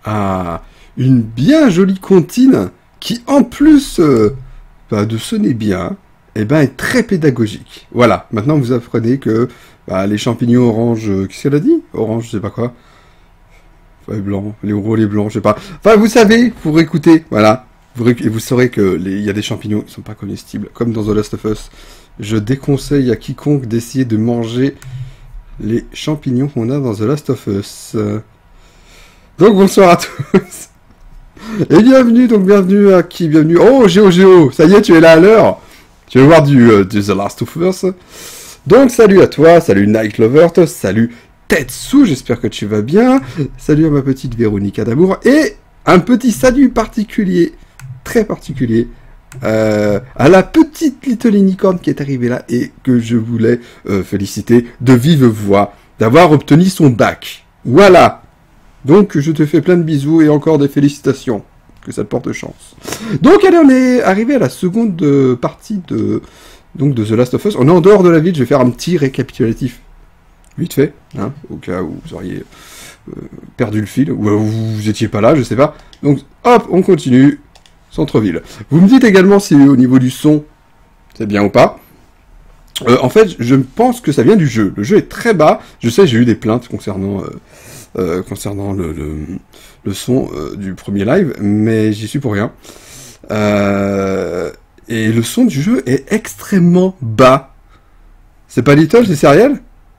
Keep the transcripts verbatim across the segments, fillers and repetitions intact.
à une bien jolie comptine qui, en plus euh, bah, de sonner bien, eh ben, est très pédagogique. Voilà, maintenant vous apprenez que bah, les champignons orange, euh, qu'est-ce qu'elle a dit? Orange, je sais pas quoi. Ouais, blanc, les gros, les blancs, je sais pas. Enfin, vous savez, pour écouter, voilà. Vous, et vous saurez que il y a des champignons qui sont pas comestibles, comme dans The Last of Us. Je déconseille à quiconque d'essayer de manger les champignons qu'on a dans The Last of Us. Donc, bonsoir à tous. Et bienvenue, donc bienvenue à qui? Bienvenue. Oh, Géo Géo, ça y est, tu es là à l'heure. Tu veux voir du, euh, du The Last of Us. Donc, salut à toi, salut Night Lover, salut Tetsu, j'espère que tu vas bien. Salut à ma petite Véronica d'amour. Et un petit salut particulier, très particulier, euh, à la petite Little Unicorn qui est arrivée là et que je voulais euh, féliciter de vive voix d'avoir obtenu son bac. Voilà. Donc, je te fais plein de bisous et encore des félicitations. Que ça te porte chance. Donc, allez, on est arrivé à la seconde euh, partie de, donc, de The Last of Us. On est en dehors de la ville, je vais faire un petit récapitulatif. Vite fait, hein, au cas où vous auriez euh, perdu le fil, ou euh, vous étiez pas là, je sais pas. Donc, hop, on continue. Centre-ville. Vous me dites également si au niveau du son, c'est bien ou pas. Euh, en fait, je pense que ça vient du jeu. Le jeu est très bas. Je sais, j'ai eu des plaintes concernant... Euh, Euh, concernant le, le, le son euh, du premier live, mais j'y suis pour rien. Euh, et le son du jeu est extrêmement bas. C'est pas Little, c'est Serial?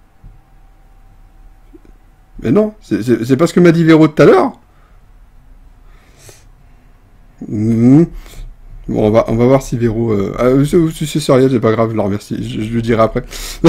Mais non, c'est pas ce que m'a dit Véro tout à l'heure. Mmh. Bon, on va, on va voir si Véro... Euh... Ah, c'est Serial, c'est pas grave, je le remercie. Je, je le dirai après.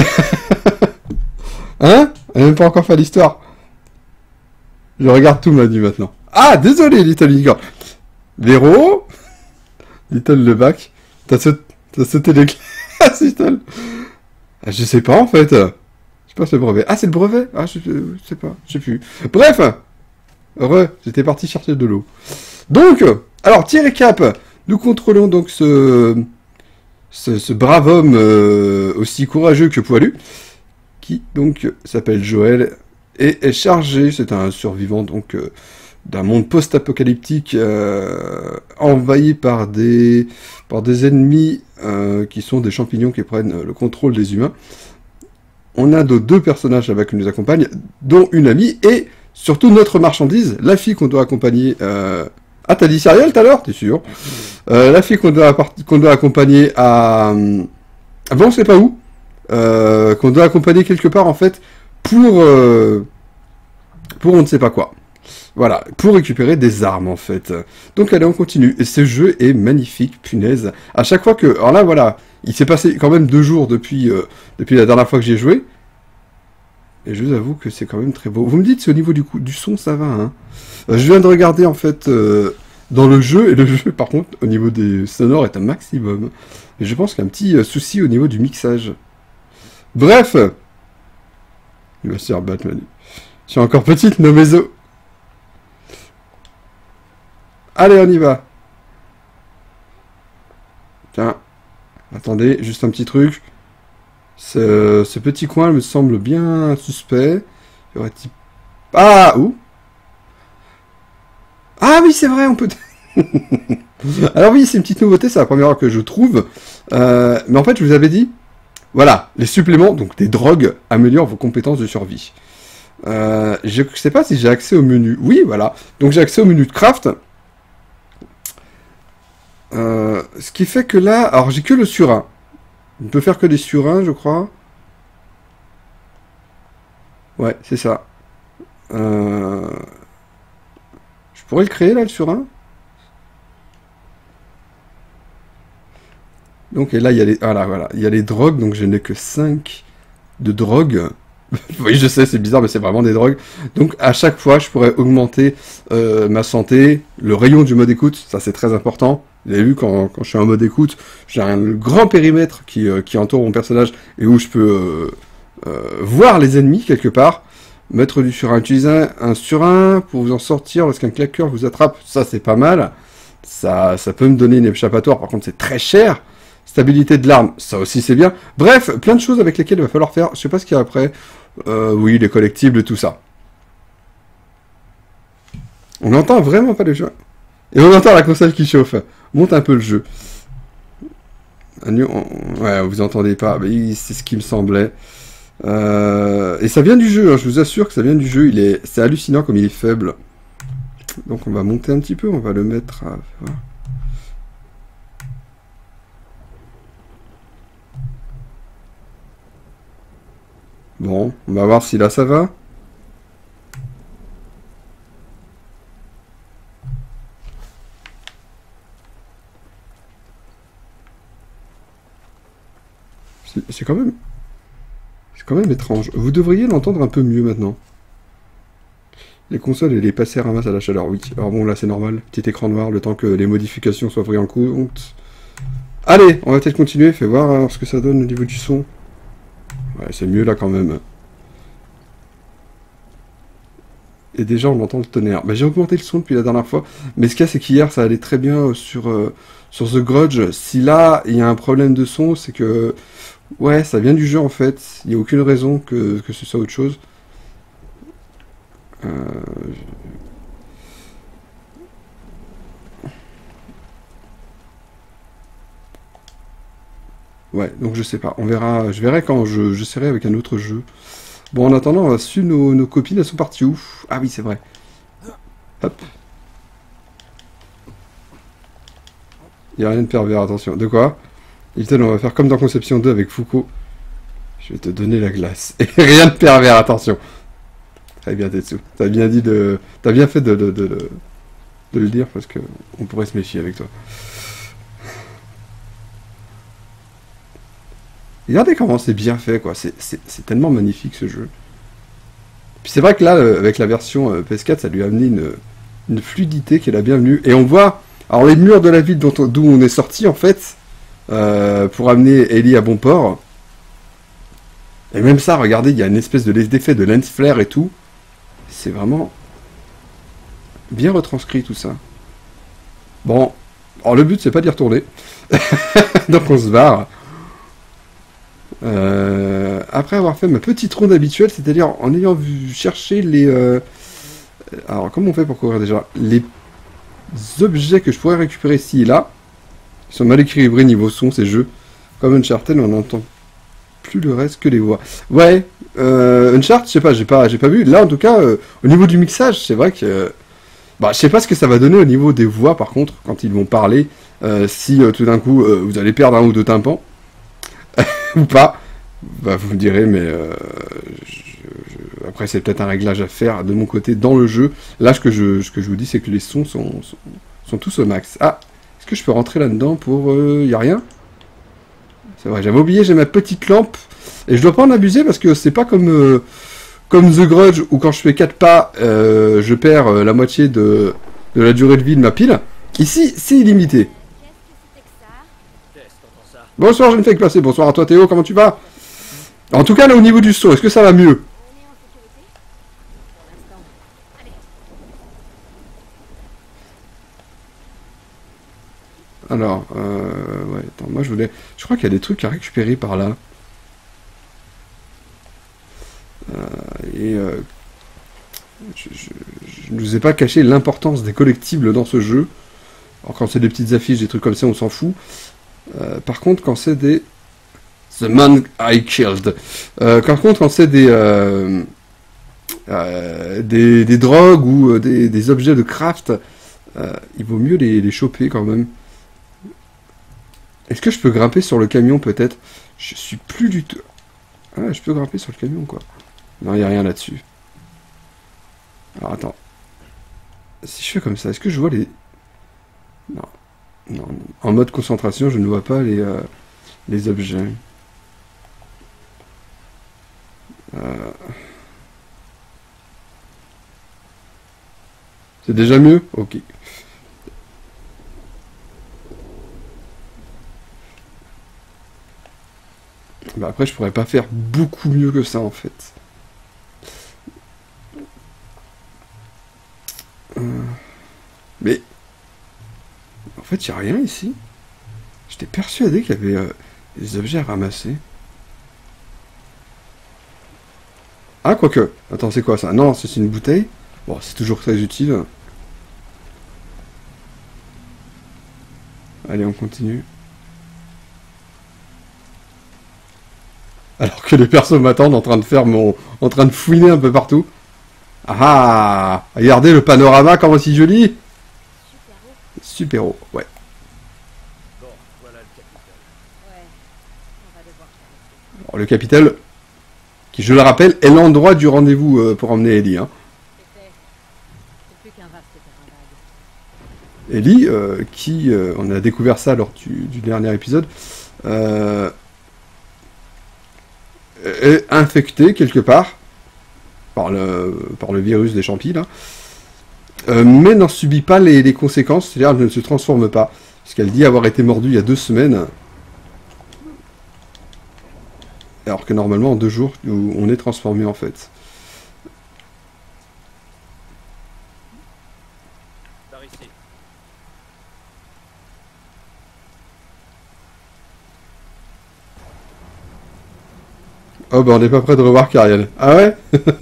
Hein? Elle n'a même pas encore fait l'histoire. Je regarde tout, m'a dit maintenant. Ah, désolé, Little Unicorn. Véro, Little le bac, t'as sauté, sauté les classes, Little. Ah, je sais pas, en fait. Je sais pas, c'est le brevet. Ah, c'est le brevet? Ah, je, je sais pas, je sais plus. Bref. Heureux, j'étais parti chercher de l'eau. Donc, alors, petit récap. Nous contrôlons donc ce, ce, ce brave homme euh, aussi courageux que poilu, qui, donc, s'appelle Joël, et est chargé, c'est un survivant donc euh, d'un monde post-apocalyptique euh, envahi par des par des ennemis euh, qui sont des champignons qui prennent euh, le contrôle des humains. On a donc deux personnages là-bas qui nous accompagnent, dont une amie et surtout notre marchandise, la fille qu'on doit accompagner. Euh... Ah, t'as dit Serial tout à l'heure, t'es sûr? euh, La fille qu'on doit qu'on doit accompagner à ah bon, on sait pas où, euh, qu'on doit accompagner quelque part en fait. Pour, euh, pour on ne sait pas quoi. Voilà, pour récupérer des armes, en fait. Donc, allez, on continue. Et ce jeu est magnifique, punaise. À chaque fois que... Alors là, voilà, il s'est passé quand même deux jours depuis, euh, depuis la dernière fois que j'ai joué. Et je vous avoue que c'est quand même très beau. Vous me dites si au niveau du, coup, du son, ça va, hein. Euh, je viens de regarder, en fait, euh, dans le jeu. Et le jeu, par contre, au niveau des sonores, est un maximum. Et je pense qu'il y a un petit euh, souci au niveau du mixage. Bref... Il va se faire battre, Manu. Je suis encore petite, nos mésos. Allez, on y va. Tiens. Attendez, juste un petit truc. Ce, ce petit coin me semble bien suspect. Il y aurait... Ah, où? Ah oui, c'est vrai, on peut... Alors oui, c'est une petite nouveauté, c'est la première fois que je trouve. Euh, mais en fait, je vous avais dit... Voilà, les suppléments, donc des drogues, améliorent vos compétences de survie. Euh, je ne sais pas si j'ai accès au menu. Oui, voilà. Donc j'ai accès au menu de craft. Euh, ce qui fait que là... Alors j'ai que le surin. On peut faire que des surins, je crois. Ouais, c'est ça. Euh... Je pourrais le créer, là, le surin? Donc, et là, il y a les, voilà, voilà, il y a les drogues, donc je n'ai que cinq de drogues. Oui, je sais, c'est bizarre, mais c'est vraiment des drogues. Donc, à chaque fois, je pourrais augmenter euh, ma santé, le rayon du mode écoute, ça c'est très important. Vous avez vu, quand, quand je suis en mode écoute, j'ai un grand périmètre qui, euh, qui entoure mon personnage et où je peux euh, euh, voir les ennemis quelque part. Mettre du surin, utiliser un, un surin pour vous en sortir lorsqu'un claqueur vous attrape, ça c'est pas mal. Ça, ça peut me donner une échappatoire, par contre c'est très cher. Stabilité de l'arme, ça aussi c'est bien. Bref, plein de choses avec lesquelles il va falloir faire. Je sais pas ce qu'il y a après. Euh, oui, les collectibles, tout ça. On n'entend vraiment pas le jeu. Et on entend la console qui chauffe. Monte un peu le jeu. Ouais, vous entendez pas. C'est ce qui me semblait. Euh... Et ça vient du jeu, hein. Je vous assure que ça vient du jeu. Il est... C'est hallucinant comme il est faible. Donc on va monter un petit peu. On va le mettre à... Bon, on va voir si là ça va. C'est quand même... C'est quand même étrange. Vous devriez l'entendre un peu mieux maintenant. Les consoles et les passés ramassent à la chaleur, oui. Alors bon, là c'est normal. Petit écran noir, le temps que les modifications soient prises en compte. Allez, on va peut-être continuer. Fais voir alors, ce que ça donne au niveau du son. Ouais, c'est mieux là quand même. Et déjà on entend le tonnerre. Bah, j'ai augmenté le son depuis la dernière fois. Mais ce qu'il y a, c'est qu'hier ça allait très bien sur, euh, sur The Grudge. Si là il y a un problème de son, c'est que... Ouais, ça vient du jeu en fait. Il n'y a aucune raison que, que ce soit autre chose. Euh... Ouais, donc je sais pas. On verra. Je verrai quand je j'essaierai avec un autre jeu. Bon, en attendant, on va suivre nos, nos copines. Elles sont parties où? Ah oui, c'est vrai. Hop. Il n'y a rien de pervers, attention. De quoi? Hilton, on va faire comme dans Conception deux avec Foucault. Je vais te donner la glace. Et rien de pervers, attention. Très bien, Tetsu. T'as bien dit de... T'as bien fait de, de, de, de, de le dire, parce que on pourrait se méfier avec toi. Regardez comment c'est bien fait, quoi. C'est tellement magnifique, ce jeu. Puis c'est vrai que là, euh, avec la version euh, P S quatre, ça lui a amené une, une fluidité qui est la bienvenue. Et on voit... Alors, les murs de la ville d'où on, on est sorti, en fait... Euh, pour amener Ellie à bon port. Et même ça, regardez, il y a une espèce de d'effet de lens flare et tout. C'est vraiment bien retranscrit tout ça. Bon, alors le but c'est pas d'y retourner. Donc on se barre. Euh, après avoir fait ma petite ronde habituelle, c'est-à-dire en ayant vu chercher les... Euh, alors comment on fait pour courir déjà? Les objets que je pourrais récupérer ici et là. Ils sont mal équilibrés niveau son, ces jeux. Comme Uncharted, on n'entend plus le reste que les voix. Ouais, euh, Uncharted, je sais pas, j'ai pas, j'ai pas vu. Là, en tout cas, euh, au niveau du mixage, c'est vrai que... Euh, bah, je sais pas ce que ça va donner au niveau des voix, par contre, quand ils vont parler. Euh, si, euh, tout d'un coup, euh, vous allez perdre un ou deux tympans. Ou pas. Bah, vous me direz, mais... Euh, je, je, après, c'est peut-être un réglage à faire de mon côté dans le jeu. Là, ce que je, ce que je vous dis, c'est que les sons sont, sont, sont tous au max. Ah, est-ce que je peux rentrer là-dedans pour... Euh, y a rien? C'est vrai, j'avais oublié, j'ai ma petite lampe. Et je dois pas en abuser parce que c'est pas comme... Euh, comme The Grudge, où quand je fais quatre pas, euh, je perds euh, la moitié de, de la durée de vie de ma pile. Ici, c'est illimité. Bonsoir, je ne fais que passer. Bonsoir à toi Théo, comment tu vas? En tout cas, là, au niveau du son, est-ce que ça va mieux? Alors, euh, ouais, attends, moi je voulais... Je crois qu'il y a des trucs à récupérer par là. Euh, et... Euh, je, je, je ne vous ai pas caché l'importance des collectibles dans ce jeu. Alors quand c'est des petites affiches, des trucs comme ça, on s'en fout. Euh, par contre, quand c'est des... The Man I Killed. Euh, par contre, quand c'est des, euh, euh, des... Des drogues ou euh, des, des objets de craft, euh, il vaut mieux les, les choper quand même. Est-ce que je peux grimper sur le camion peut-être? Je suis plus du tout... Ah, je peux grimper sur le camion quoi. Non, il n'y a rien là-dessus. Alors attends. Si je fais comme ça, est-ce que je vois les... Non. Non. En mode concentration, je ne vois pas les, euh, les objets. Euh... C'est déjà mieux? Ok. Bah après, je pourrais pas faire beaucoup mieux que ça, en fait. Euh... Mais... En fait, il n'y a rien ici. J'étais persuadé qu'il y avait euh, des objets à ramasser. Ah, quoique. Attends, c'est quoi ça? Non, c'est une bouteille. Bon, c'est toujours très utile. Allez, on continue. Alors que les persos m'attendent en train de faire mon... en train de fouiner un peu partout. Ah ah. Regardez le panorama, comment c'est joli. Super haut, ouais. Bon, voilà le Capitole. Ouais, on va devoir faire. Alors, le Capitole, qui, je le rappelle, est l'endroit du rendez-vous euh, pour emmener Ellie. Hein. C'était... C'est plus qu'un vaste terrain vague. Ellie, euh, qui, euh, on a découvert ça lors du, du dernier épisode, euh, est infectée quelque part par le, par le virus des champis, là. Euh, mais n'en subit pas les, les conséquences, c'est-à-dire elle ne se transforme pas. Parce qu'elle dit avoir été mordue il y a deux semaines. Alors que normalement, en deux jours, on est transformé en fait. Par ici. Oh bah on n'est pas prêt de revoir Cariel. Ah ouais.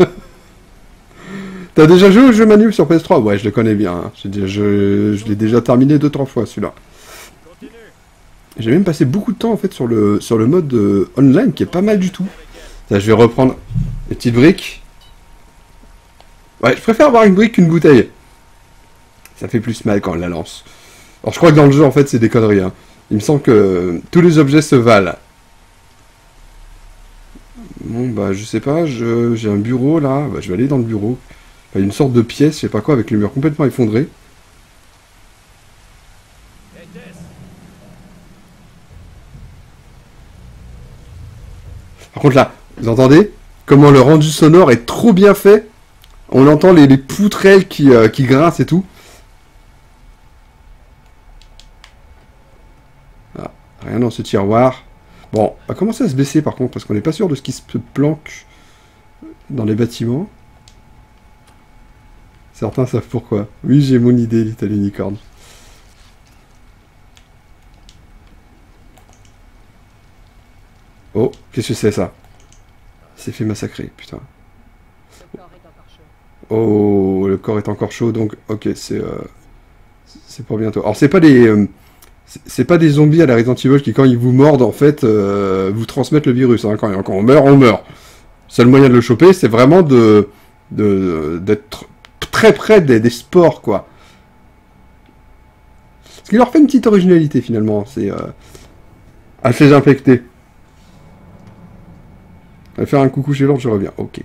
T'as déjà joué au jeu Manu sur P S trois? Ouais, je le connais bien. Hein. Déjà, je je l'ai déjà terminé deux trois fois celui-là. Continue. J'ai même passé beaucoup de temps en fait sur le sur le mode euh, online qui est pas mal du tout. Là, je vais reprendre les petites briques. Ouais, je préfère avoir une brique qu'une bouteille. Ça fait plus mal quand on la lance. Alors je crois que dans le jeu en fait c'est des conneries. Hein. Il me semble que euh, tous les objets se valent. Bon bah je sais pas, je j'ai un bureau là. Bah, je vais aller dans le bureau. Enfin, une sorte de pièce, je sais pas quoi, avec le mur complètement effondré. Hey, Tess. Par contre là, vous entendez comment le rendu sonore est trop bien fait. On entend les, les poutrelles qui, euh, qui grincent et tout. Ah, rien dans ce tiroir. Bon, on va commencer à se baisser par contre, parce qu'on n'est pas sûr de ce qui se planque dans les bâtiments. Certains savent pourquoi. Oui, j'ai mon idée, Little Unicorn. Oh, qu'est-ce que c'est ça? C'est fait massacrer, putain. Le corps est encore chaud. Oh, le corps est encore chaud, donc ok, c'est euh, c'est pour bientôt. Alors c'est pas des euh, c'est- c'est pas des zombies à la Resident Evil qui quand ils vous mordent en fait euh, vous transmettent le virus. Hein. Quand, quand on meurt, on meurt. Seul moyen de le choper, c'est vraiment de de d'être très près des, des spores quoi. Ce qui leur fait une petite originalité finalement, c'est euh, à se les infecter. Je vais faire un coucou chez l'autre, je reviens. Ok.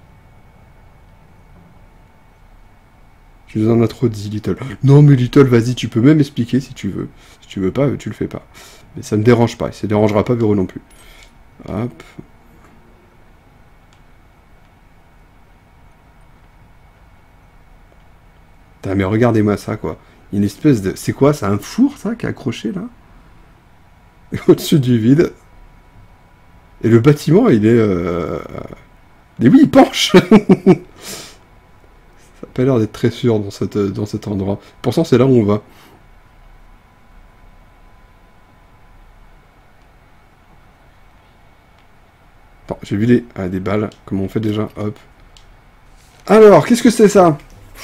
Tu nous en as trop dit, Little. Non, mais Little, vas-y, tu peux même expliquer si tu veux. Si tu veux pas, tu le fais pas. Mais ça ne dérange pas, et ça ne dérangera pas Véro non plus. Hop. Putain, mais regardez-moi ça, quoi. Une espèce de... C'est quoi, c'est un four, ça, qui est accroché, là? Au-dessus du vide. Et le bâtiment, il est... Euh... Et oui, il penche. Ça n'a pas l'air d'être très sûr dans, cette, dans cet endroit. Pourtant, c'est là où on va. Bon, j'ai vu les... Ah, des balles. Comment on fait déjà? Hop. Alors, qu'est-ce que c'est ça?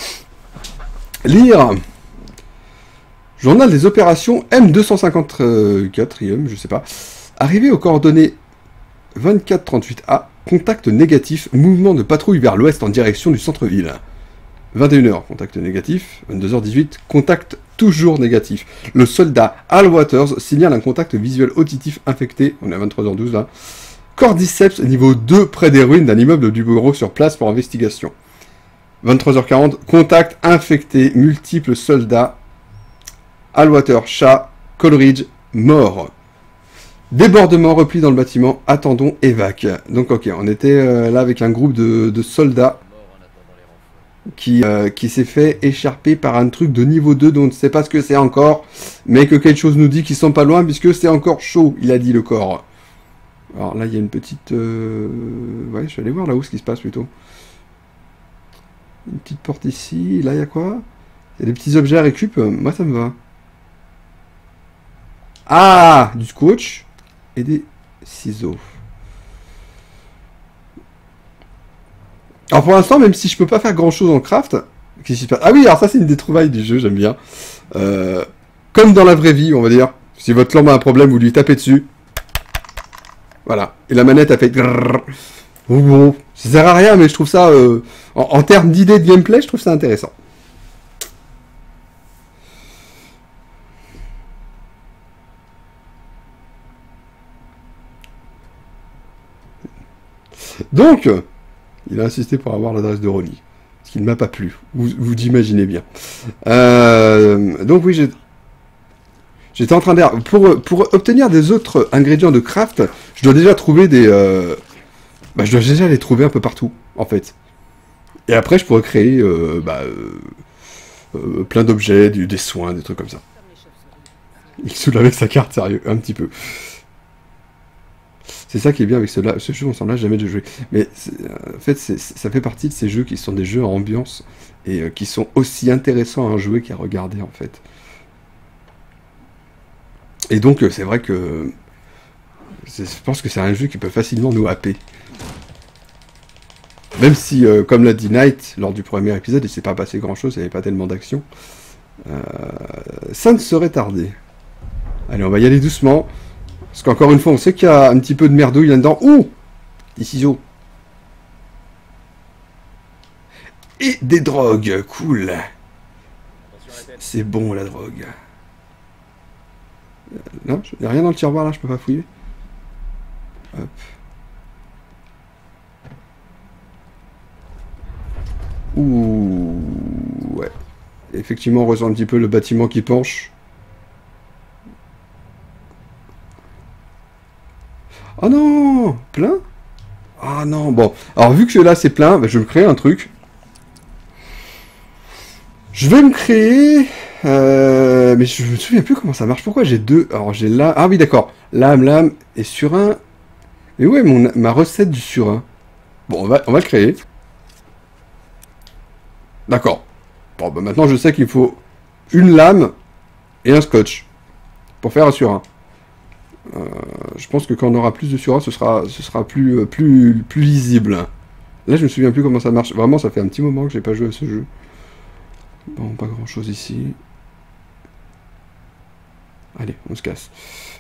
Lire. Journal des opérations M deux cent cinquante-quatrième, je sais pas. Arrivé aux coordonnées vingt-quatre trente-huit A, contact négatif, mouvement de patrouille vers l'ouest en direction du centre-ville. vingt et une heures, contact négatif. vingt-deux heures dix-huit, contact toujours négatif. Le soldat Al Waters signale un contact visuel auditif infecté. On est à vingt-trois heures douze là. Cordyceps niveau deux près des ruines d'un immeuble du bureau sur place pour investigation. vingt-trois heures quarante, contact infecté, multiples soldats. Alwater, chat, Coleridge, mort. Débordement, repli dans le bâtiment, attendons, évac. Donc ok, on était euh, là avec un groupe de, de soldats Mort en attendant les renforts. qui, euh, qui s'est fait écharper par un truc de niveau deux dont on ne sait pas ce que c'est encore, mais que quelque chose nous dit qu'ils sont pas loin puisque c'est encore chaud, il a dit le corps. Alors là, il y a une petite... euh, Ouais, je vais aller voir là-haut ce qui se passe plutôt. Une petite porte ici, là il y a quoi? Il y a des petits objets à récup, moi ça me va. Ah, du scotch et des ciseaux. Alors pour l'instant, même si je peux pas faire grand chose en craft, qu'est-ce qui se passe? Ah oui, alors ça c'est une des trouvailles du jeu, j'aime bien. Euh, comme dans la vraie vie, on va dire. Si votre lampe a un problème, vous lui tapez dessus. Voilà. Et la manette a fait... grrrr. Bon, ça sert à rien, mais je trouve ça... Euh, en, en termes d'idées de gameplay, je trouve ça intéressant. Donc, il a insisté pour avoir l'adresse de Ronnie. Ce qui ne m'a pas plu. Vous, vous imaginez bien. Euh, donc oui, j'ai... J'étais en train de dire, pour, pour obtenir des autres ingrédients de craft, je dois déjà trouver des... Euh, bah, je dois déjà les trouver un peu partout, en fait. Et après, je pourrais créer euh, bah, euh, euh, plein d'objets, du- des soins, des trucs comme ça. Comme les chauves-souris. Il saoule avec sa carte, sérieux, un petit peu. C'est ça qui est bien avec ce, ce jeu, on s'en lasse jamais de jouer. Mais c'est- euh, en fait, c'est- c'est- ça fait partie de ces jeux qui sont des jeux à ambiance et euh, qui sont aussi intéressants à jouer qu'à regarder, en fait. Et donc, euh, c'est vrai que c'est- je pense que c'est un jeu qui peut facilement nous happer. Même si, euh, comme l'a dit Knight lors du premier épisode, il s'est pas passé grand-chose, il n'y avait pas tellement d'action. Euh, ça ne serait tardé. Allez, on va y aller doucement. Parce qu'encore une fois, on sait qu'il y a un petit peu de merdouille là-dedans. Ouh! Des ciseaux. Et des drogues, cool. Attention à la tête. C'est bon la drogue. Euh, non, il n'y a rien dans le tiroir là, je peux pas fouiller. Hop. Ouh, ouais. Effectivement, on ressent un petit peu le bâtiment qui penche. Oh non! Plein? Ah non, bon. Alors, vu que là c'est plein, bah, je vais me créer un truc. Je vais me créer... euh, mais je me souviens plus comment ça marche. Pourquoi j'ai deux... Alors, j'ai là... Ah oui, d'accord. Lame, lame et surin. Mais ouais, mon, ma recette du surin. Bon, on va, on va le créer. D'accord. Bon, bah maintenant, je sais qu'il faut une lame et un scotch pour faire un surin. Euh, je pense que quand on aura plus de surin, ce sera, ce sera plus, euh, plus, plus lisible. Là, je me souviens plus comment ça marche. Vraiment, ça fait un petit moment que j'ai pas joué à ce jeu. Bon, pas grand chose ici. Allez, on se casse.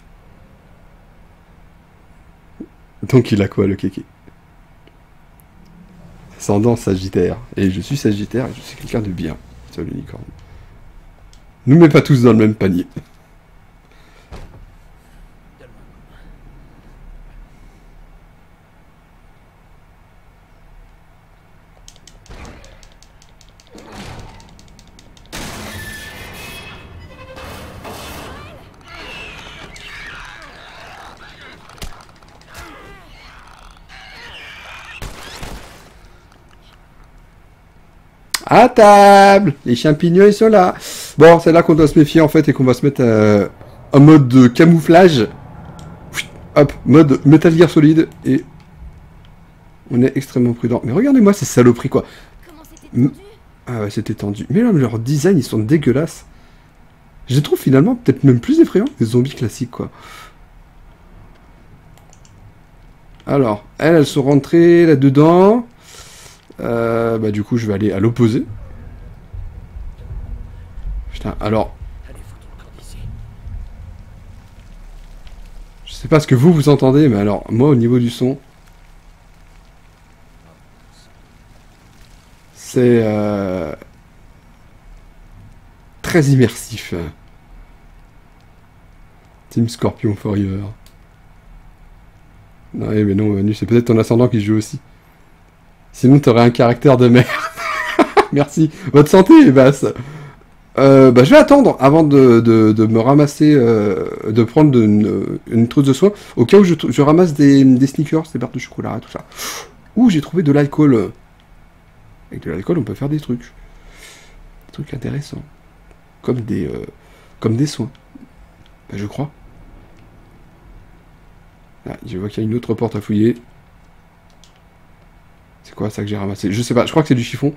Donc il a quoi le kéké? Ascendant Sagittaire. Et je suis Sagittaire et je suis quelqu'un de bien. C'est l'unicorne. Nous mets pas tous dans le même panier. À table! Les champignons, ils sont là. Bon, c'est là qu'on doit se méfier, en fait, et qu'on va se mettre euh, en mode de camouflage. Hop, mode Metal Gear Solid, et on est extrêmement prudent. Mais regardez-moi ces saloperies, quoi. Comment c'était Mm. tendu? Ah ouais, c'était tendu. Mais là, leur design, ils sont dégueulasses. Je les trouve finalement peut-être même plus effrayants que les zombies classiques, quoi. Alors, elles, elles sont rentrées là-dedans. Euh, bah du coup, je vais aller à l'opposé. Putain, alors... Allez, foutons le camp d'ici. Je sais pas ce que vous, vous entendez, mais alors, moi, au niveau du son... C'est... Euh, très immersif. Team Scorpion Forever. Non, mais non, Manu, c'est peut-être ton ascendant qui joue aussi. Sinon, t'aurais un caractère de merde. Merci. Votre santé est basse. Euh, bah, je vais attendre avant de, de, de me ramasser, euh, de prendre une, une trousse de soins, au cas où je, je ramasse des, des sneakers, des barres de chocolat, tout ça. Ouh, j'ai trouvé de l'alcool. Avec de l'alcool, on peut faire des trucs. Des trucs intéressants. Comme des, euh, comme des soins. Bah, je crois. Ah, je vois qu'il y a une autre porte à fouiller. C'est quoi ça que j'ai ramassé? Je sais pas, je crois que c'est du chiffon.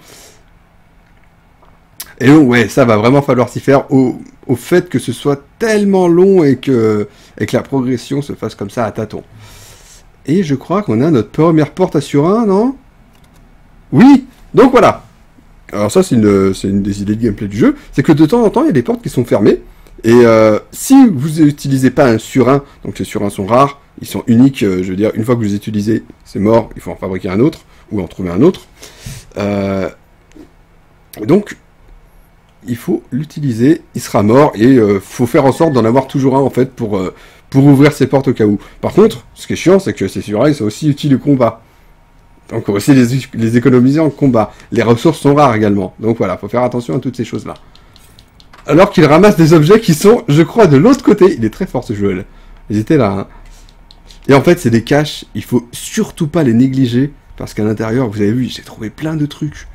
Et donc, ouais, ça va vraiment falloir s'y faire au, au fait que ce soit tellement long et que, et que la progression se fasse comme ça à tâtons. Et je crois qu'on a notre première porte à surin, non? Oui! Donc voilà! Alors ça, c'est une, c'est une des idées de gameplay du jeu, c'est que de temps en temps, il y a des portes qui sont fermées, Et euh, si vous n'utilisez pas un surin, donc ces surins sont rares, ils sont uniques, euh, je veux dire, une fois que vous les utilisez, c'est mort, il faut en fabriquer un autre, ou en trouver un autre. Euh, donc, il faut l'utiliser, il sera mort, et il euh, faut faire en sorte d'en avoir toujours un, en fait, pour, euh, pour ouvrir ses portes au cas où. Par contre, ce qui est chiant, c'est que ces surins, ils sont aussi utiles au combat. Donc, on va aussi les, les économiser en combat. Les ressources sont rares également. Donc voilà, faut faire attention à toutes ces choses-là. Alors qu'il ramasse des objets qui sont, je crois, de l'autre côté. Il est très fort ce Joël. Ils étaient là, hein. Et en fait, c'est des caches. Il faut surtout pas les négliger. Parce qu'à l'intérieur, vous avez vu, j'ai trouvé plein de trucs.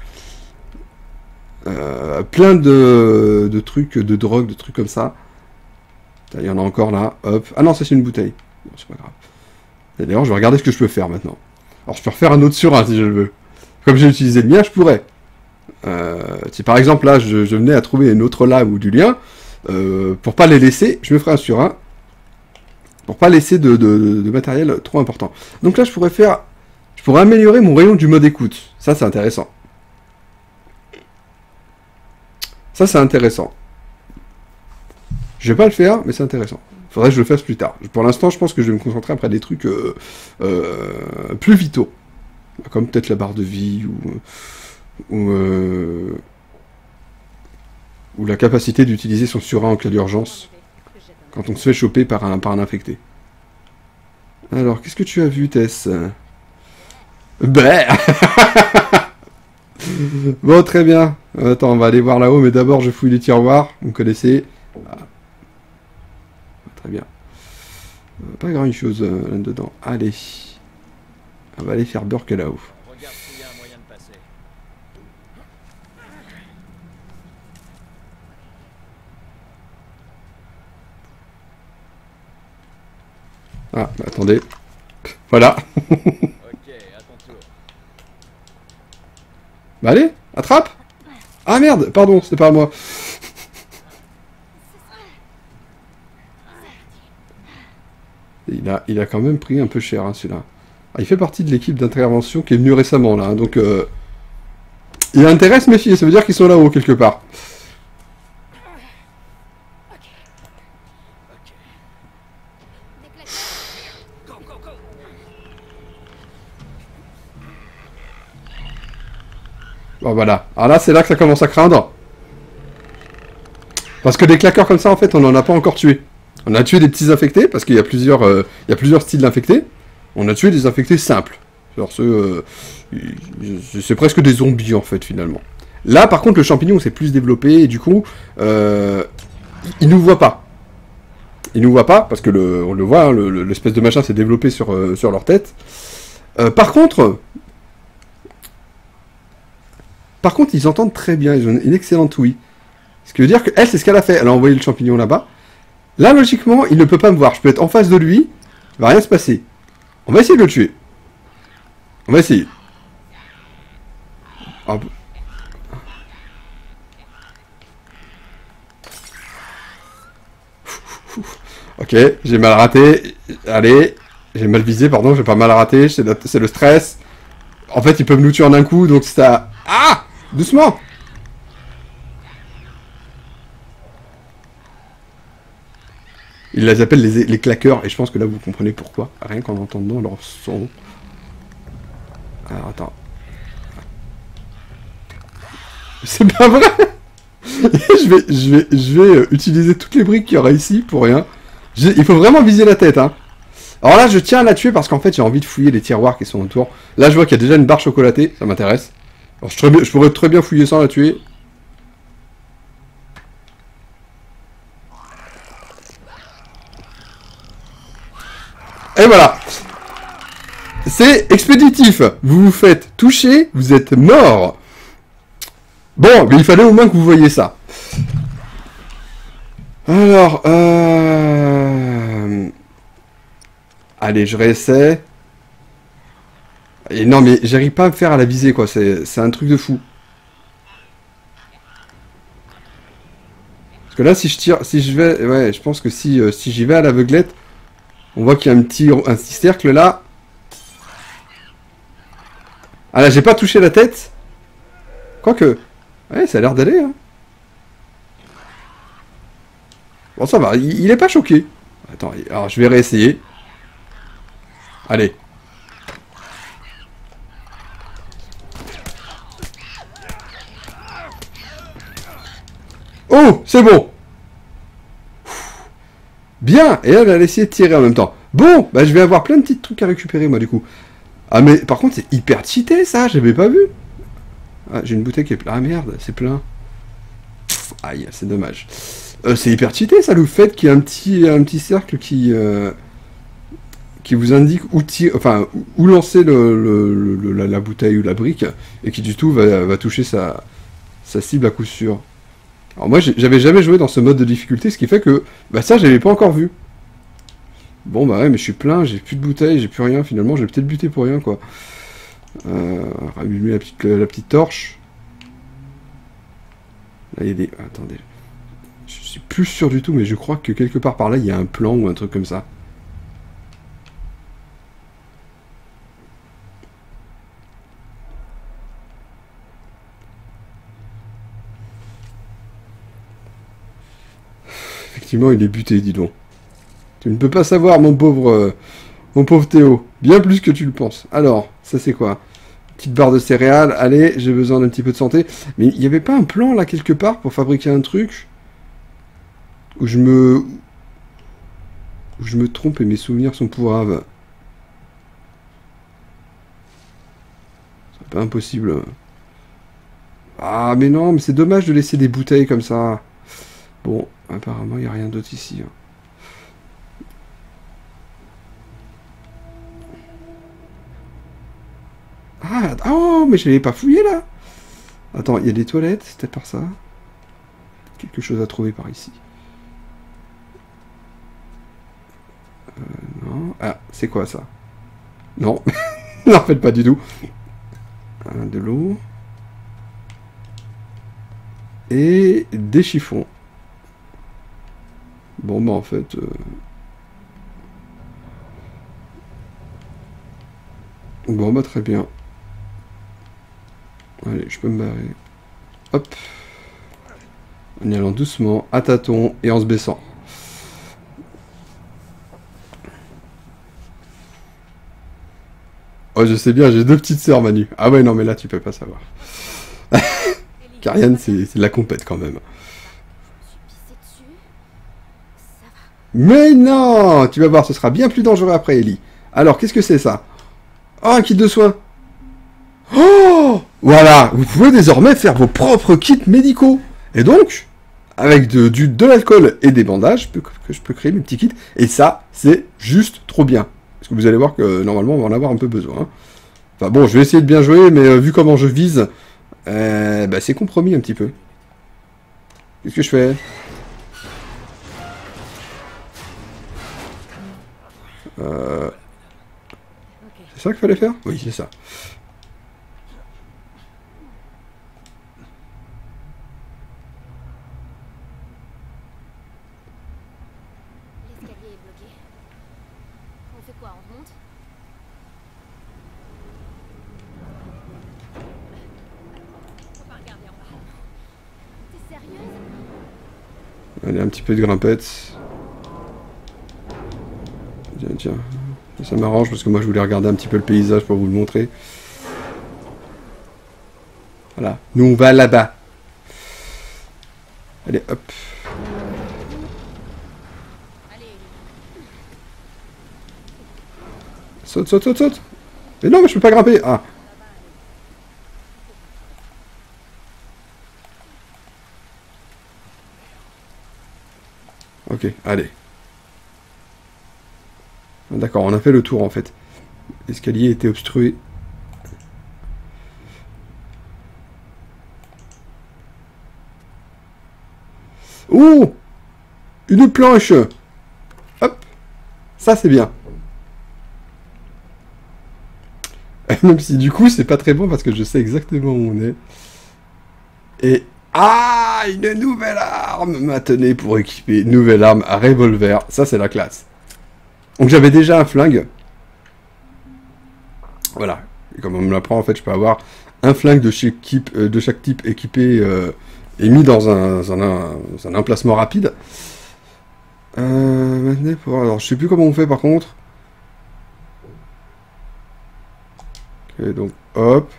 Euh, plein de, de trucs, de drogue, de trucs comme ça. Il y en a encore là. Hop. Ah non, ça c'est une bouteille. Bon, c'est pas grave. Et d'ailleurs, je vais regarder ce que je peux faire maintenant. Alors, je peux refaire un autre surin si je le veux. Comme j'ai utilisé le mien, je pourrais. Euh, si par exemple là je, je venais à trouver une autre lame ou du lien, euh, pour pas les laisser, je me ferai un surin pour pas laisser de, de, de matériel trop important. Donc là je pourrais faire, je pourrais améliorer mon rayon du mode écoute. Ça c'est intéressant. Ça c'est intéressant. Je vais pas le faire, mais c'est intéressant. Faudrait que je le fasse plus tard. Pour l'instant, je pense que je vais me concentrer après des trucs euh, euh, plus vitaux, comme peut-être la barre de vie ou Ou, euh, ou la capacité d'utiliser son surin en cas d'urgence quand on se fait choper par un, par un infecté. Alors, qu'est-ce que tu as vu, Tess? Bah Bon, très bien. Attends, on va aller voir là-haut, mais d'abord, je fouille les tiroirs. Vous connaissez. Ah. Très bien. Pas grand-chose euh, là-dedans. Allez. On va aller faire Burke là-haut. Regarde s'il y a un moyen de passer. Ah, bah, attendez. Voilà. Ok, à ton tour. Bah allez, attrape. Ah merde, pardon, c'était pas à moi. Il a, il a quand même pris un peu cher, hein, celui-là. Ah, il fait partie de l'équipe d'intervention qui est venue récemment, là. Hein, donc, euh, il a intérêt à se méfier. Ça veut dire qu'ils sont là-haut, quelque part. Bon, voilà. Alors là, c'est là que ça commence à craindre. Parce que des claqueurs comme ça, en fait, on n'en a pas encore tué. On a tué des petits infectés, parce qu'il y a plusieurs, euh, il y a plusieurs styles d'infectés. On a tué des infectés simples. Alors, ceux, euh, c'est presque des zombies, en fait, finalement. Là, par contre, le champignon s'est plus développé, et du coup, euh, il nous voit pas. Il nous voit pas, parce que, le, on le voit, hein, le, l'espèce de machin s'est développé sur, euh, sur leur tête. Euh, par contre... Par contre, ils entendent très bien, ils ont une excellente ouïe. Ce qui veut dire qu'elle, c'est ce qu'elle a fait. Elle a envoyé le champignon là-bas. Là, logiquement, il ne peut pas me voir. Je peux être en face de lui, il va rien se passer. On va essayer de le tuer. On va essayer. Hop. Ok, j'ai mal raté. Allez, j'ai mal visé, pardon, j'ai pas mal raté. C'est le, c'est le stress. En fait, ils peuvent nous tuer en un coup, donc ça... Ah! Doucement! Ils les appellent les, les claqueurs, et je pense que là, vous comprenez pourquoi. Rien qu'en entendant leur son. Alors, attends. C'est pas vrai! je vais, je vais, je vais utiliser toutes les briques qu'il y aura ici pour rien. Je, il faut vraiment viser la tête, hein. Alors là, je tiens à la tuer parce qu'en fait, j'ai envie de fouiller les tiroirs qui sont autour. Là, je vois qu'il y a déjà une barre chocolatée, ça m'intéresse. Alors, je, très bien, je pourrais très bien fouiller sans la tuer. Et voilà. C'est expéditif. Vous vous faites toucher, vous êtes mort. Bon, mais il fallait au moins que vous voyiez ça. Alors, euh... allez, je réessaie. Et non, mais j'arrive pas à me faire à la visée, quoi. C'est, c'est un truc de fou. Parce que là, si je tire, si je vais, ouais, je pense que si, euh, si j'y vais à l'aveuglette, on voit qu'il y a un petit, un petit cercle là. Ah là, j'ai pas touché la tête. Quoique, ouais, ça a l'air d'aller. Hein. Bon, ça va, il, il est pas choqué. Attends, alors je vais réessayer. Allez. Oh, c'est bon. Bien, et elle a essayé de tirer en même temps. Bon, bah je vais avoir plein de petits trucs à récupérer, moi, du coup. Ah, mais par contre, c'est hyper cheaté, ça, j'avais pas vu. Ah, j'ai une bouteille qui est pleine. Ah, merde, c'est plein. Aïe, c'est dommage. Euh, c'est hyper cheaté, ça, le fait qu'il y ait un petit, un petit cercle qui... Euh, qui vous indique où, tirer, enfin, où lancer le, le, le, la, la bouteille ou la brique, et qui, du tout, va, va toucher sa, sa cible à coup sûr. Alors moi, j'avais jamais joué dans ce mode de difficulté, ce qui fait que, bah ça, j'avais pas encore vu. Bon, bah ouais, mais je suis plein, j'ai plus de bouteilles, j'ai plus rien, finalement, j'ai peut-être buté pour rien, quoi. Euh, rallumer la petite, la petite torche. Là, il y a des... Attendez. Je suis plus sûr du tout, mais je crois que quelque part par là, il y a un plan ou un truc comme ça. Effectivement, il est buté, dis donc. Tu ne peux pas savoir, mon pauvre... Euh, mon pauvre Théo. Bien plus que tu le penses. Alors, ça c'est quoi? Petite barre de céréales. Allez, j'ai besoin d'un petit peu de santé. Mais il n'y avait pas un plan, là, quelque part, pour fabriquer un truc où je me... où je me trompe et mes souvenirs sont pourraves. C'est pas impossible. Ah, mais non, mais c'est dommage de laisser des bouteilles comme ça. Bon, apparemment, il n'y a rien d'autre ici. Hein. Ah, oh, mais je l'avais pas fouillé, là. Attends, il y a des toilettes, c'est peut-être par ça. Quelque chose à trouver par ici. Euh, non. Ah, c'est quoi, ça? Non. Non, en fait, pas du tout. Ah, de l'eau. Et des chiffons. Bon, bah, en fait... Euh... Bon, bah, très bien. Allez, je peux me barrer. Hop. En y allant doucement, à tâtons, et en se baissant. Oh, je sais bien, j'ai deux petites sœurs, Manu. Ah ouais, non, mais là, tu peux pas savoir. Karian, c'est de la compète, quand même. Mais non! Tu vas voir, ce sera bien plus dangereux après, Ellie. Alors, qu'est-ce que c'est, ça? Oh, un kit de soins. Oh! Voilà, vous pouvez désormais faire vos propres kits médicaux. Et donc, avec de, du, de l'alcool et des bandages, je peux, que je peux créer mes petits kits. Et ça, c'est juste trop bien. Parce que vous allez voir que, normalement, on va en avoir un peu besoin. Hein. Enfin bon, je vais essayer de bien jouer, mais euh, vu comment je vise, euh, bah, c'est compromis un petit peu. Qu'est-ce que je fais? Euh... C'est ça qu'il fallait faire? Oui, c'est ça. L'escalier est bloqué. On fait quoi? On remonte? Faut pas regarder en bas. T'es sérieuse? Allez, un petit peu de grimpette. Tiens, tiens. Ça m'arrange parce que moi je voulais regarder un petit peu le paysage pour vous le montrer. Voilà. Nous on va là-bas. Allez, hop. Saute, saute, saute, saute. Mais non, mais je peux pas grimper. Ah. Ok, allez. D'accord, on a fait le tour en fait. L'escalier était obstrué. Oh! Une planche! Hop! Ça c'est bien. Même si du coup c'est pas très bon parce que je sais exactement où on est. Et... Ah! Une nouvelle arme! Maintenez pour équiper. Nouvelle arme à revolver. Ça c'est la classe. Donc j'avais déjà un flingue. Voilà. Et comme on me l'apprend, en fait, je peux avoir un flingue de chaque type, euh, de chaque type équipé euh, et mis dans un, dans un, dans un emplacement rapide. Euh, maintenant, pour... Alors, je sais plus comment on fait par contre. Ok, donc, hop.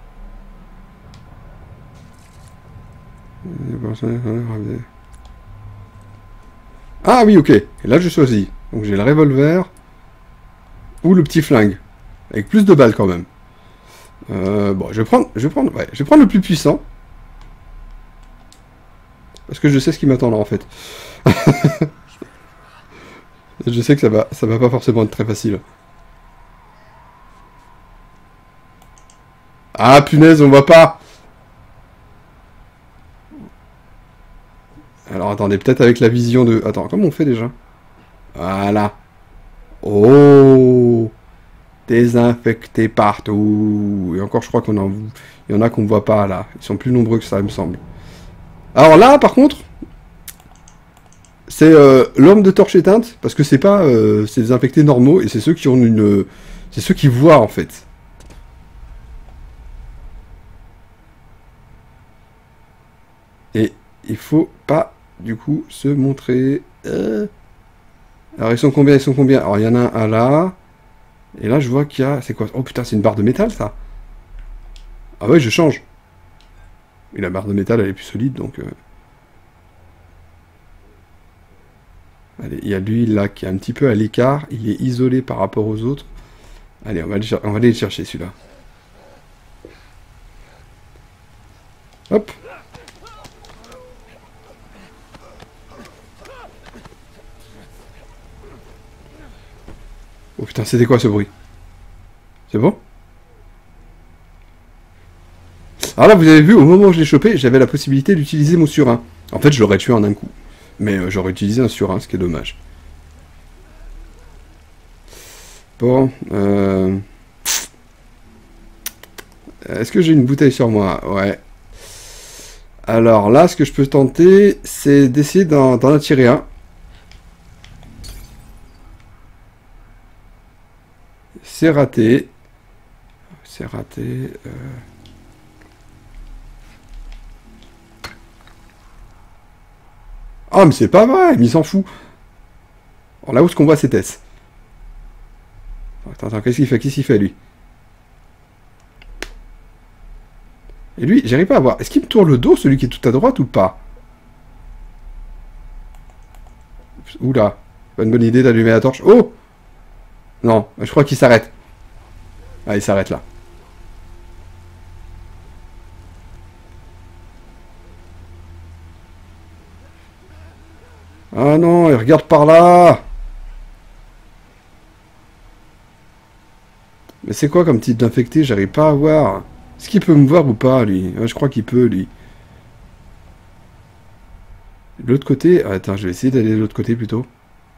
Ah oui, ok. Et là, je choisis. Donc, j'ai le revolver ou le petit flingue. Avec plus de balles quand même. Euh, bon, je vais prendre, je vais prendre, ouais, je vais prendre le plus puissant. Parce que je sais ce qui m'attend là, en fait. Je sais que ça va, ça va pas forcément être très facile. Ah, punaise, on voit pas. Alors, attendez, peut-être avec la vision de... Attends, comment on fait déjà? Voilà. Oh, désinfecté partout. Et encore, je crois qu'on en... Il y en a qu'on voit pas, là. Ils sont plus nombreux que ça, il me semble. Alors là, par contre... C'est euh, l'homme de torche éteinte, parce que c'est pas euh, c'est des infectés normaux, et c'est ceux qui ont une... C'est ceux qui voient, en fait. Et il faut pas, du coup, se montrer... Euh... Alors, ils sont combien? Ils sont combien? Alors, il y en a un là. Et là, je vois qu'il y a... C'est quoi? Oh, putain, c'est une barre de métal, ça. Ah ouais, je change. Et la barre de métal, elle est plus solide, donc... Euh... Allez, il y a lui là qui est un petit peu à l'écart, il est isolé par rapport aux autres. Allez, on va aller, on va aller le chercher celui-là. Hop. Oh putain, c'était quoi ce bruit? C'est bon? Alors là, vous avez vu, au moment où je l'ai chopé, j'avais la possibilité d'utiliser mon surin. En fait, je l'aurais tué en un coup. Mais euh, j'aurais utilisé un surin, ce qui est dommage. Bon, euh... est-ce que j'ai une bouteille sur moi? Ouais. Alors là, ce que je peux tenter, c'est d'essayer d'en attirer un. C'est raté. C'est raté. Euh... Ah, mais c'est pas vrai, mais il s'en fout. Alors là où ce qu'on voit, c'est Tess. Attends, attends, qu'est-ce qu'il fait? Qu'est-ce qu'il fait, lui? Et lui, j'arrive pas à voir. Est-ce qu'il me tourne le dos, celui qui est tout à droite, ou pas? Oula, pas une bonne idée d'allumer la torche. Oh! Non, je crois qu'il s'arrête. Ah, il s'arrête là. Ah non, il regarde par là! Mais c'est quoi comme type d'infecté? J'arrive pas à voir. Est-ce qu'il peut me voir ou pas, lui? Ouais, je crois qu'il peut, lui. De l'autre côté... Ah, attends, je vais essayer d'aller de l'autre côté, plutôt.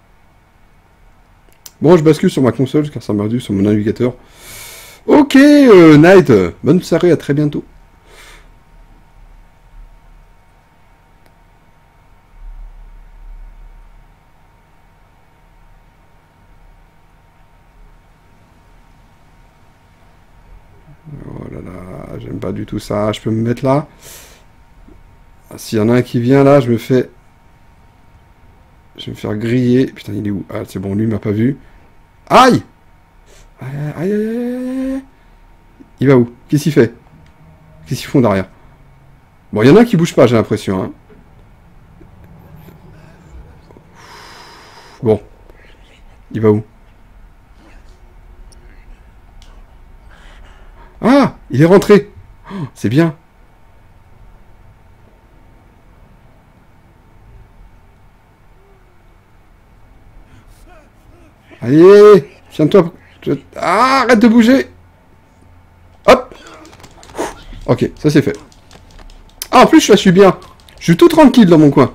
Bon, je bascule sur ma console, car ça m'a perdu sur mon navigateur. Ok, euh, Night. Bonne soirée, à très bientôt. Oh là là, j'aime pas du tout ça. Je peux me mettre là. Ah, s'il y en a un qui vient là, je me fais... Je vais me faire griller. Putain, il est où? Ah, c'est bon, lui, il m'a pas vu. Aïe! Aïe, aïe, aïe, aïe, aïe. Il va où? Qu'est-ce qu'il fait? Qu'est-ce qu'ils font derrière? Bon, il y en a un qui bouge pas, j'ai l'impression. Hein. Bon. Il va où? Ah! Il est rentré! Oh, c'est bien. Allez! Tiens-toi. Ah! Arrête de bouger! Hop! Ok, ça c'est fait. Ah, en plus, je la suis bien. Je suis tout tranquille dans mon coin.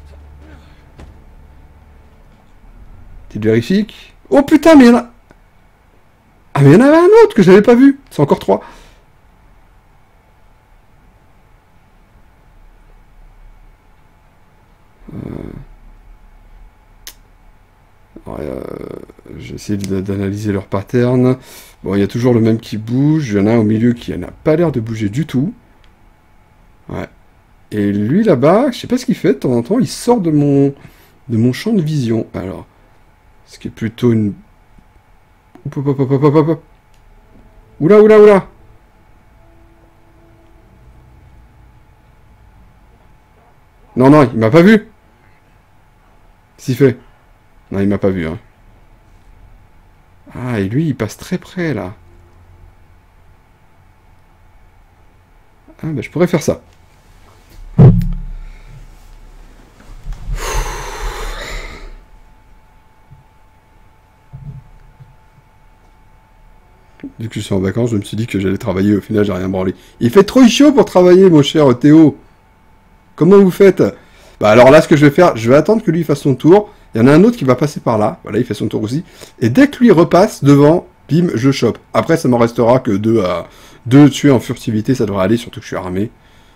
Petite vérifique. Oh putain, mais il y en a... Ah, mais il y en avait un autre que j'avais pas vu. C'est encore trois. Euh... Euh... J'ai essayé d'analyser leur pattern. Bon, il y a toujours le même qui bouge. Il y en a un au milieu qui n'a pas l'air de bouger du tout. Ouais. Et lui, là-bas, je sais pas ce qu'il fait. De temps en temps, il sort de mon... de mon champ de vision. Alors, ce qui est plutôt une... Hop, hop, hop, hop, hop, hop. Oula, oula, oula. Non, non, il m'a pas vu. S'il fait. Non, il m'a pas vu, hein. Ah, et lui, il passe très près, là. Ah, bah, je pourrais faire ça. Vu que je suis en vacances, je me suis dit que j'allais travailler. Au final, j'ai rien branlé. Il fait trop chaud pour travailler, mon cher Théo. Comment vous faites? Bah alors là, ce que je vais faire, je vais attendre que lui fasse son tour. Il y en a un autre qui va passer par là. Voilà, il fait son tour aussi. Et dès que lui repasse devant, bim, je chope. Après, ça m'en restera que deux à deux tuer en furtivité. Ça devrait aller, surtout que je suis armé.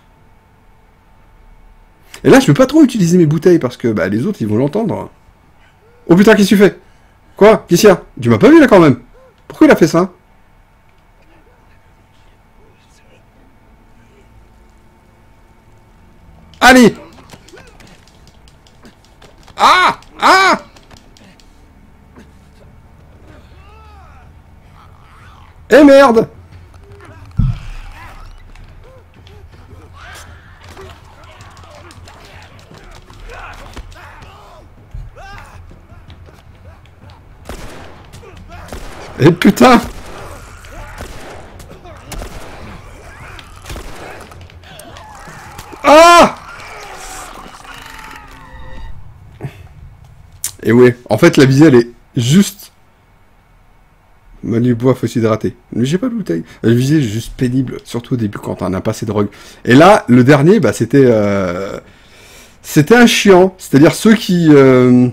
Et là, je peux pas trop utiliser mes bouteilles parce que bah, les autres, ils vont l'entendre. Oh putain, qu'est-ce que tu fais? Quoi? Qu'est-ce qu'il y a? Tu m'as pas vu là quand même? Pourquoi il a fait ça? Allez! Ah! Ah! Eh merde! Eh putain! Ah! Et ouais, en fait la visée elle est juste... Manu bois, faut s'hydrater. Mais j'ai pas de bouteille. La visée est juste pénible, surtout au début quand on n'a pas assez de drogue. Et là, le dernier, bah c'était... Euh... C'était un chiant. C'est-à-dire ceux qui... Euh...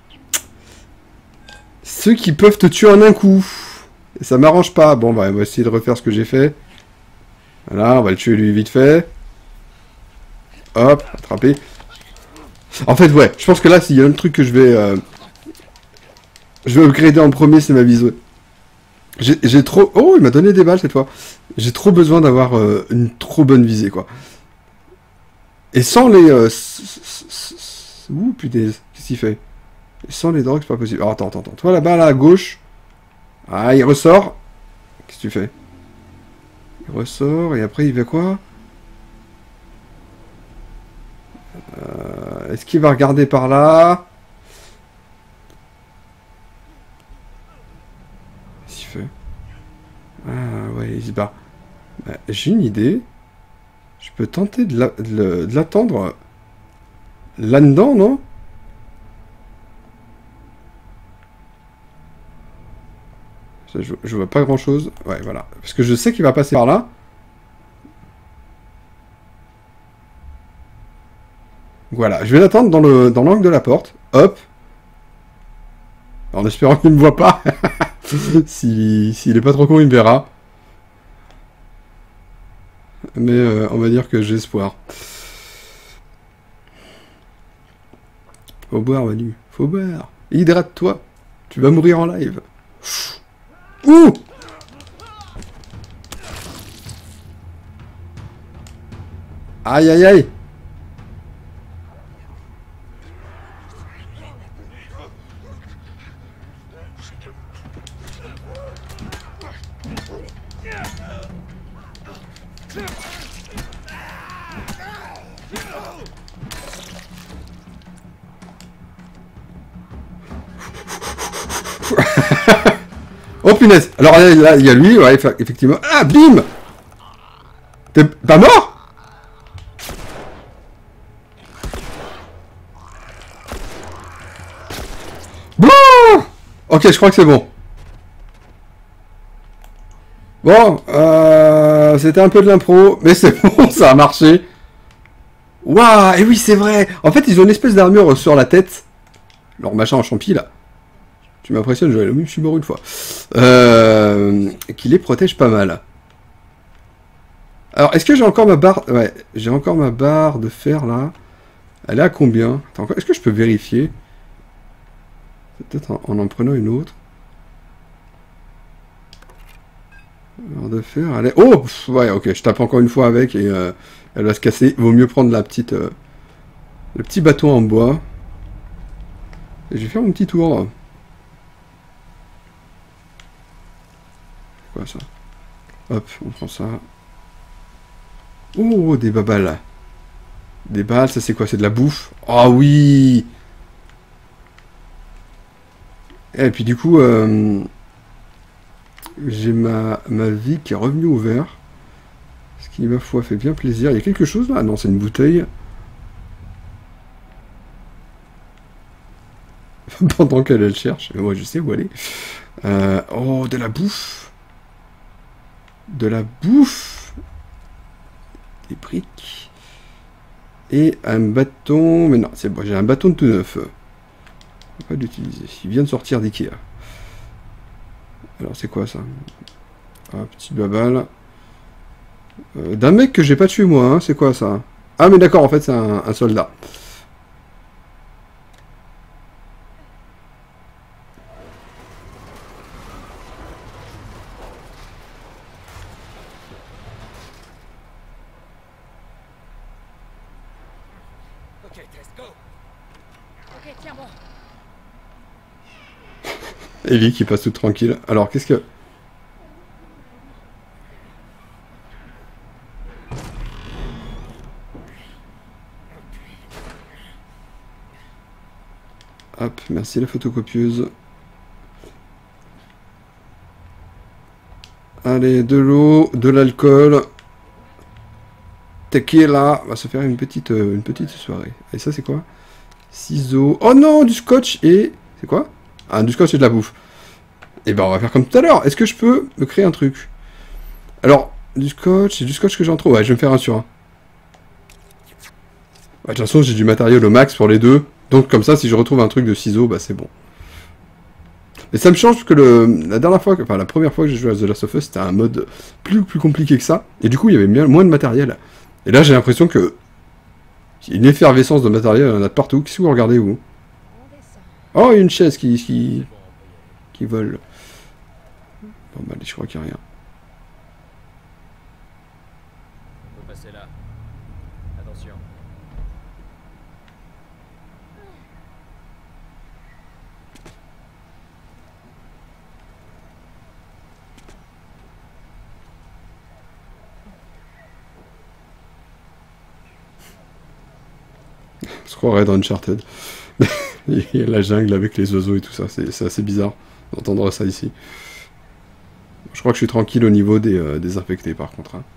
Ceux qui peuvent te tuer en un coup. Et ça m'arrange pas. Bon, bah on va essayer de refaire ce que j'ai fait. Voilà, on va le tuer lui vite fait. Hop, attraper. En fait, ouais, je pense que là, s'il y a un truc que je vais... Euh... Je vais upgrader en premier, c'est ma visée. J'ai trop... Oh, il m'a donné des balles cette fois. J'ai trop besoin d'avoir euh, une trop bonne visée, quoi. Et sans les... Euh... Ouh, putain, qu'est-ce qu'il fait? Et sans les drogues, c'est pas possible. Alors, attends, attends, attends. Toi, là-bas, là, à gauche. Ah, il ressort. Qu'est-ce que tu fais? Il ressort, et après, il fait quoi? Euh, Est-ce qu'il va regarder par là? Qu'est-ce qu'il fait? Ah ouais, il se bat. Bah, j'ai une idée. Je peux tenter de l'attendre là-dedans, non? je, je vois pas grand-chose. Ouais, voilà. Parce que je sais qu'il va passer par là. Voilà, je vais l'attendre dans le dans l'angle de la porte. Hop. En espérant qu'il ne me voit pas. S'il si, si est pas trop con, il me verra. Mais euh, on va dire que j'ai espoir. Faut boire, Manu. Faut boire. Hydrate-toi. Tu vas mourir en live. Ouh! Aïe, aïe, aïe. Oh punaise. Alors là, il y a lui, ouais, effectivement. Ah, bim. T'es pas mort? Bon. Ok, je crois que c'est bon. Bon, euh, c'était un peu de l'impro, mais c'est bon, ça a marché. Waouh, et oui, c'est vrai. En fait, ils ont une espèce d'armure sur la tête. Leur machin en champi, là. Tu m'impressionnes, Joël. Oui, je suis mort une fois. Euh, qui les protège pas mal. Alors, est-ce que j'ai encore ma barre... Ouais, j'ai encore ma barre de fer, là. Elle est à combien? Est-ce que je peux vérifier? Peut-être en, en en prenant une autre. Barre de fer, elle est... Oh, ouais, ok, je tape encore une fois avec et euh, elle va se casser. Il vaut mieux prendre la petite... Euh, le petit bâton en bois. Et je vais faire mon petit tour. Quoi ça? Hop, on prend ça. Oh, des babales. Des balles, ça c'est quoi? C'est de la bouffe? Ah oui! Et puis du coup, euh, j'ai ma, ma vie qui est revenue au vert. Ce qui, ma foi, fait bien plaisir. Il y a quelque chose là? Ah non, c'est une bouteille. Pendant qu'elle elle cherche. Mais moi, je sais où elle est. Euh, oh, de la bouffe. De la bouffe. Des briques. Et un bâton... Mais non, c'est bon, j'ai un bâton de tout neuf. On va pas l'utiliser. Il vient de sortir d'Ikea. Alors, c'est quoi ça? Ah, petite babale. Euh, D'un mec que j'ai pas tué moi, hein. C'est quoi ça? Ah, mais d'accord, en fait, c'est un, un soldat. Ok, Tess, go. Ok, tiens bon. Ellie qui passe tout tranquille. Alors, qu'est-ce que... Hop, merci la photocopieuse. Allez, de l'eau, de l'alcool. Tequila. On va se faire une petite, euh, une petite soirée. Et ça, c'est quoi? Ciseaux. Oh non, du scotch et... C'est quoi? Ah, du scotch et de la bouffe. Et ben, on va faire comme tout à l'heure. Est-ce que je peux me créer un truc? Alors, du scotch, c'est du scotch que j'en trouve. Ouais, je vais me faire un sur un. Ouais, de toute façon, j'ai du matériel au max pour les deux. Donc, comme ça, si je retrouve un truc de ciseaux, bah c'est bon. Et ça me change parce que le, la dernière fois, enfin la première fois que j'ai joué à The Last of Us, c'était un mode plus, plus compliqué que ça. Et du coup, il y avait bien, moins de matériel. Et là, j'ai l'impression que... Il y a une effervescence de matériel, il y en a de partout. Qu'est-ce que vous regardez, vous? On descend. Oh, il y a une chaise qui, qui, qui vole. Bon, bah, allez, je crois qu'il n'y a rien. On peut passer là. Attention. On se croirait dans Uncharted. Il y a la jungle avec les oiseaux et tout ça, c'est assez bizarre d'entendre ça ici. Je crois que je suis tranquille au niveau des, euh, des infectés par contre. Hein.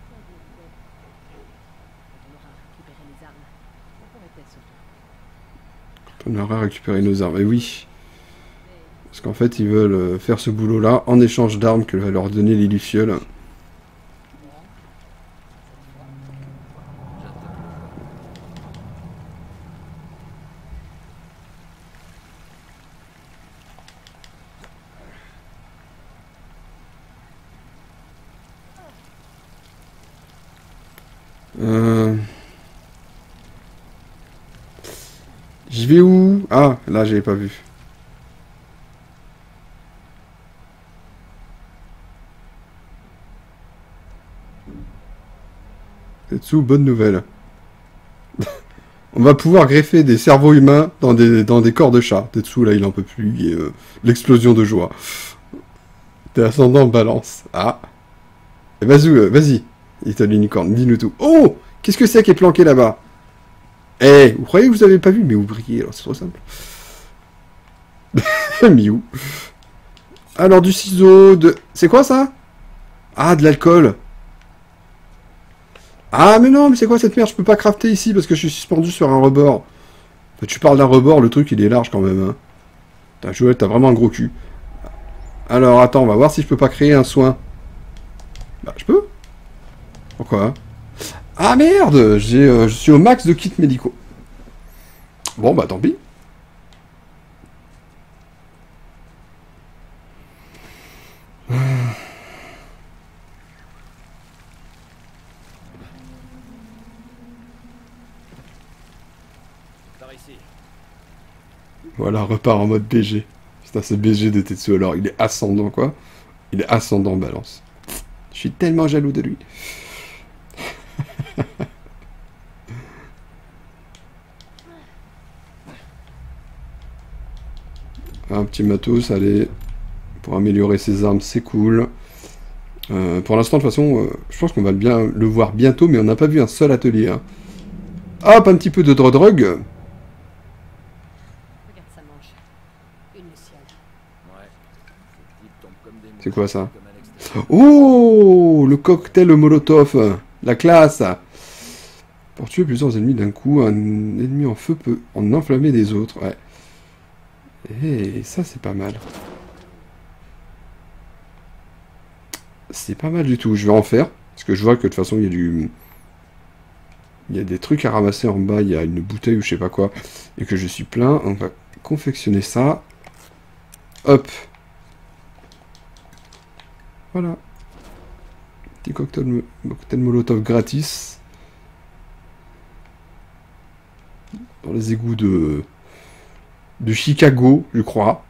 On aura récupéré les armes. On aura récupéré nos On pourrait peut-être sauter. armes. Et oui. Parce qu'en fait, ils veulent euh, faire ce boulot-là en échange d'armes que va leur donner les lucioles. Euh... J'y vais où? Ah, là, j'avais pas vu. Tetsu, bonne nouvelle. On va pouvoir greffer des cerveaux humains dans des, dans des corps de chat. Tetsu, là, il en peut plus. Il est, euh, l'explosion de joie. T'es ascendant balance. Ah. Et vas-y, euh, vas-y. Little Unicorn, dis-nous tout. Oh! Qu'est-ce que c'est qui est planqué là-bas? Eh, vous croyez que vous avez pas vu? Mais oubliez, alors c'est trop simple. Miou. Alors, du ciseau, de... C'est quoi ça? Ah, de l'alcool. Ah, mais non, mais c'est quoi cette merde? Je peux pas crafter ici parce que je suis suspendu sur un rebord. Enfin, tu parles d'un rebord, le truc il est large quand même. Hein. T'as joué, t'as vraiment un gros cul. Alors, attends, on va voir si je peux pas créer un soin. Bah, je peux. Pourquoi? Ah merde, j'ai, euh, je suis au max de kits médicaux. Bon, bah tant pis. Par ici. Voilà, repart en mode B G. Putain, ce B G de Tetsu, alors, il est ascendant, quoi. Il est ascendant balance. Je suis tellement jaloux de lui. Un petit matos, allez. Pour améliorer ses armes, c'est cool. Euh, pour l'instant, de toute façon, euh, je pense qu'on va bien le voir bientôt, mais on n'a pas vu un seul atelier. Hein. Hop, un petit peu de drogue. Regarde sa manche. Une luciole. Ouais. Ces types tombent comme des C'est quoi ça? comme un extrait. Oh, le cocktail Molotov. La classe. Pour tuer plusieurs ennemis d'un coup, un ennemi en feu peut en enflammer des autres. Ouais. Et ça, c'est pas mal. C'est pas mal du tout. Je vais en faire. Parce que je vois que de toute façon, il y a du... Il y a des trucs à ramasser en bas. Il y a une bouteille ou je sais pas quoi. Et que je suis plein. On va confectionner ça. Hop. Voilà. Petit cocktail, mo- cocktail Molotov gratis. Dans les égouts de... De Chicago, je crois.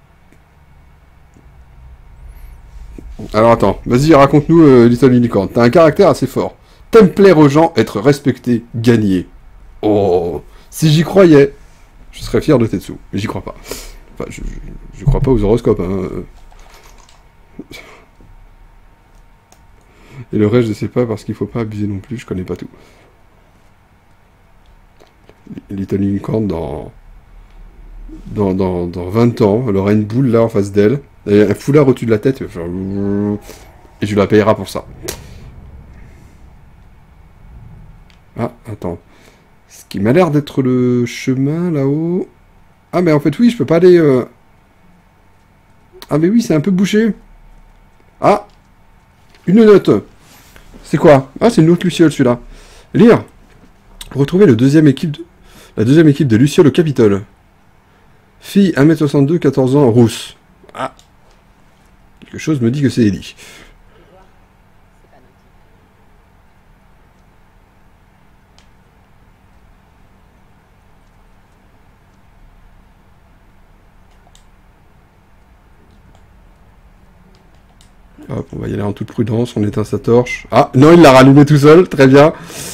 Alors attends, vas-y, raconte-nous euh, Little Unicorn. T'as un caractère assez fort. T'aimes plaire aux gens, être respecté, gagner. Oh, si j'y croyais, je serais fier de Tetsu. Mais j'y crois pas. Enfin, je, je, je crois pas aux horoscopes. Hein. Et le reste, je sais pas, parce qu'il faut pas abuser non plus, je connais pas tout. Little Unicorn, dans... Dans, dans, dans vingt ans, elle aura une boule là en face d'elle. Et un foulard au-dessus de la tête. Et je la payerai pour ça. Ah, attends. Ce qui m'a l'air d'être le chemin là-haut. Ah, mais en fait, oui, je peux pas aller... Euh... Ah, mais oui, c'est un peu bouché. Ah, une note. C'est quoi? Ah, c'est une autre Luciole, celui-là. Lire. Retrouver le deuxième équipe de... la deuxième équipe de Luciole au Capitole. Fille un mètre soixante-deux, quatorze ans, rousse. Ah. Quelque chose me dit que c'est Ellie. Tu vois, c'est pas notre Hop, on va y aller en toute prudence, on éteint sa torche. Ah, non, il l'a rallumé tout seul, très bien.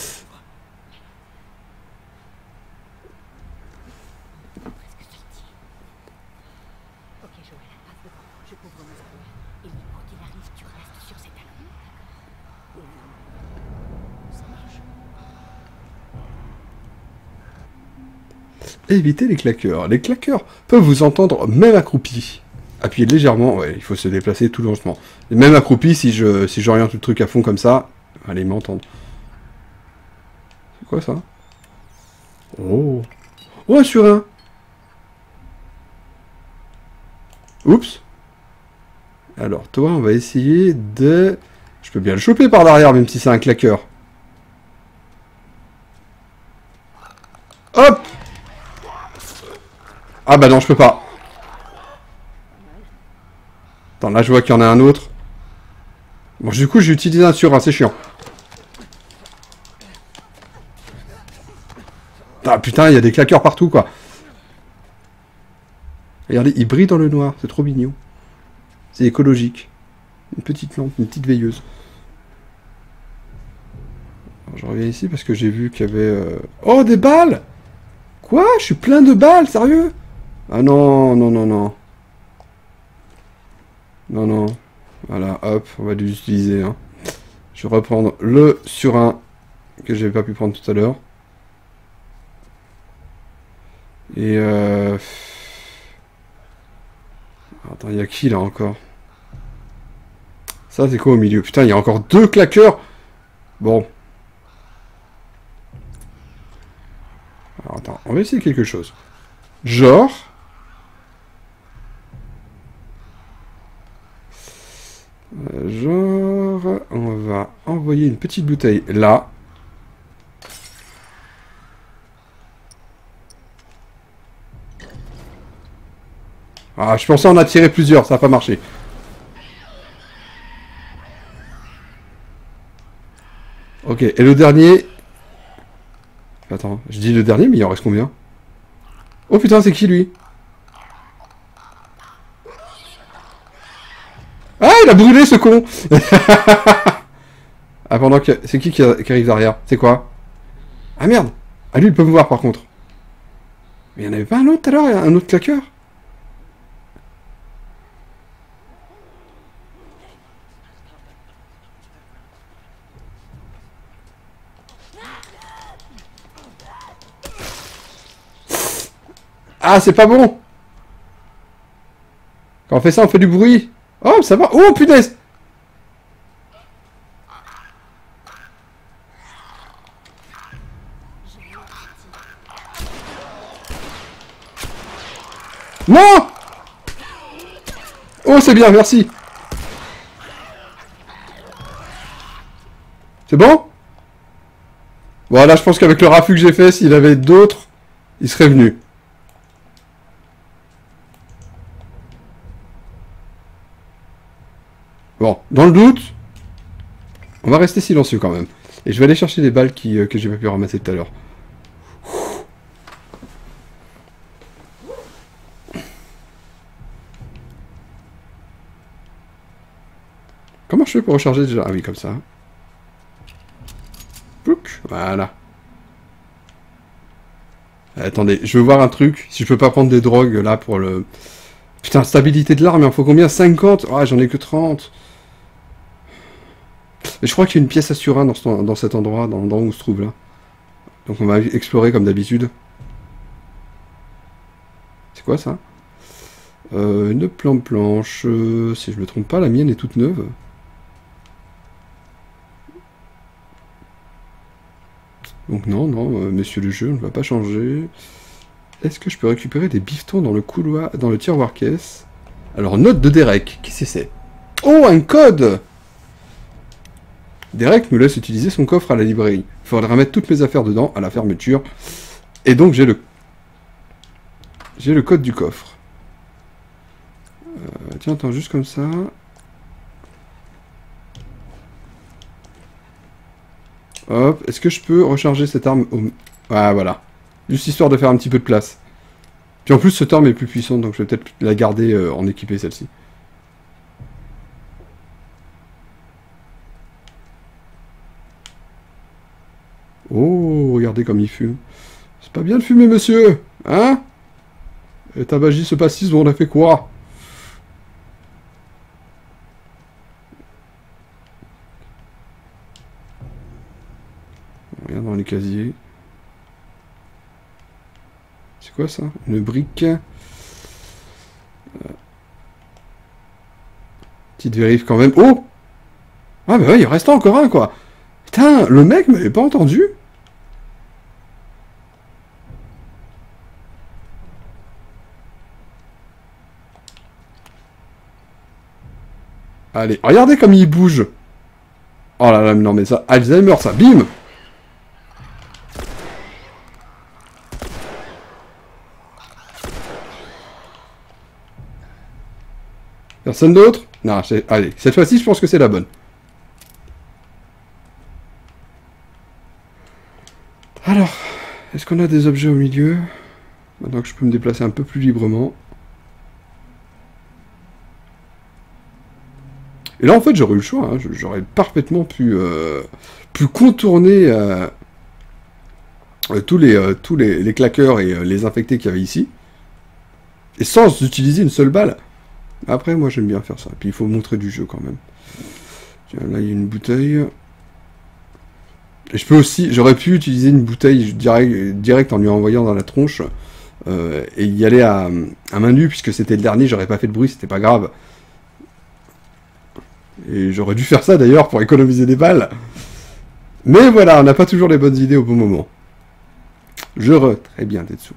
Ok, Joël, passe devant. Je couvre mes arrières. Et lui, quoi qu'il arrive, tu restes sur ses talons. D'accord. Ça marche. Évitez les claqueurs. Les claqueurs peuvent vous entendre même accroupis. Appuyez légèrement, ouais, il faut se déplacer tout lentement. Et même accroupi, si je si j'oriente le truc à fond comme ça, allez m'entendre. C'est quoi ça? Oh. Oh, un surin. Oups. Alors, toi, on va essayer de... Je peux bien le choper par derrière, même si c'est un claqueur. Hop. Ah bah non, je peux pas. Attends, là, je vois qu'il y en a un autre. Bon, du coup, j'ai utilisé un surin, c'est chiant. Ah putain, il y a des claqueurs partout, quoi. Regardez, il brille dans le noir, c'est trop mignon. C'est écologique. Une petite lampe, une petite veilleuse. Alors, je reviens ici parce que j'ai vu qu'il y avait... Euh... Oh, des balles! Quoi? Je suis plein de balles, sérieux? Ah non, non, non, non. Non, non. Voilà, hop, on va les utiliser. Hein. Je vais reprendre le surin que j'avais pas pu prendre tout à l'heure. Et euh... Attends, il y a qui là encore? Ça, c'est quoi au milieu? Putain, il y a encore deux claqueurs. Bon. Alors, attends, on va essayer quelque chose. Genre... Genre... On va envoyer une petite bouteille là. Ah, je pensais en attirer plusieurs, ça n'a pas marché. Ok, et le dernier... Attends, je dis le dernier, mais il en reste combien? Oh putain, c'est qui lui? Ah, il a brûlé ce con. Ah, pendant que... C'est qui qui, a... qui arrive derrière? C'est quoi? Ah merde. Ah, lui, il peut me voir par contre. Mais il n'y en avait pas un autre tout à l'heure? Un autre claqueur? Ah, c'est pas bon. Quand on fait ça, on fait du bruit. Oh, ça va. Oh, punaise. Non. Oh, c'est bien, merci. C'est bon? Voilà, je pense qu'avec le raffut que j'ai fait, s'il avait d'autres, il serait venu. Bon, dans le doute, on va rester silencieux quand même. Et je vais aller chercher les balles qui, euh, que j'ai pas pu ramasser tout à l'heure. Comment je fais pour recharger déjà? Ah oui, comme ça. Plouc, voilà. Attendez, je veux voir un truc. Si je peux pas prendre des drogues là pour le... Putain, stabilité de l'arme, il en faut combien? cinquante? Ah, j'en ai que trente. Mais je crois qu'il y a une pièce à surin dans, ce, dans cet endroit, dans l'endroit où on se trouve là. Donc on va explorer comme d'habitude. C'est quoi ça? euh, Une plante planche. Euh, si je me trompe pas, la mienne est toute neuve. Donc non, non, euh, monsieur le jeu ne va pas changer. Est-ce que je peux récupérer des bifetons dans le couloir, dans le tiroir caisse? Alors, note de Derek. Qu'est-ce que c'est? Oh, un code! Derek nous laisse utiliser son coffre à la librairie. Il faudra mettre toutes mes affaires dedans à la fermeture. Et donc, j'ai le... J'ai le code du coffre. Euh, tiens, attends, juste comme ça. Hop, est-ce que je peux recharger cette arme au... Ah, voilà. Juste histoire de faire un petit peu de place. Puis en plus, cette arme est plus puissante, donc je vais peut-être la garder euh, en équipée, celle-ci. Oh, regardez comme il fume. C'est pas bien de fumer, monsieur. Hein? Et tabagie se passe, on a fait quoi? Regarde dans les casiers. C'est quoi ça? Une brique. Euh... Petite vérif quand même. Oh! Ah bah ouais, il reste encore un quoi. Putain, le mec m'avait pas entendu? Allez, regardez comme il bouge. Oh là là, non mais ça, Alzheimer ça, bim! Personne d'autre? Non, allez, cette fois-ci, je pense que c'est la bonne. Alors, est-ce qu'on a des objets au milieu? Maintenant que je peux me déplacer un peu plus librement. Et là, en fait, j'aurais eu le choix. Hein. J'aurais parfaitement pu, euh, pu contourner euh, euh, tous, les, euh, tous les, les claqueurs et euh, les infectés qu'il y avait ici. Et sans utiliser une seule balle. Après, moi, j'aime bien faire ça. Puis, il faut montrer du jeu, quand même. Tiens, là, il y a une bouteille. Et je peux aussi... J'aurais pu utiliser une bouteille direct, direct en lui envoyant dans la tronche. Euh, et y aller à, à main nue, puisque c'était le dernier. J'aurais pas fait de bruit, c'était pas grave. Et j'aurais dû faire ça, d'ailleurs, pour économiser des balles. Mais voilà, on n'a pas toujours les bonnes idées au bon moment. Je re... Très bien, Tetsu.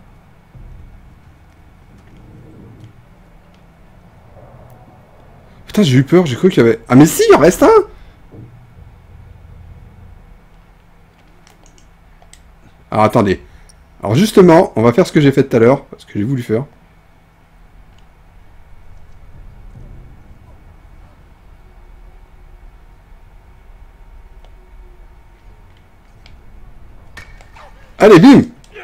Putain, j'ai eu peur, j'ai cru qu'il y avait... Ah mais si, il en reste un! Alors attendez. Alors justement, on va faire ce que j'ai fait tout à l'heure, parce que j'ai voulu faire. Allez, bim!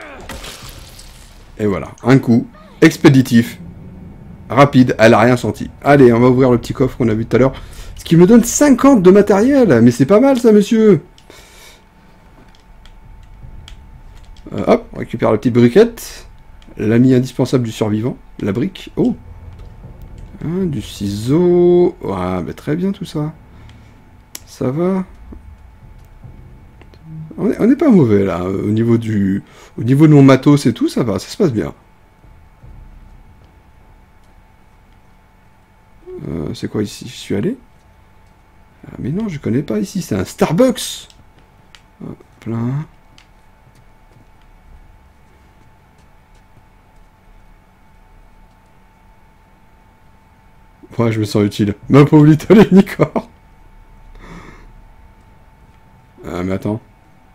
Et voilà, un coup, expéditif. Rapide, elle a rien senti. Allez, on va ouvrir le petit coffre qu'on a vu tout à l'heure. Ce qui me donne cinquante de matériel. Mais c'est pas mal ça, monsieur. Euh, hop, on récupère la petite briquette. L'ami indispensable du survivant. La brique. Oh. Hein, du ciseau. Ah, bah, très bien tout ça. Ça va. On est, on est pas mauvais, là. Au niveau du... Au niveau de mon matos et tout, ça va, ça se passe bien. Euh, c'est quoi ici? Je suis allé? Ah, mais non, je connais pas ici. C'est un Starbucks. Hop là. Ouais, je me sens utile. Ma pauvre Little Unicorn. Ah, mais attends.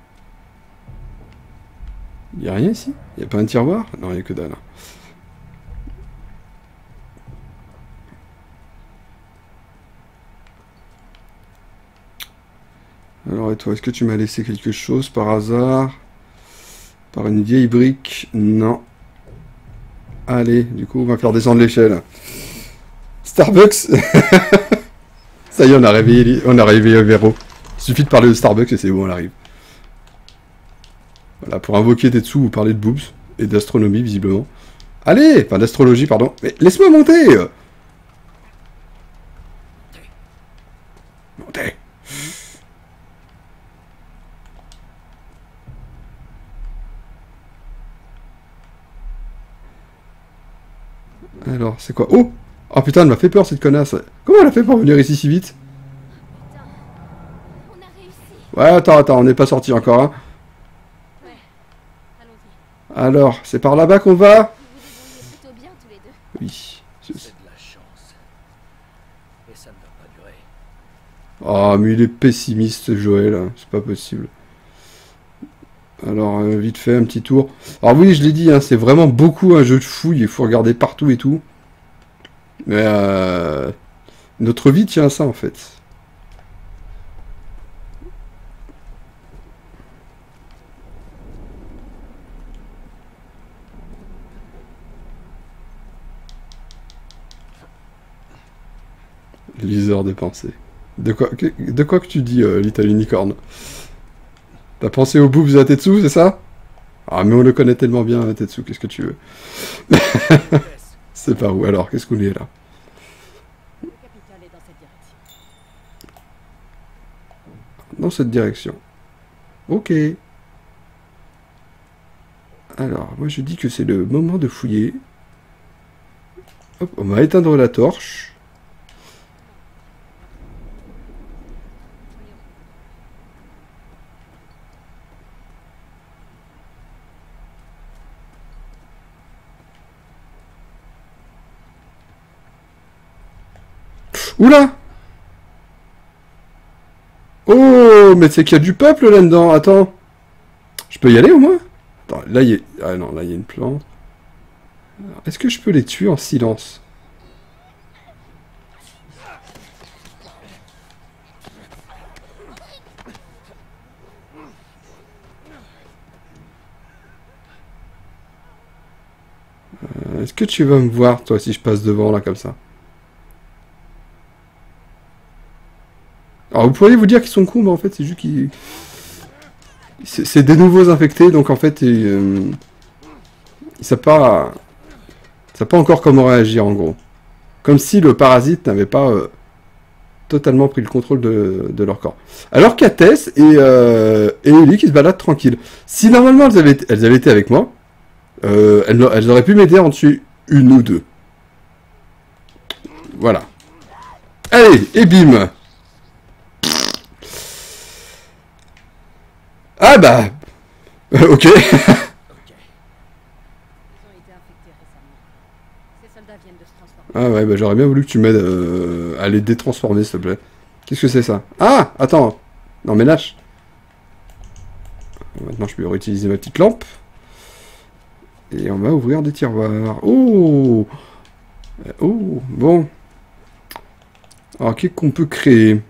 Y'a rien ici? Y'a pas un tiroir? Non, y'a que dalle. Alors, et toi, est-ce que tu m'as laissé quelque chose par hasard? Par une vieille brique? Non. Allez, du coup, on va faire descendre l'échelle. Starbucks. Ça y est, on a réveillé, on a réveillé Véro. Il suffit de parler de Starbucks et c'est bon, on arrive. Voilà, pour invoquer Tetsu, vous parlez de boobs et d'astronomie, visiblement. Allez! Enfin, d'astrologie, pardon. Mais laisse-moi monter! Montez! Alors, c'est quoi? Oh! Oh putain, elle m'a fait peur, cette connasse. Comment elle a fait pour venir ici si vite? Putain, on a réussi. Ouais, attends, attends, on n'est pas sorti encore, hein. Ouais, allons-y. Alors, c'est par là-bas qu'on va? Vous vous débrouillez plutôt bien tous les deux. Oui. C'est de la chance. Et ça ne va pas durer. Oh, mais il est pessimiste, Joël. hein. C'est pas possible. Alors, euh, vite fait, un petit tour. Alors oui, je l'ai dit, hein, c'est vraiment beaucoup un jeu de fouille. Il faut regarder partout et tout. Mais euh, notre vie tient à ça, en fait. Liseur des pensées. De quoi que, de quoi que tu dis, euh, Little Unicorn? T'as pensé aux boobs à Tetsu, c'est ça? Ah, mais on le connaît tellement bien, Tetsu, qu'est-ce que tu veux? C'est par où, alors? Qu'est-ce qu'on est, là? Le capital est dans cette direction. Dans cette direction. Ok. Alors, moi je dis que c'est le moment de fouiller. Hop, on va éteindre la torche. Oula! Oh, mais c'est qu'il y a du peuple là-dedans. Attends. Je peux y aller au moins? Attends, là il y a... Ah non, là il y a une plante. Est-ce que je peux les tuer en silence? Euh, Est-ce que tu vas me voir, toi, si je passe devant, là, comme ça? Alors, vous pourriez vous dire qu'ils sont cons, mais en fait, c'est juste qu'ils... C'est c'est des nouveaux infectés, donc en fait, ils, euh, ils savent pas... Ils savent pas encore comment réagir, en gros. Comme si le parasite n'avait pas euh, totalement pris le contrôle de, de leur corps. Alors qu'il y a Tess et, euh, et Ellie qui se baladent tranquilles. Si normalement elles avaient, elles avaient été avec moi, euh, elles, elles auraient pu m'aider à en tuer une ou deux. Voilà. Allez, et bim! Ah bah... ok. Ils ont été infectés récemment. Ces soldats viennent de se transformer. Ah ouais, bah j'aurais bien voulu que tu m'aides euh, à les détransformer, s'il te plaît. Qu'est-ce que c'est ça? Ah! Attends! Non mais lâche! Maintenant je peux réutiliser ma petite lampe. Et on va ouvrir des tiroirs. Oh! Oh! Bon. Alors qu'est-ce qu'on peut créer?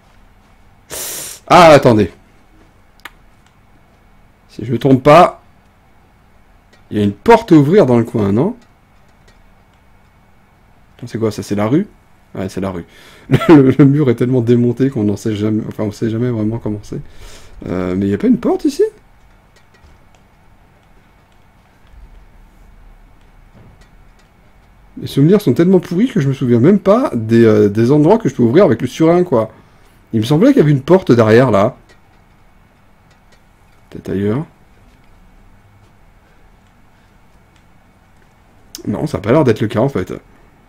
Ah, attendez. Si je me trompe pas, il y a une porte à ouvrir dans le coin, non? C'est quoi ça? C'est la rue? Ouais, c'est la rue. Le, le mur est tellement démonté qu'on n'en sait jamais. Enfin, on sait jamais vraiment comment c'est. Euh, mais il n'y a pas une porte ici? Les souvenirs sont tellement pourris que je me souviens même pas des, euh, des endroits que je peux ouvrir avec le surin, quoi. Il me semblait qu'il y avait une porte derrière, là. Peut-être ailleurs. Non, ça a pas l'air d'être le cas en fait.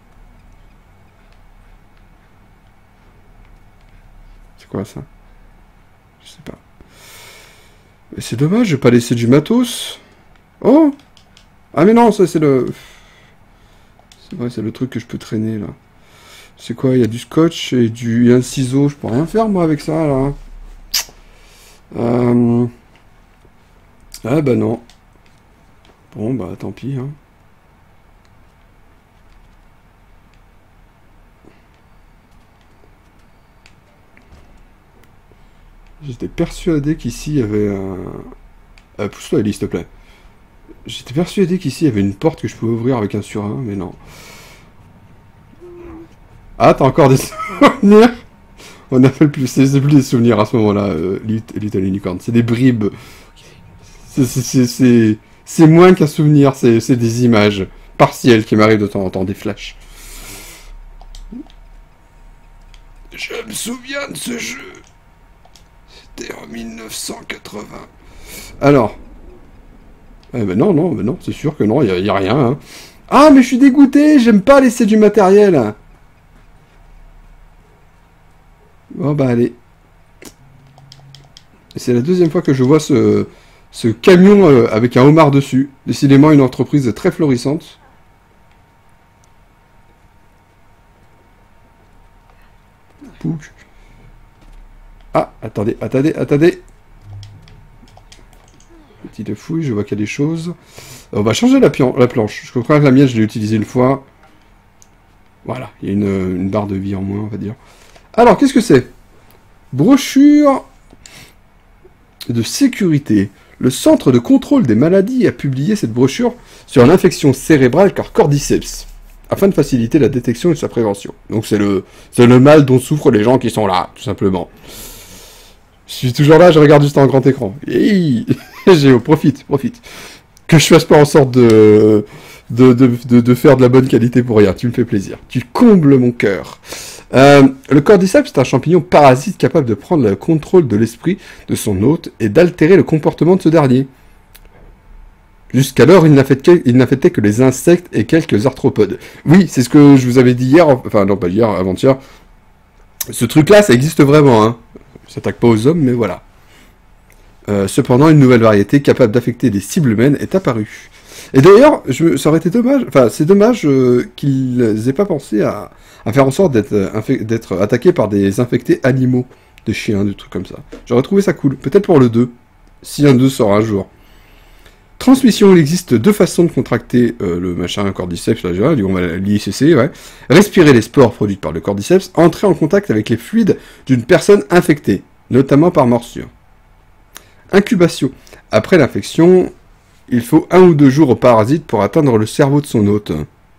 C'est quoi ça? Je sais pas. Mais c'est dommage, je vais pas laisser du matos. Oh! Ah mais non, ça c'est le... C'est vrai, c'est le truc que je peux traîner là. C'est quoi? Il y a du scotch et du et un ciseau. Je peux rien faire moi avec ça là. Euh... Ah bah non. Bon bah tant pis hein. J'étais persuadé qu'ici il y avait un... Euh, pousse-toi Ellie s'il te plaît. J'étais persuadé qu'ici il y avait une porte que je pouvais ouvrir avec un sur un, mais non. Ah, t'as encore des souvenirs? On appelle plus, c'est plus des souvenirs à ce moment-là, euh, Little Unicorn. C'est des bribes. C'est moins qu'un souvenir, c'est des images partielles qui m'arrivent de temps en temps, des flashs. Je me souviens de ce jeu. C'était en mille neuf cent quatre-vingts. Alors. Eh ben non, non, ben non, c'est sûr que non, il n'y a, a rien. Hein. Ah, mais je suis dégoûté, j'aime pas laisser du matériel. Bon, bah allez. C'est la deuxième fois que je vois ce, ce camion euh, avec un homard dessus. Décidément, une entreprise très florissante. Pouc. Ah, attendez, attendez, attendez. Petite fouille, je vois qu'il y a des choses. On va changer la, la planche. Je crois que la mienne, je l'ai utilisée une fois. Voilà, il y a une, une barre de vie en moins, on va dire. Alors, qu'est-ce que c'est? Brochure de sécurité. Le Centre de contrôle des maladies a publié cette brochure sur l'infection cérébrale par cordyceps, afin de faciliter la détection et sa prévention. Donc c'est le, c'est le mal dont souffrent les gens qui sont là, tout simplement. Je suis toujours là, je regarde juste en grand écran. Hey Géo, profite, profite. Que je fasse pas en sorte de de, de, de, de faire de la bonne qualité pour rien, tu me fais plaisir. Tu combles mon cœur. Euh, le cordyceps est un champignon parasite capable de prendre le contrôle de l'esprit de son hôte et d'altérer le comportement de ce dernier. Jusqu'alors, il n'affectait que les insectes et quelques arthropodes. Oui, c'est ce que je vous avais dit hier, enfin non pas hier, avant-hier. Ce truc-là, ça existe vraiment, hein. Ça s'attaque pas aux hommes, mais voilà. Euh, cependant, une nouvelle variété capable d'affecter des cibles humaines est apparue. Et d'ailleurs, ça aurait été dommage, enfin c'est dommage euh, qu'ils aient pas pensé à, à faire en sorte d'être attaqués par des infectés animaux, des chiens, des trucs comme ça. J'aurais trouvé ça cool, peut-être pour le deux, si un deux sort un jour. Transmission, il existe deux façons de contracter euh, le machin cordyceps, là, l'I C C, ouais. Respirer les spores produites par le cordyceps, entrer en contact avec les fluides d'une personne infectée, notamment par morsure. Incubation. Après l'infection, il faut un ou deux jours au parasite pour atteindre le cerveau de son hôte.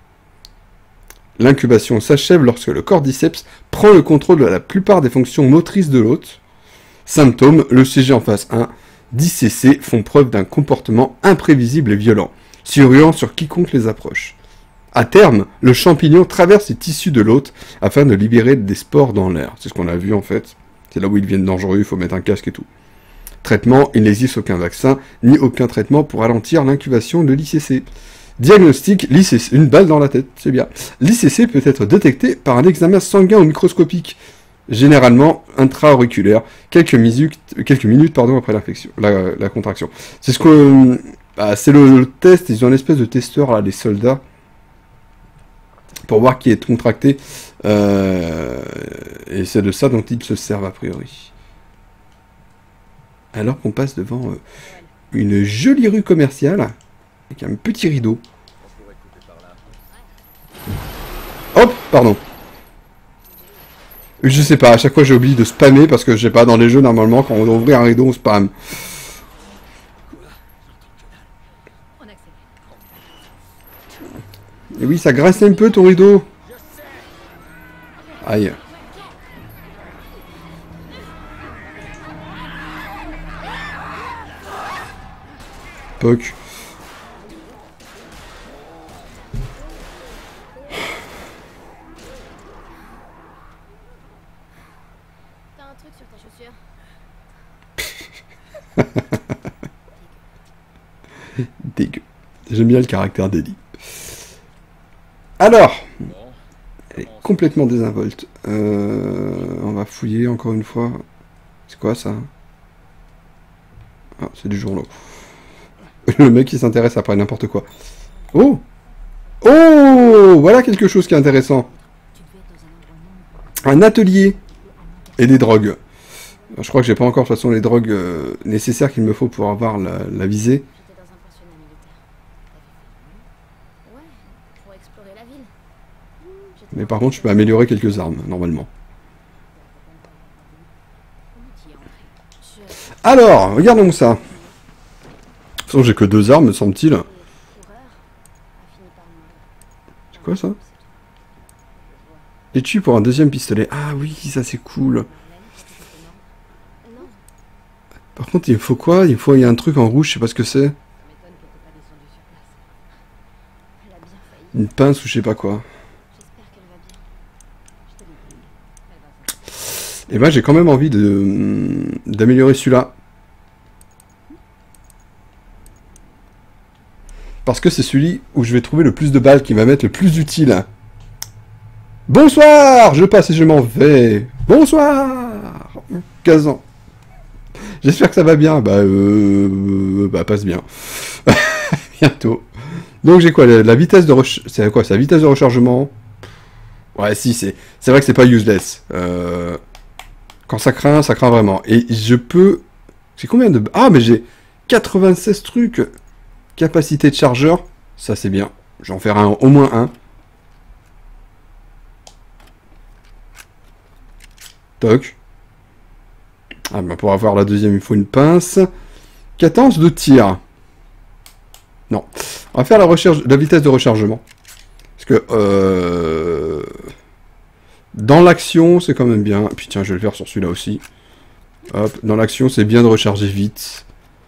L'incubation s'achève lorsque le cordyceps prend le contrôle de la plupart des fonctions motrices de l'hôte. Symptômes, le C G en phase un, dix C C font preuve d'un comportement imprévisible et violent, s'urlant sur quiconque les approche. À terme, le champignon traverse les tissus de l'hôte afin de libérer des spores dans l'air. C'est ce qu'on a vu en fait. C'est là où ils deviennent dangereux, il faut mettre un casque et tout. Traitement, il n'existe aucun vaccin, ni aucun traitement pour ralentir l'incubation de l'I C C. Diagnostic, l'I C C, une balle dans la tête, c'est bien. L'I C C peut être détecté par un examen sanguin ou microscopique, généralement intra-auriculaire, quelques minutes, quelques minutes pardon, après l'infection, la, la contraction. C'est ce que, bah, c'est le, le test, ils ont une espèce de testeur là, les soldats, pour voir qui est contracté, euh, et c'est de ça dont ils se servent a priori. Alors qu'on passe devant euh, une jolie rue commerciale, avec un petit rideau. Hop, pardon. Je sais pas, à chaque fois j'ai oublié de spammer, parce que je sais pas, dans les jeux, normalement, quand on doit ouvrir un rideau, on spam. Et oui, ça graisse un peu ton rideau. Aïe. Poc. T'as un truc sur ta chaussure? Dégueu. J'aime bien le caractère d'Ellie. Alors, Bon, elle est complètement désinvolte. Euh, on va fouiller encore une fois. C'est quoi ça? Ah, c'est du journaux. Le mec qui s'intéresse après n'importe quoi. Oh! Oh! Voilà quelque chose qui est intéressant. Tu devais être dans un endroit non. Un atelier et des drogues. Je crois que j'ai pas encore de toute façon les drogues euh, nécessaires qu'il me faut pour avoir la, la visée. J'étais dans un pensionnat militaire. T'avais fait Ouais, pour explorer la ville. J'étais Mais dans par un contre, je peux hôtel. améliorer quelques armes, normalement. Comment t'y es entré? Je... Alors, regardons ça. De toute façon, j'ai que deux armes, me semble-t-il. Le coureur a fini par me... C'est quoi ça? Je vois. Et tu pour un deuxième pistolet. Ah oui, ça c'est cool. Non. Non, Par contre, il me faut quoi? Il me faut il y a un truc en rouge, je sais pas ce que c'est. ça m'étonne qu'elle t'ait pas descendu sur place. Elle a bien failli. Une pince ou je sais pas quoi. J'espère qu'elle va bien. Je te l'ai dit. Elle va s'en sortir. Et ben j'ai quand même envie de d'améliorer celui-là. Parce que c'est celui où je vais trouver le plus de balles qui va m'être le plus utile. Bonsoir! Je passe et je m'en vais. Bonsoir! Kazan. J'espère que ça va bien. Bah, euh... Bah, passe bien. Bientôt. Donc j'ai quoi? La, la vitesse de rechargement. C'est quoi? C'est la vitesse de rechargement? Ouais, si, c'est c'est vrai que c'est pas useless. Euh... Quand ça craint, ça craint vraiment. Et je peux... J'ai combien de... Ah, mais j'ai quatre-vingt-seize trucs. Capacité de chargeur. Ça, c'est bien. J'en ferai un, au moins un. Toc. Ah, bah pour avoir la deuxième, il faut une pince. quatorze de tir. Non. On va faire la, recherche, la vitesse de rechargement. Parce que... Euh... Dans l'action, c'est quand même bien. Puis tiens, je vais le faire sur celui-là aussi. Hop, dans l'action, c'est bien de recharger vite.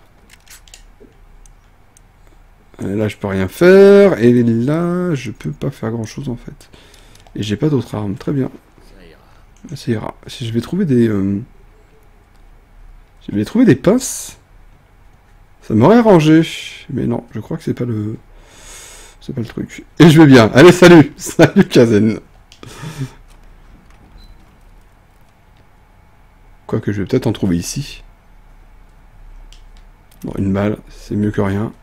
Et là, je peux rien faire. Et là, je peux pas faire grand-chose, en fait. Et j'ai pas d'autres armes. Très bien. ça ira. Ça ira. Si je vais trouver des... Euh... Je vais trouver des pinces. Ça m'aurait arrangé. Mais non, je crois que c'est pas le... C'est pas le truc. Et je vais bien. Allez, salut. Salut, Kazen. Quoique je vais peut-être en trouver ici. Bon, une balle, c'est mieux que rien.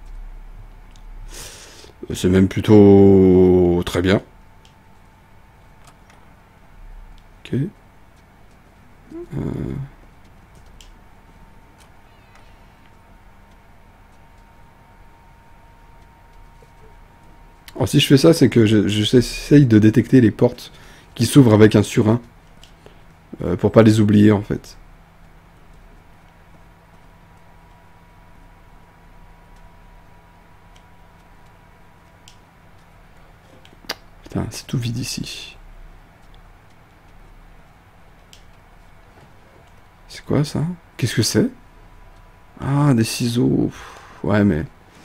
C'est même plutôt... très bien. Ok. Euh... Alors si je fais ça, c'est que j'essaye de détecter les portes qui s'ouvrent avec un surin. Euh, pour pas les oublier en fait. Putain, c'est tout vide ici. C'est quoi ça? Qu'est-ce que c'est? Ah, des ciseaux. Ouais, mais...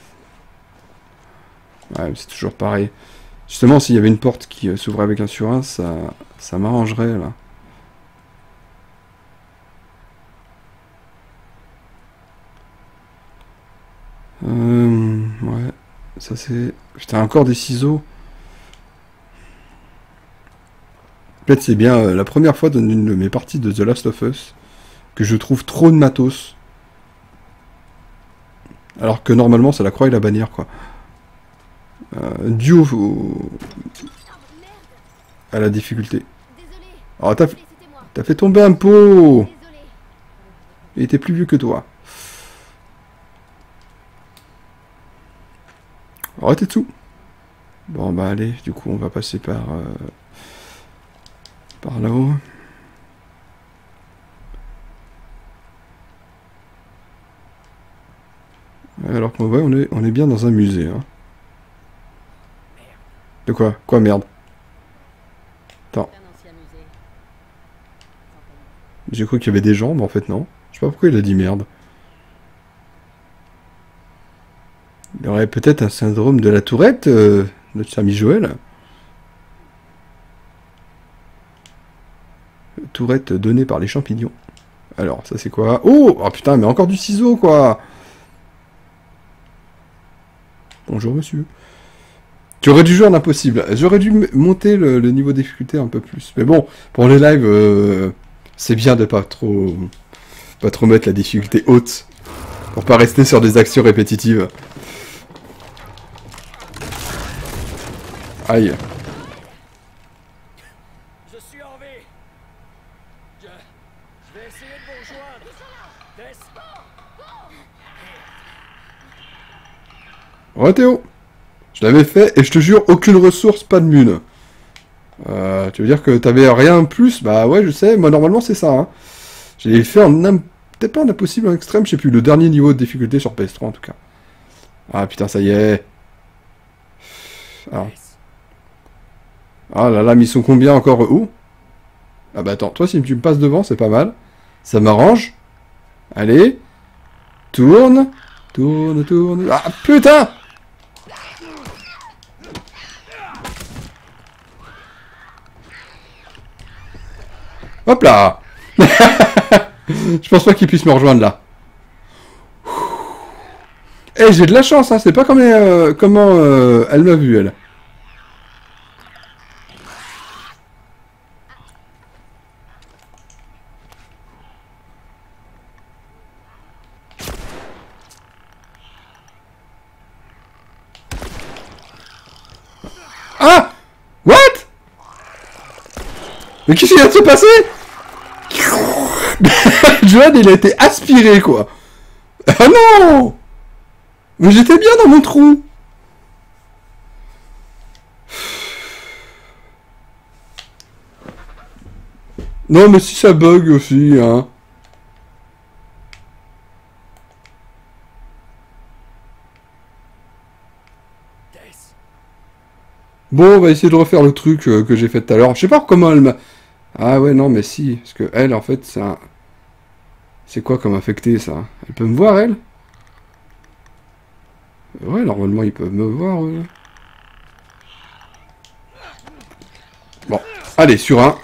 Ouais, mais c'est toujours pareil. Justement, s'il y avait une porte qui euh, s'ouvrait avec un surin, ça, ça m'arrangerait, là. Euh... Ouais. Ça, c'est... Putain, encore des ciseaux. Peut-être c'est bien euh, la première fois dans une de mes parties de The Last of Us que je trouve trop de matos. Alors que normalement, c'est la croix et la bannière, quoi. Euh, dû au, au- à la difficulté. Désolé. Oh, t'as Désolé, c'était moi. t'as fait tomber un pot. Désolé. Il était plus vieux que toi. Arrêtez dessous. Bon, bah allez, du coup, on va passer par... euh, par là-haut. Alors qu'on voit, on est, on est bien dans un musée. Hein. De quoi? Quoi, merde? C'est un ancien musée. J'ai cru qu'il y avait des gens, mais en fait non. Je sais pas pourquoi il a dit merde. Il aurait peut-être un syndrome de la tourette, euh, notre ami Joël. Tourette donnée par les champignons. Alors, ça c'est quoi? Oh! Oh putain, mais encore du ciseau, quoi! Bonjour monsieur. Tu aurais dû jouer en impossible. J'aurais dû m- monter le, le niveau de difficulté un peu plus. Mais bon, pour les lives, euh, c'est bien de pas trop, pas trop mettre la difficulté haute. Pour pas rester sur des actions répétitives. Aïe. Je suis en vie. Je... Je vais essayer de vous rejoindre. Tess. Ouais Théo. Je l'avais fait et je te jure, aucune ressource, pas de mune. Euh, tu veux dire que t'avais rien en plus? Bah ouais, je sais, moi normalement c'est ça. Hein. Je l'ai fait en im- peut-être pas en impossible, en extrême, je sais plus, le dernier niveau de difficulté sur P S trois en tout cas. Ah putain, ça y est. Alors. Tess. Ah là là, mais ils sont combien encore? Où? Ah bah attends, toi si tu me passes devant, c'est pas mal. Ça m'arrange. Allez. Tourne. Tourne, tourne. Ah putain! Hop là. Je pense pas qu'il puisse me rejoindre là. Eh, j'ai de la chance, hein. C'est pas comme, euh, comment euh, elle m'a vu, elle. Ah! What? Mais qu'est-ce qui vient de se passer? Johan, il a été aspiré, quoi. Ah non! Mais j'étais bien dans mon trou. Non, mais si ça bug aussi, hein. Tess. Bon, on va essayer de refaire le truc euh, que j'ai fait tout à l'heure. Je sais pas comment elle m'a... Ah ouais, non, mais si. Parce que elle, en fait, c'est un... C'est quoi comme infecté, ça? Elle peut me voir, elle? Ouais, normalement, ils peuvent me voir. eux. Bon, allez, sur un.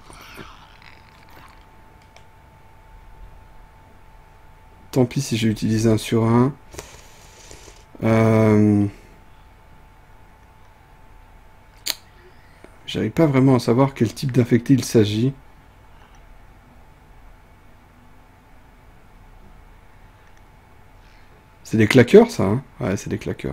Tant pis si j'ai utilisé un sur un. Euh... J'arrive pas vraiment à savoir quel type d'infecté il s'agit. C'est des claqueurs, ça, hein? Ouais, c'est des claqueurs.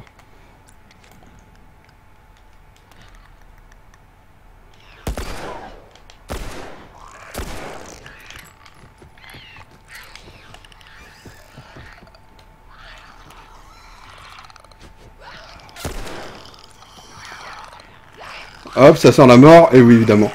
Hop, ça sent la mort, et oui, évidemment.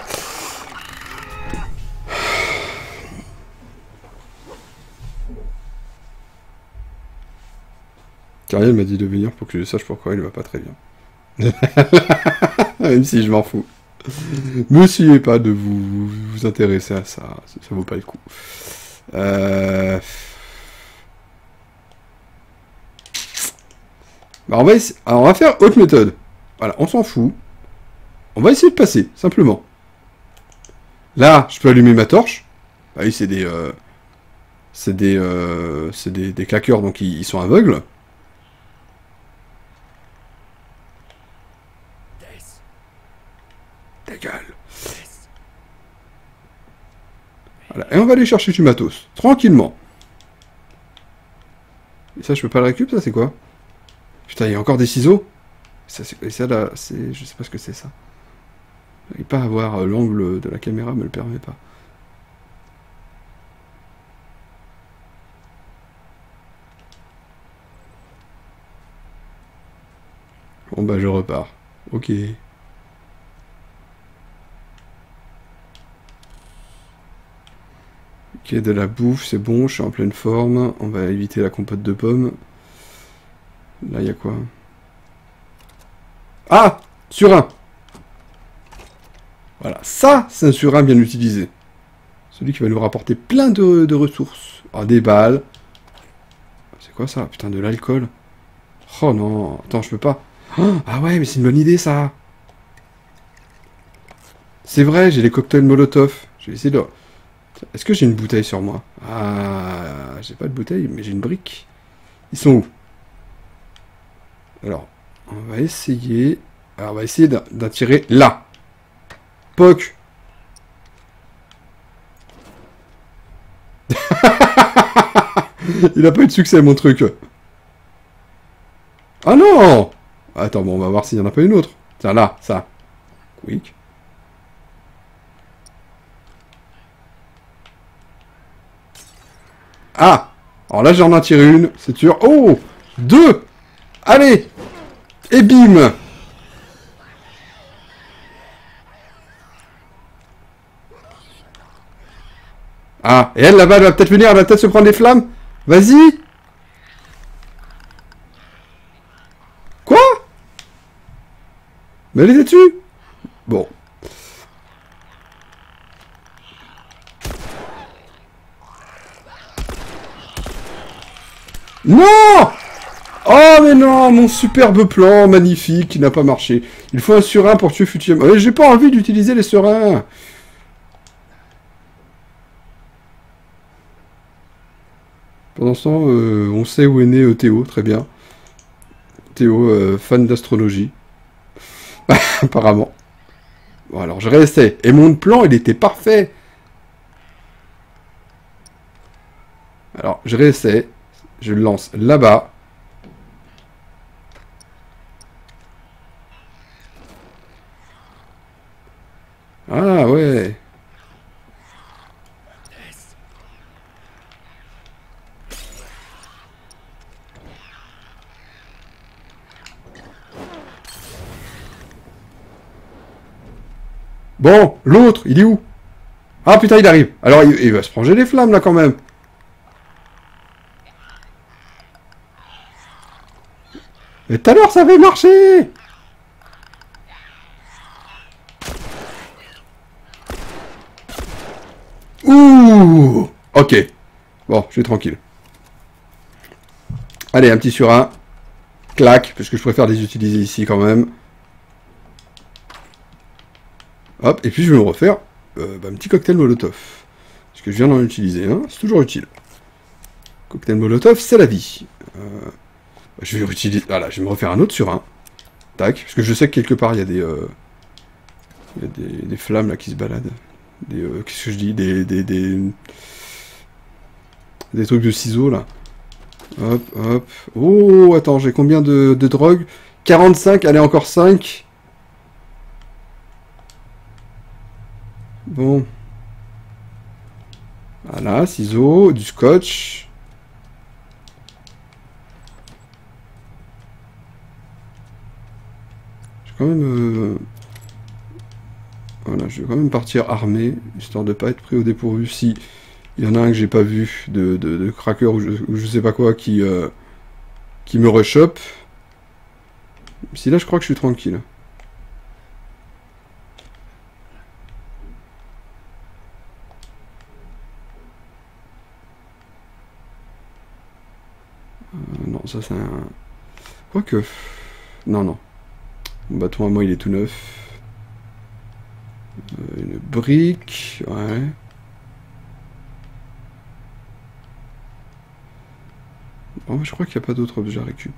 Cariel m'a dit de venir pour que je sache pourquoi il va pas très bien. Même si je m'en fous. M'essayez pas de vous, vous intéresser à ça, ça, ça vaut pas le coup. Euh... Bah on va essa- Alors on va faire autre méthode. Voilà, on s'en fout. On va essayer de passer, simplement. Là, je peux allumer ma torche. Ah oui, c'est des... Euh... C'est des, euh... c'est des, des claqueurs, donc ils, ils sont aveugles. Tess. Ta gueule. Tess. Voilà. Et on va aller chercher du matos. Tranquillement. Et ça, je peux pas le récupérer, ça, c'est quoi? Putain, il y a encore des ciseaux. Ça, c'est... Et ça, là, c'est... Je sais pas ce que c'est, ça. J'arrive pas à voir euh, l'angle de la caméra, me le permet pas. Bon, bah, je repars. Ok. Ok, de la bouffe, c'est bon, je suis en pleine forme. On va éviter la compote de pommes. Là, il y a quoi? Ah! Surin! Voilà, ça, c'est un surin bien utilisé. Celui qui va nous rapporter plein de, de ressources. Ah, des balles. C'est quoi ça? Putain, de l'alcool. Oh non, attends, je peux pas. Ah ouais, mais c'est une bonne idée, ça. C'est vrai, j'ai les cocktails Molotov. Je vais essayer de... Est-ce que j'ai une bouteille sur moi? Ah, j'ai pas de bouteille, mais j'ai une brique. Ils sont où? Alors, On va essayer... Alors, on va essayer d'attirer là. Poc. Il a pas eu de succès, mon truc. Ah non! Attends, bon, on va voir s'il n'y en a pas une autre. Tiens, là, ça. Quick. Ah! Alors là, j'en ai tiré une, c'est sûr. Oh! Deux! Allez! Et bim! Ah, et elle, là-bas, elle va peut-être venir, elle va peut-être se prendre des flammes. Vas-y! Quoi? Mais elle était dessus? Bon. Non! Oh, mais non! Mon superbe plan, magnifique, qui n'a pas marché. Il faut un surin pour tuer Futium. Mais j'ai pas envie d'utiliser les serins. Pendant ce temps, euh, on sait où est né euh, Théo, très bien. Théo, euh, fan d'astrologie. Apparemment. Bon, alors je réessaie. Et mon plan, il était parfait. Alors, je réessaie. Je le lance là-bas. Ah, ouais. Bon, l'autre, il est où? Ah putain, il arrive. Alors, il, il va se prendre les flammes, là, quand même. Et tout à l'heure, ça avait marché. Ouh. Ok. Bon, je suis tranquille. Allez, un petit sur un. Clac, parce que je préfère les utiliser ici, quand même. Hop, et puis je vais me refaire euh, bah, un petit cocktail Molotov. Parce que je viens d'en utiliser un, hein, c'est toujours utile. Cocktail Molotov, c'est la vie. Euh, je vais utiliser. Voilà, je vais me refaire un autre sur un. Tac, parce que je sais que quelque part il y a des. Euh, il y a des, des flammes là qui se baladent. Des. Euh, Qu'est-ce que je dis des, des, des. Des trucs de ciseaux là. Hop, hop. Oh, attends, j'ai combien de, de drogue? quarante-cinq, allez, encore cinq. Bon. Voilà, ciseaux, du scotch. Je vais quand même... Euh... Voilà, je vais quand même partir armé, histoire de pas être pris au dépourvu. Si il y en a un que j'ai pas vu, de, de, de cracker ou je, ou je sais pas quoi, qui, euh, qui me rechoppe. Si là, je crois que je suis tranquille. Non, ça c'est un... Quoique... Non, non. Mon bâton à moi, il est tout neuf. Euh, une brique... Ouais. Bon, je crois qu'il n'y a pas d'autres objets à récup.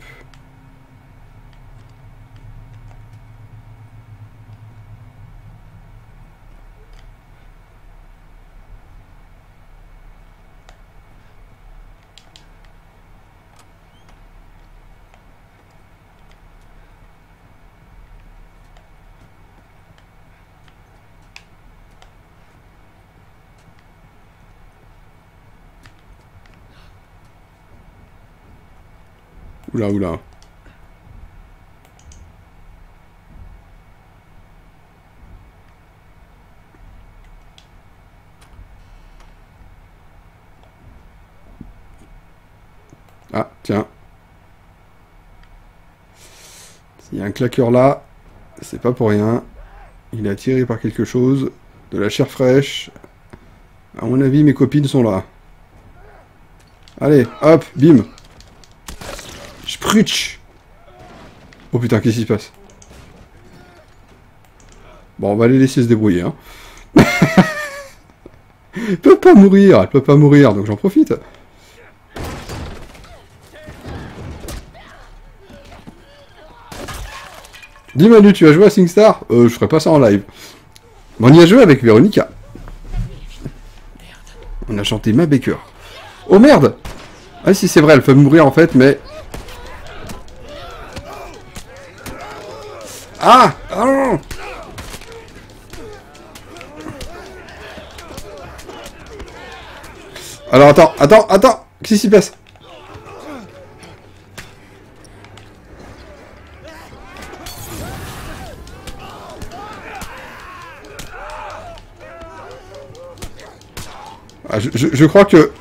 Oula, oula. Ah, tiens. S'il y a un claqueur là, c'est pas pour rien. Il est attiré par quelque chose. De la chair fraîche. À mon avis, mes copines sont là. Allez, hop, bim. Sprutch. Oh putain, qu'est-ce qui se passe? Bon, on va les laisser se débrouiller, hein. Elle peut pas mourir, elle peut pas mourir, donc j'en profite. Dis Manu, tu vas jouer à SingStar? Euh, je ferai pas ça en live. Bon, on y a joué avec Véronica. On a chanté Ma Baker. Oh merde! Ah si, c'est vrai, elle fait mourir en fait, mais... Ah! Ah non! Alors attends, attends, attends! Qu'est-ce qui s'y passe? Ah, je, je, je crois que...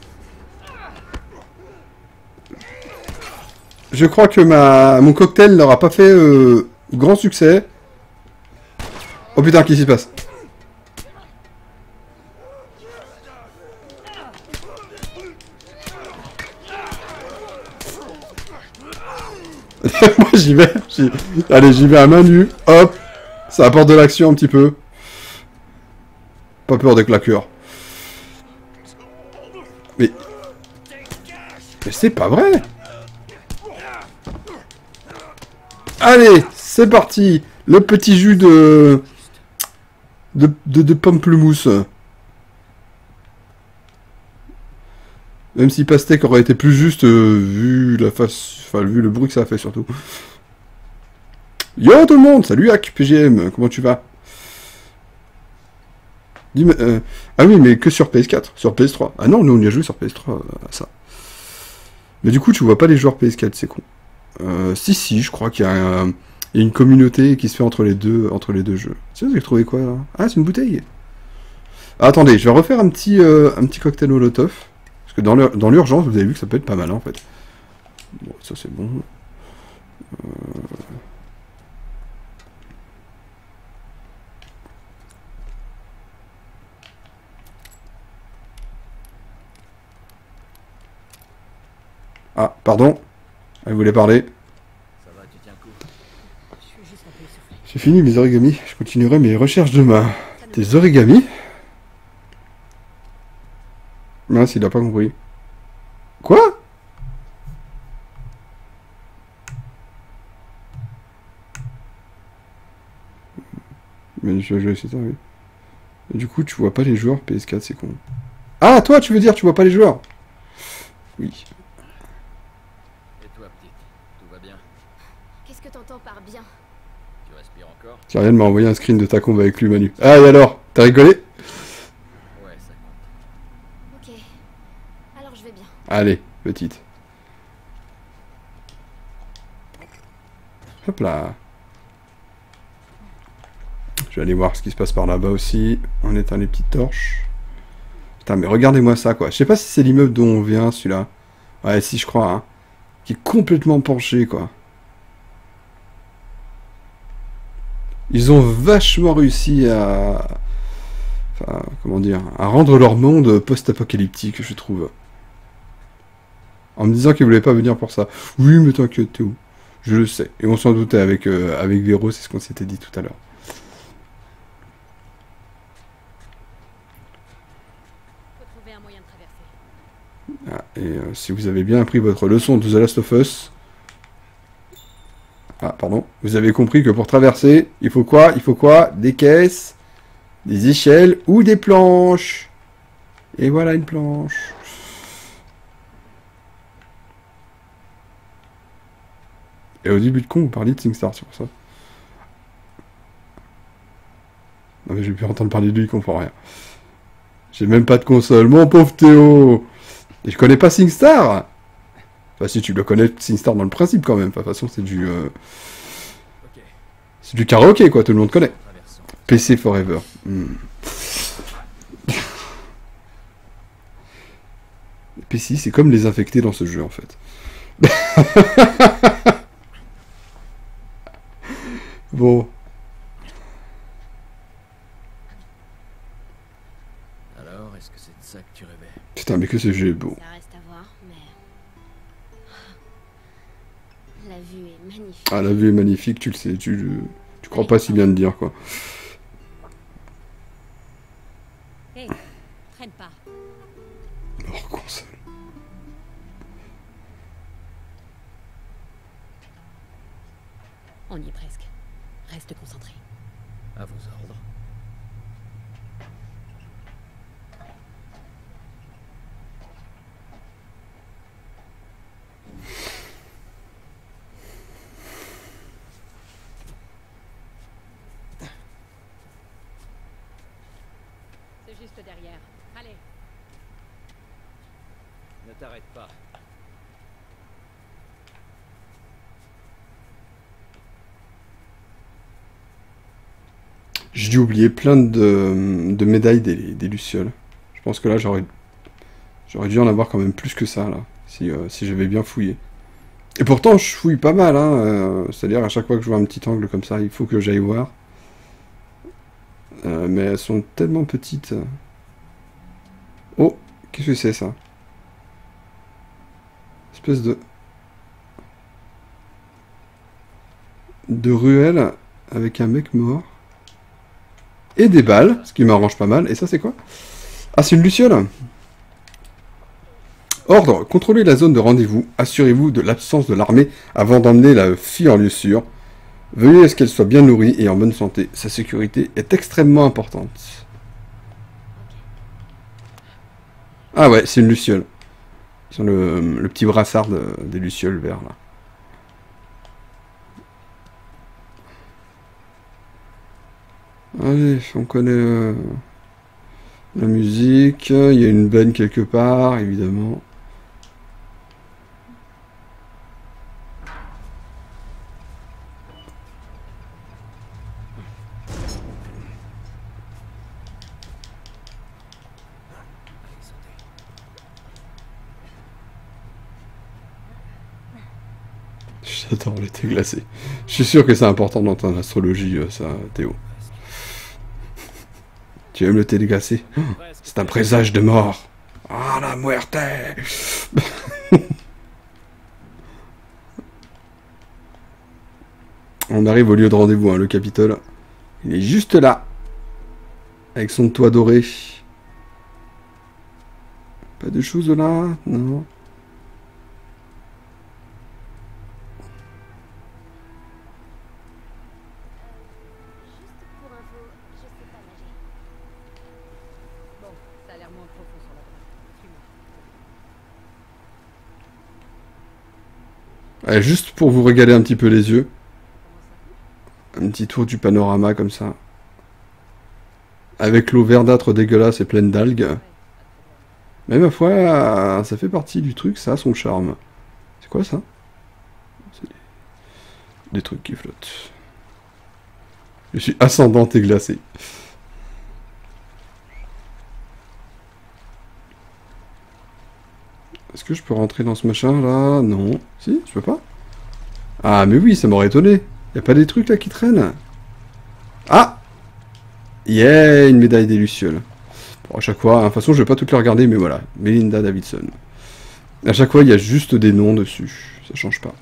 Je crois que ma mon cocktail n'aura pas fait euh, grand succès. Oh putain, qu'est-ce qui se passe? Moi j'y vais. j'y- Allez, j'y vais à main nue. Hop. Ça apporte de l'action un petit peu. Pas peur des claqueurs. Mais... Mais c'est pas vrai. Allez, c'est parti. Le petit jus de... De, de, de pamplemousse. Même si pastèque aurait été plus juste euh, vu la face... Enfin, vu le bruit que ça a fait surtout. Yo tout le monde. Salut Hack P G M. Comment tu vas? Dis euh... Ah oui, mais que sur P S quatre. Sur P S trois. Ah non, nous on y a joué sur P S trois euh, à ça. Mais du coup, tu vois pas les joueurs P S quatre, c'est con. Euh, si, si, je crois qu'il y a, un, il y a une communauté qui se fait entre les deux, entre les deux jeux. Tiens, vous avez trouvé quoi, là? Ah, c'est une bouteille. Ah, attendez, je vais refaire un petit, euh, un petit cocktail Molotov. Parce que dans l'ur- dans l'urgence, vous avez vu que ça peut être pas mal, hein, en fait. Bon, ça c'est bon. Euh... Ah, pardon. Elle voulait parler. Ça va, tu tiens le coup. Je suis juste un peu essoufflée. J'ai fini mes origamis. Je continuerai mes recherches demain. Tes origamis? Mince, il a pas compris. Quoi? Mais je vais jouer, c'est ça, oui. Et du coup, tu vois pas les joueurs P S quatre, c'est con. Ah, toi, tu veux dire, tu vois pas les joueurs? Oui. Et toi, petite, tout va bien? Qu'est-ce que t'entends par bien? Tu respires encore? Kyrian m'a envoyé un screen de ta combe avec lui, Manu. Ah, et alors? T'as rigolé? Ouais, ça compte. Ok. Alors je vais bien. Allez, petite. Hop là. Je vais aller voir ce qui se passe par là-bas aussi. On éteint les petites torches. Putain, mais regardez-moi ça, quoi. Je sais pas si c'est l'immeuble dont on vient, celui-là. Ouais, si, je crois, hein. Qui est complètement penché, quoi. Ils ont vachement réussi à... Enfin, comment dire... À rendre leur monde post-apocalyptique, je trouve. En me disant qu'ils voulaient pas venir pour ça. Oui, mais t'inquiète, Théo. Je le sais. Et on s'en doutait avec, euh, avec Véro, c'est ce qu'on s'était dit tout à l'heure. Faut trouver un moyen de traverser. Ah, et euh, si vous avez bien appris votre leçon de The Last of Us... Ah, pardon. Vous avez compris que pour traverser, il faut quoi? Il faut quoi? Des caisses, des échelles ou des planches. Et voilà une planche. Et au début de con, vous parliez de SingStar, c'est pour ça. Non mais j'ai pu entendre parler de lui, il comprend rien. J'ai même pas de console, mon pauvre Théo. Et je connais pas SingStar. Enfin si, tu le connais SingStar dans le principe quand même. Enfin, de toute façon, c'est du... Euh... Ok, C'est du karaoké, quoi, tout le monde connaît. traversons. P C Forever. Hmm. P C, c'est comme les infectés dans ce jeu, en fait. Bon. Alors, est-ce que c'est de ça que tu rêvais? Putain, mais que ce jeu est beau. Ça reste à voir, mais... La vue est magnifique. Ah, la vue est magnifique, tu le sais. Tu, le- tu crois pas si bien de dire, quoi. Hé, traîne pas. Hors console. On y est presque. Reste concentré. À vos ordres. C'est juste derrière. Allez. Ne t'arrête pas. J'ai dû oublier plein de, de médailles des, des Lucioles. Je pense que là, j'aurais j'aurais dû en avoir quand même plus que ça, là, si, euh, si j'avais bien fouillé. Et pourtant, je fouille pas mal, hein. Euh, C'est-à-dire, à chaque fois que je vois un petit angle comme ça, il faut que j'aille voir. Euh, mais elles sont tellement petites. Oh, qu'est-ce que c'est, ça? Espèce de... de ruelle avec un mec mort. Et des balles, ce qui m'arrange pas mal. Et ça, c'est quoi? Ah, c'est une luciole. Ordre, contrôlez la zone de rendez-vous. Assurez-vous de l'absence de l'armée avant d'emmener la fille en lieu sûr. Veuillez à ce qu'elle soit bien nourrie et en bonne santé. Sa sécurité est extrêmement importante. Ah ouais, c'est une luciole. Ils ont le, le petit brassard de, des lucioles verts, là. Allez, on connaît euh, la musique. Il y a une benne quelque part, évidemment. J'adore le thé glacé. Je suis sûr que c'est important d'entendre l'astrologie, euh, ça, Théo. Tu aimes le thé glacé? Oh, c'est un présage de mort. Ah, la muerte. On arrive au lieu de rendez-vous, hein, le Capitole. Il est juste là. Avec son toit doré. Pas de choses là? Non. Ça a l'air moins profond sur la droite. Suis-moi. Allez, juste pour vous régaler un petit peu les yeux. Un petit tour du panorama comme ça. Avec l'eau verdâtre dégueulasse et pleine d'algues. Mais ma foi, ça fait partie du truc, ça a son charme. C'est quoi ça? C'est des... des trucs qui flottent. Je suis ascendante et glacée. Est-ce que je peux rentrer dans ce machin là? Non. Si, je peux pas? Ah mais oui, ça m'aurait étonné. Y a pas des trucs là qui traînent? Ah! Yeah, une médaille des Lucioles. Bon, à chaque fois, hein, de toute façon je vais pas toutes les regarder, mais voilà. Melinda Davidson. À chaque fois il y a juste des noms dessus. Ça change pas.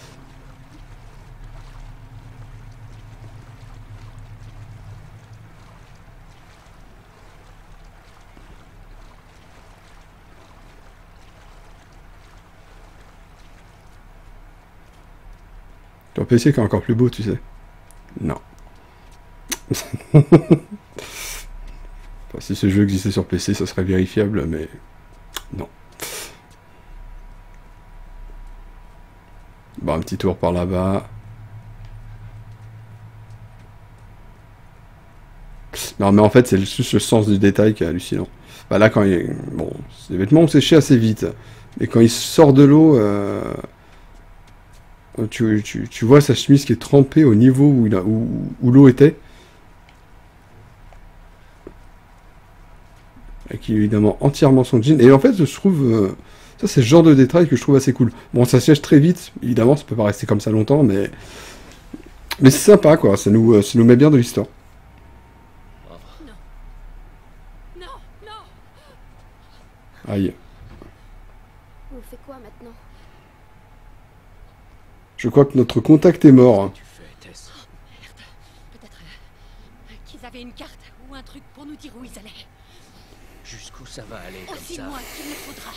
Ton P C qui est encore plus beau, tu sais. Non. Enfin, si ce jeu existait sur P C, ça serait vérifiable, mais non. Bon, un petit tour par là-bas. Non, mais en fait, c'est juste le sens du détail qui est hallucinant. Bah là, quand il... Bon, les vêtements ont séché assez vite. Mais quand il sort de l'eau... Euh... Tu, tu, tu vois sa chemise qui est trempée au niveau où, il a, où, où l'eau était. Et qui est évidemment entièrement son jean. Et en fait, je trouve... Euh, ça, c'est le genre de détail que je trouve assez cool. Bon, ça sèche très vite. Évidemment, ça peut pas rester comme ça longtemps, mais... Mais c'est sympa, quoi. Ça nous, euh, ça nous met bien de l'histoire. Non. Non, non. Aïe. On fait quoi maintenant? Je crois que notre contact est mort. Tu fais, Tess. Merde. Peut-être euh, qu'ils avaient une carte ou un truc pour nous dire où ils allaient. Jusqu'où ça va aller comme Aussi ça? loin qu'il le faudra.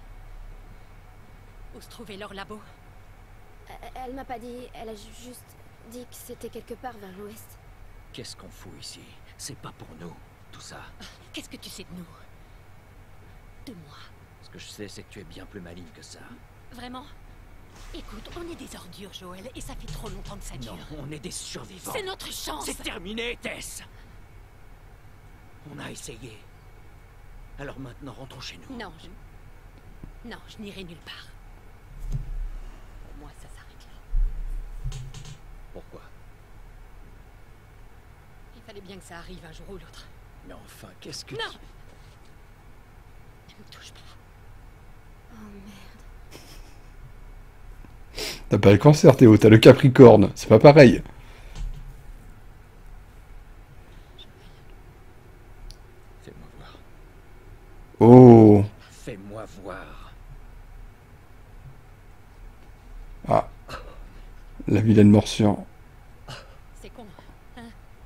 Où se trouvait leur labo? Elle, elle m'a pas dit, elle a ju- juste... dit que c'était quelque part vers l'ouest. Qu'est-ce qu'on fout ici? C'est pas pour nous, tout ça. Qu'est-ce que tu sais de nous? De moi? Ce que je sais, c'est que tu es bien plus maligne que ça. Vraiment? Écoute, on est des ordures, Joël, et ça fait trop longtemps que ça dure. Non, on est des survivants. C'est notre chance! C'est terminé, Tess. On a essayé. Alors maintenant, rentrons chez nous. Non, je... Non, je n'irai nulle part. Pour moi, ça s'arrête là. Pourquoi? Il fallait bien que ça arrive un jour ou l'autre. Mais enfin, qu'est-ce que... Non! tu- Ne me touche pas. Oh merde. T'as pas le cancer, Théo, t'as le Capricorne. C'est pas pareil. Fais-moi voir. Oh. Fais-moi voir. Ah. La vilaine morsure. C'est con, hein?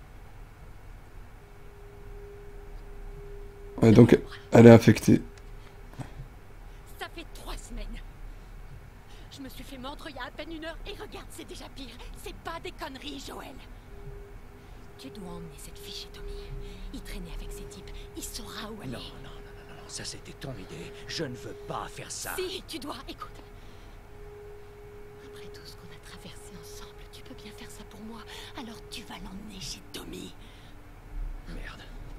Ouais, donc, elle est infectée. Ça fait trois semaines. Je me suis fait mordre il y a à peine une heure et regarde, c'est déjà pire. C'est pas des conneries, Joël. Tu dois emmener cette fille chez Tommy. Il traînait avec ces types. Il saura où elle Non, est. non, non, non, non, ça c'était ton idée. Je ne veux pas faire ça. Si, tu dois, écoute. Après tout ce qu'on a traversé ensemble, tu peux bien faire ça pour moi. Alors tu vas l'emmener chez Tommy. Merde.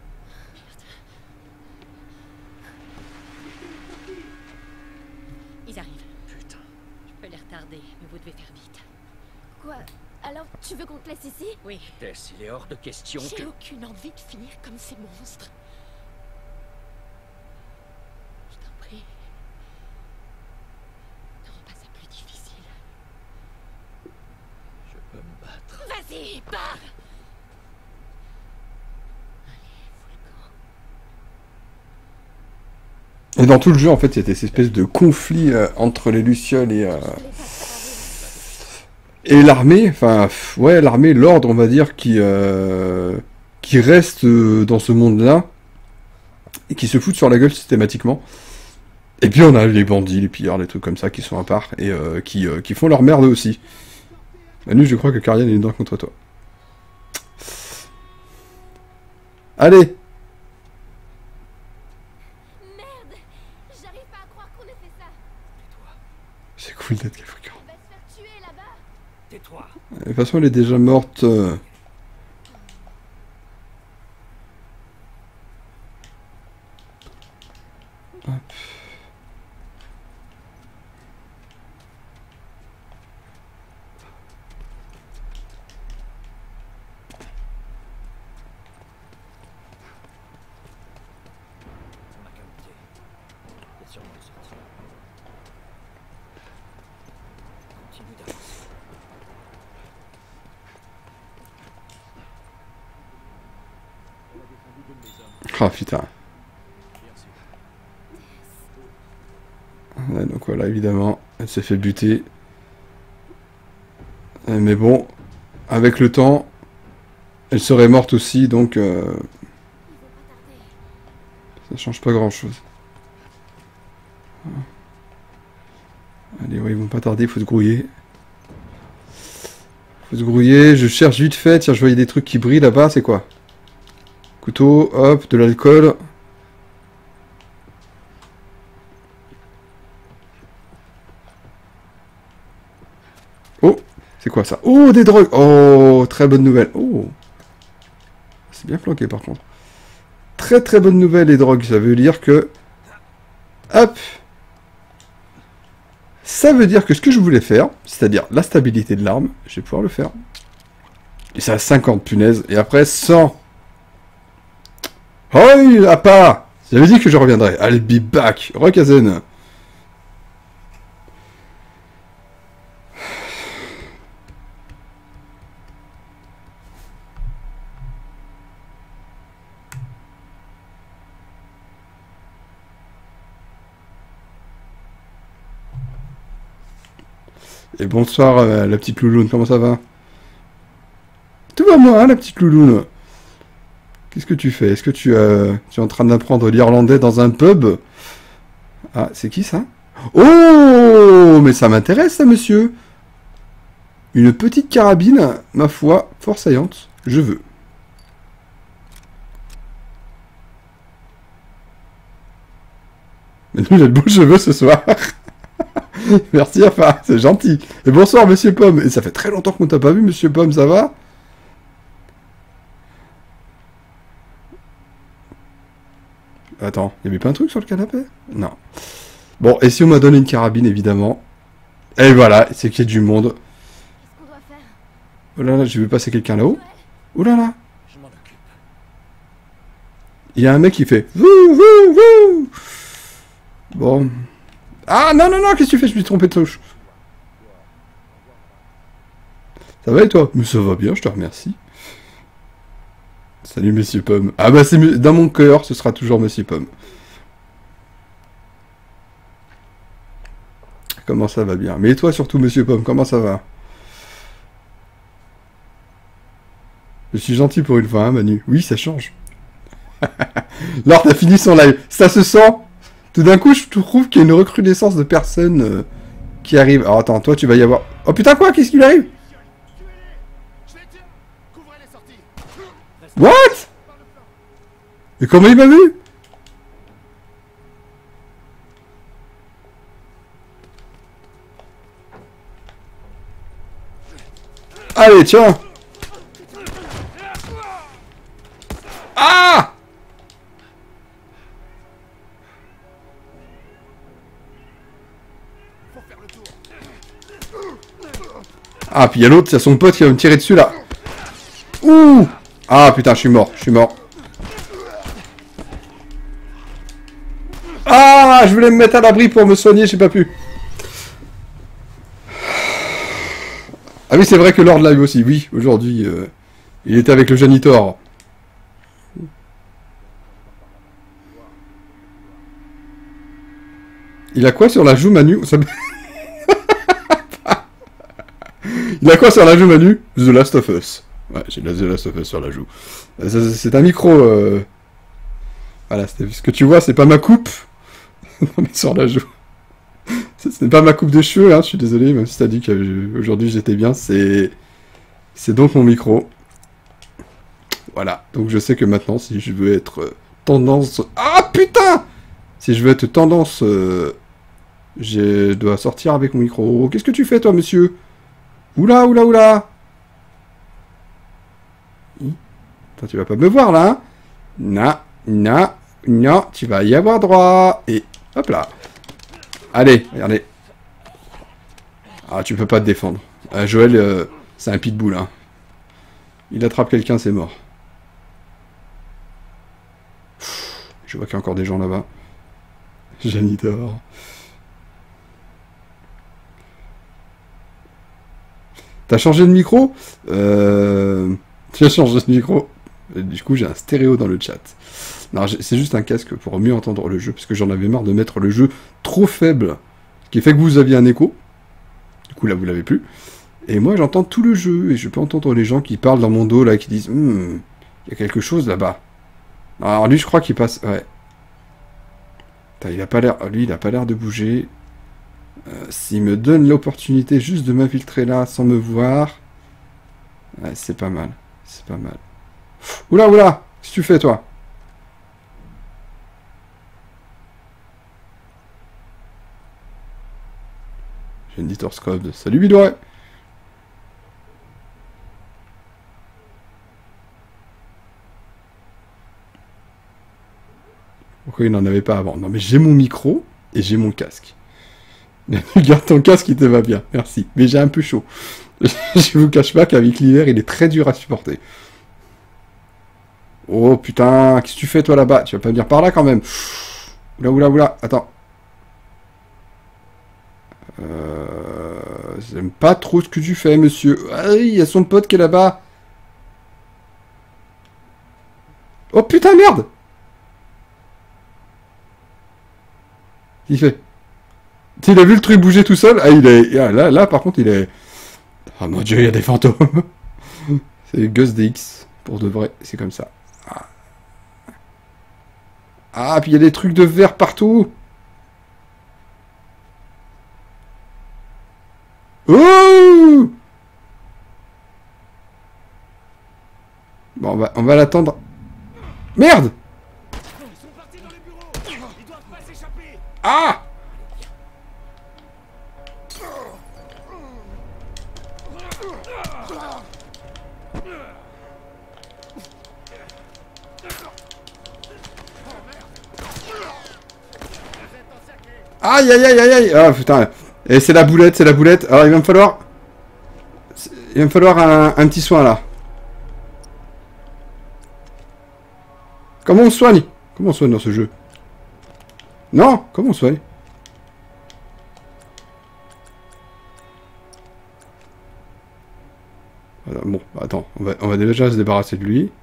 Ils arrivent. Putain. Je peux les retarder, mais vous devez faire vite. Quoi? Alors, tu veux qu'on te laisse ici? Oui. Tess, il est hors de question J'ai que... aucune envie de finir comme ces monstres. Je t'en prie. Ne rends pas ça plus difficile. Je peux me battre. Vas-y, pars! Allez, fous le camp. Et dans tout le jeu, en fait, il y a cette espèce de conflit euh, entre les Lucioles et, euh, Je voulais pas te parler. et l'armée. Enfin, pff, ouais, l'armée, l'ordre, on va dire, qui, euh, qui reste euh, dans ce monde-là et qui se foutent sur la gueule systématiquement. Et puis on a les bandits, les pillards, les trucs comme ça qui sont à part et euh, qui, euh, qui font leur merde aussi. Manu, je crois que Karian est une dent contre toi. Allez! Merde! J'arrive pas à croire qu'on ait fait ça. C'est cool d'être Capricorne. On va se faire tuer là-bas. Tais-toi. De toute façon, elle est déjà morte. euh. Hop. On n'a qu'à monter. Il y a sûrement une sortie. Continue d'avancer. Ah putain. Ouais, donc voilà, évidemment, elle s'est fait buter. Euh, Mais bon, avec le temps, elle serait morte aussi, donc euh, Ils vont pas tarder. ça change pas grand-chose. Allez, ouais, ils vont pas tarder, faut se grouiller. Faut se grouiller, je cherche vite fait, tiens, je voyais des trucs qui brillent là-bas, c'est quoi? Couteau, hop, de l'alcool. Oh, c'est quoi ça? Oh, des drogues! Oh, très bonne nouvelle. Oh, c'est bien planqué par contre. Très très bonne nouvelle, les drogues. Ça veut dire que... Hop! Ça veut dire que ce que je voulais faire, c'est-à-dire la stabilité de l'arme, je vais pouvoir le faire. Et c'est à cinquante, punaise. Et après, cent. Oh, il a pas! J'avais dit que je reviendrais. I'll be back. Rekazen. Et bonsoir, euh, la petite louloune, comment ça va? Tout va moi, hein, la petite louloune. Qu'est-ce que tu fais? Est-ce que tu, euh, tu es en train d'apprendre l'irlandais dans un pub? Ah, c'est qui ça? Oh, mais ça m'intéresse, ça, monsieur. Une petite carabine, ma foi, fort saillante, je veux. Mais nous, il a de beaux cheveux ce soir. Merci, enfin, c'est gentil. Et bonsoir, Monsieur Pomme. Et ça fait très longtemps qu'on t'a pas vu, Monsieur Pomme, ça va? Attends, il y avait pas un truc sur le canapé? Non. Bon, et si on m'a donné une carabine, évidemment. Et voilà, c'est qu'il y a du monde. Qu'est-ce qu'on doit faire? Oh là là, j'ai vu passer quelqu'un là-haut. Oh là là. Je m'en occupe. Il y a un mec qui fait... Wouh, wouh, wouh. Bon. Ah non, non, non, qu'est-ce que tu fais? Je me suis trompé de touche. Ça va et toi? Mais ça va bien, je te remercie. Salut Monsieur Pomme. Ah bah c'est dans mon cœur, ce sera toujours Monsieur Pomme. Comment ça va bien? Mais et toi surtout Monsieur Pomme, comment ça va? Je suis gentil pour une fois, hein Manu? Oui, ça change. Lord a fini son live. Ça se sent? Tout d'un coup, je trouve qu'il y a une recrudescence de personnes euh, qui arrivent. Alors attends, toi tu vas y avoir... Oh putain quoi? Qu'est-ce qui lui arrive? What? Et comment il m'a vu? Allez, tiens. Ah! Ah, puis il y a l'autre, c'est son pote qui va me tirer dessus là. Ouh! Ah putain, je suis mort, je suis mort. Ah, je voulais me mettre à l'abri pour me soigner, j'ai pas pu. Ah oui, c'est vrai que Lord live aussi, oui, aujourd'hui, euh, il était avec le janitor. Il a quoi sur la joue, Manu? Ça... Il a quoi sur la joue, Manu? The Last of Us. Ouais, j'ai The Last of Us sur la joue. C'est un micro... Euh... Voilà, ce que tu vois, c'est pas ma coupe. Non, mais sur la joue. Ce n'est pas ma coupe de cheveux, hein, je suis désolé, même si t'as dit qu'aujourd'hui j'étais bien, c'est... C'est donc mon micro. Voilà, donc je sais que maintenant, si je veux être tendance... Ah, putain! Si je veux être tendance... Euh... Je dois sortir avec mon micro. Qu'est-ce que tu fais, toi, monsieur? Oula, oula, oula! Toi, tu vas pas me voir, là, hein? Non, non, non, tu vas y avoir droit. Et hop là. Allez, regardez. Ah, tu peux pas te défendre. Euh, Joël, euh, c'est un pitbull, hein. Il attrape quelqu'un, c'est mort. Pff, je vois qu'il y a encore des gens là-bas. Janitor. T'as changé de micro? Euh... Tu as changé de micro? Et du coup, j'ai un stéréo dans le chat. Non, c'est juste un casque pour mieux entendre le jeu, parce que j'en avais marre de mettre le jeu trop faible, ce qui fait que vous aviez un écho. Du coup, là, vous l'avez plus. Et moi, j'entends tout le jeu, et je peux entendre les gens qui parlent dans mon dos, là, qui disent hm, il y a quelque chose là-bas. Alors lui, je crois qu'il passe... Ouais. Putain, il a pas l'air... Lui, il a pas l'air de bouger. Euh, S'il me donne l'opportunité juste de m'infiltrer là, sans me voir... Ouais, c'est pas mal. C'est pas mal. Oula, oula! Qu'est-ce que tu fais, toi? J'ai une Editor Scode. Salut, Bidouret! Pourquoi il n'en avait pas avant? Non, mais j'ai mon micro et j'ai mon casque. Garde ton casque, il te va bien. Merci. Mais j'ai un peu chaud. Je vous cache pas qu'avec l'hiver, il est très dur à supporter. Oh putain, qu'est-ce que tu fais toi là-bas? Tu vas pas venir par là quand même. Oula, oula, oula, attends. Euh... J'aime pas trop ce que tu fais, monsieur. Ah, il y a son pote qui est là-bas. Oh putain, merde! Qu'est-ce qu'il fait? Il a vu le truc bouger tout seul? Ah, il est... Ah, là, là, par contre, il est... Oh mon dieu, il y a des fantômes. C'est Gus D X. Pour de vrai, c'est comme ça. Ah. Ah, puis il y a des trucs de verre partout. Oh! Bon, on va, on va l'attendre. Merde! Ils sont partis dans les bureaux. Ils doivent pas s'échapper. Ah! Aïe aïe aïe aïe aïe! Ah putain! Et c'est la boulette, c'est la boulette. Alors il va me falloir... Il va me falloir un, un petit soin là. Comment on soigne? Comment on soigne dans ce jeu? Non! Comment on soigne? Voilà, bon, attends, on va, on va déjà se débarrasser de lui.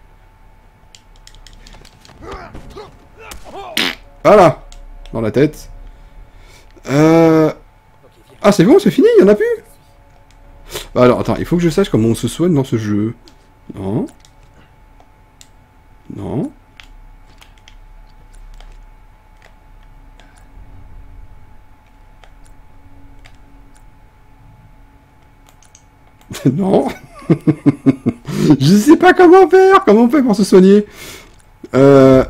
Voilà! Dans la tête. Euh... Ah, c'est bon, c'est fini, il y en a plus? Bah alors, attends, il faut que je sache comment on se soigne dans ce jeu. Non. Non. Non. Je sais pas comment faire. Comment on fait pour se soigner? Euh...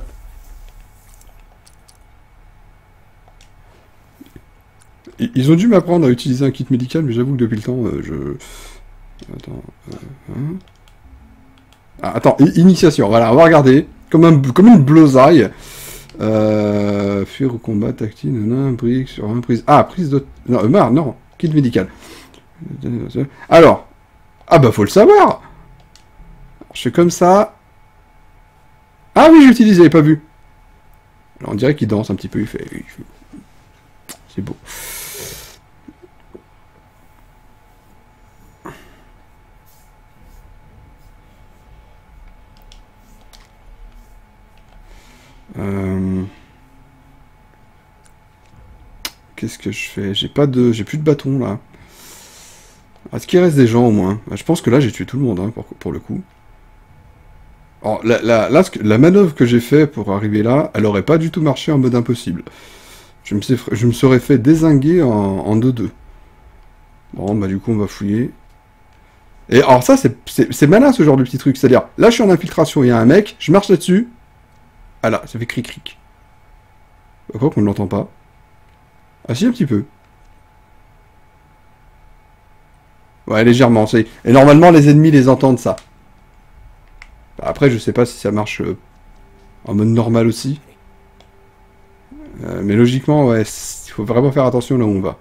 Ils ont dû m'apprendre à utiliser un kit médical, mais j'avoue que depuis le temps, euh, je... Attends... Euh, hein ah, attends, initiation, voilà, on va regarder. Comme, un, comme une blosaille. Euh... Fuir au combat, tactile, non, brique sur un prise... Ah, prise de... Non, euh, non, kit médical. Alors... Ah bah, faut le savoir. Je fais comme ça. Ah oui, j'ai utilisé, j'avais pas vu. Alors, on dirait qu'il danse un petit peu, il fait... C'est beau. Euh... Qu'est-ce que je fais? J'ai pas de... J'ai plus de bâton, là. Est-ce qu'il reste des gens, au moins? Je pense que là, j'ai tué tout le monde, hein, pour, pour le coup. Alors, la, la, là, la manœuvre que j'ai fait pour arriver là, elle aurait pas du tout marché en mode impossible. Je me, je me serais fait dézinguer en deux deux. Bon, bah du coup, on va fouiller. Et alors ça, c'est malin, ce genre de petit truc. C'est-à-dire, là, je suis en infiltration, il y a un mec, je marche là-dessus. Ah là, ça fait cric-cric. Quoi qu'on ne l'entend pas. Ah si, un petit peu. Ouais, légèrement. Et normalement, les ennemis les entendent, ça. Après, je sais pas si ça marche euh, en mode normal aussi. Euh, mais logiquement, ouais, il faut vraiment faire attention là où on va.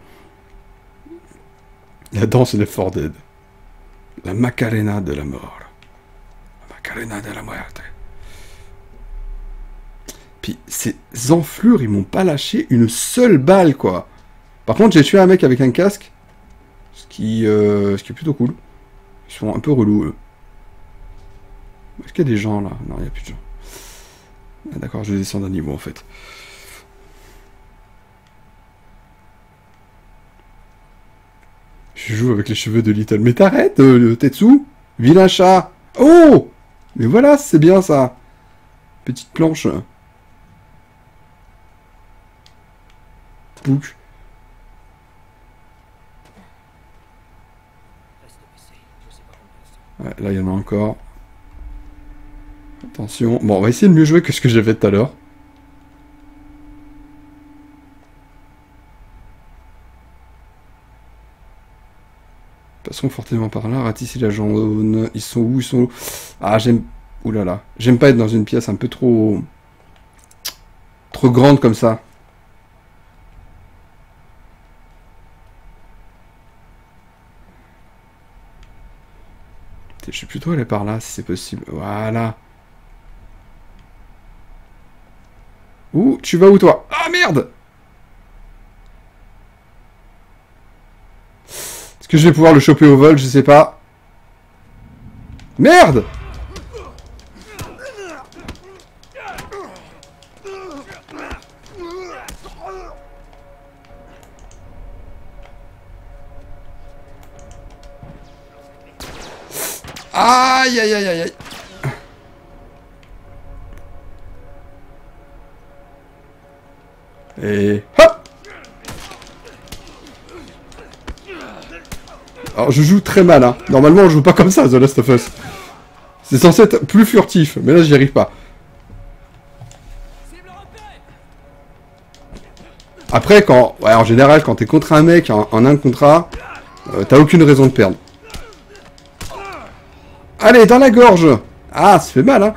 La danse de Four Dead. La Macarena de la mort. La Macarena de la muerte. Puis, ces enflures, ils m'ont pas lâché une seule balle, quoi. Par contre, j'ai tué un mec avec un casque. Ce qui, euh, ce qui est plutôt cool. Ils sont un peu relous, eux. Est-ce qu'il y a des gens, là? Non, il n'y a plus de gens. Ah, d'accord, je descends d'un niveau, en fait. Je joue avec les cheveux de Little. Mais t'arrêtes, euh, le Tetsu. Vilain chat. Oh! Mais voilà, c'est bien, ça. Petite planche. Pouc. Ouais, là, il y en a encore. Attention. Bon, on va essayer de mieux jouer que ce que j'ai fait tout à l'heure. Passons fortement par là. Ratisser la jaune. Ils sont où? Ils sont où? Ah, j'aime... Ouh là là. J'aime pas être dans une pièce un peu trop... trop grande comme ça. Je suis plutôt allé par là, si c'est possible. Voilà. Ouh, tu vas où, toi? Ah, merde! Est-ce que je vais pouvoir le choper au vol? Je sais pas. Merde! Aïe, aïe, aïe, aïe, aïe. Et hop. Alors je joue très mal, hein. Normalement on joue pas comme ça, The Last of Us. C'est censé être plus furtif, mais là j'y arrive pas. Après, quand, ouais, en général, quand t'es contre un mec en, en un contre un, euh, t'as aucune raison de perdre. Allez, dans la gorge! Ah, ça fait mal, hein!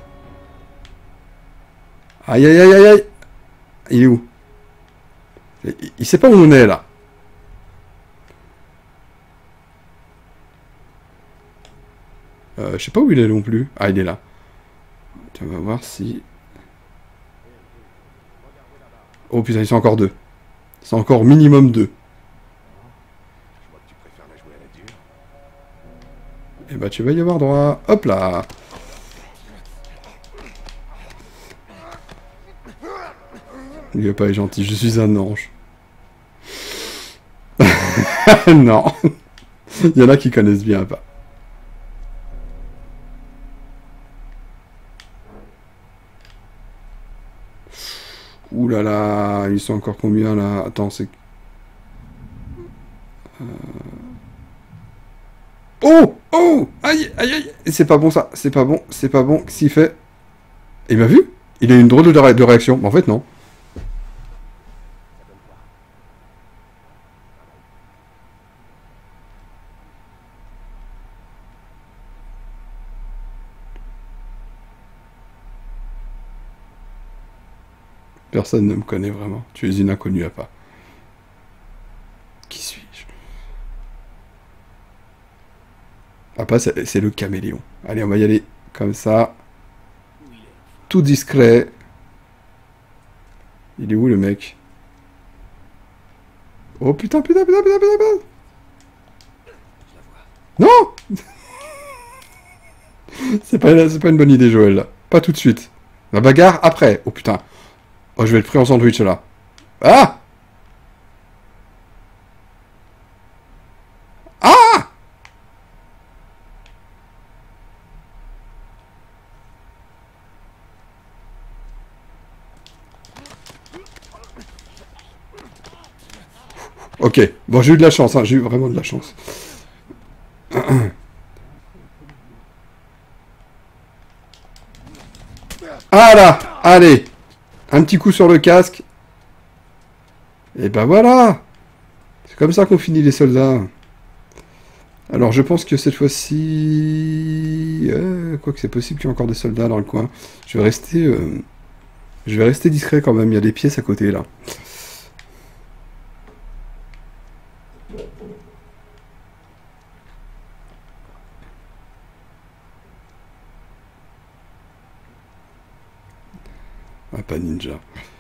Aïe, aïe, aïe, aïe, aïe! Il est où? Il, il sait pas où on est, là. Euh, je sais pas où il est non plus. Ah, il est là. On va voir si... Oh putain, ils sont encore deux. C'est encore minimum deux. Et bah tu vas y avoir droit. Hop là. Il est pas gentil, je suis un ange. Non. Il y en a qui connaissent bien pas. Ouh là là, ils sont encore combien là? Attends, c'est... Euh... Oh! Oh! Aïe! Aïe! Aïe! C'est pas bon ça, c'est pas bon, c'est pas bon. Qu'est-ce qu'il fait? Il m'a vu? Il a une drôle de, ré de réaction. Mais en fait, non. Personne ne me connaît vraiment. Tu es une inconnue à pas. Qui suis-je? Ah pas, c'est le caméléon. Allez, on va y aller comme ça. Tout discret. Il est où le mec? Oh putain, putain, putain, putain, putain, putain. Non. C'est pas, c'est pas une bonne idée, Joël, là. Pas tout de suite. La bagarre après. Oh putain. Oh, je vais être pris en sandwich, là. Ah! Ah! Ok. Bon, j'ai eu de la chance, hein. J'ai eu vraiment de la chance. Ah là! Allez! Un petit coup sur le casque. Et ben voilà. C'est comme ça qu'on finit les soldats. Alors je pense que cette fois-ci... Euh, Quoique c'est possible qu'il y ait encore des soldats dans le coin. Je vais rester... Euh... Je vais rester discret quand même. Il y a des pièces à côté là. Ah, pas ninja.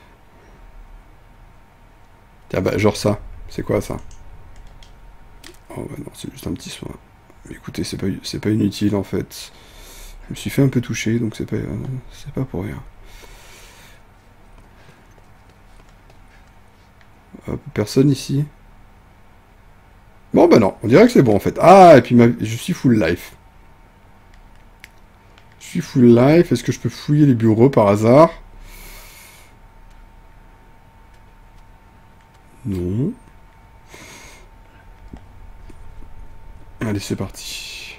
Tiens, bah, genre ça. C'est quoi, ça? Oh, bah non, c'est juste un petit soin. Mais écoutez, c'est pas, c'est pas inutile, en fait. Je me suis fait un peu toucher, donc c'est pas, euh, c'est pas pour rien. Hop, personne ici. Bon, bah non, on dirait que c'est bon, en fait. Ah, et puis ma... je suis full life. Je suis full life. Est-ce que je peux fouiller les bureaux, par hasard? Non. Allez, c'est parti.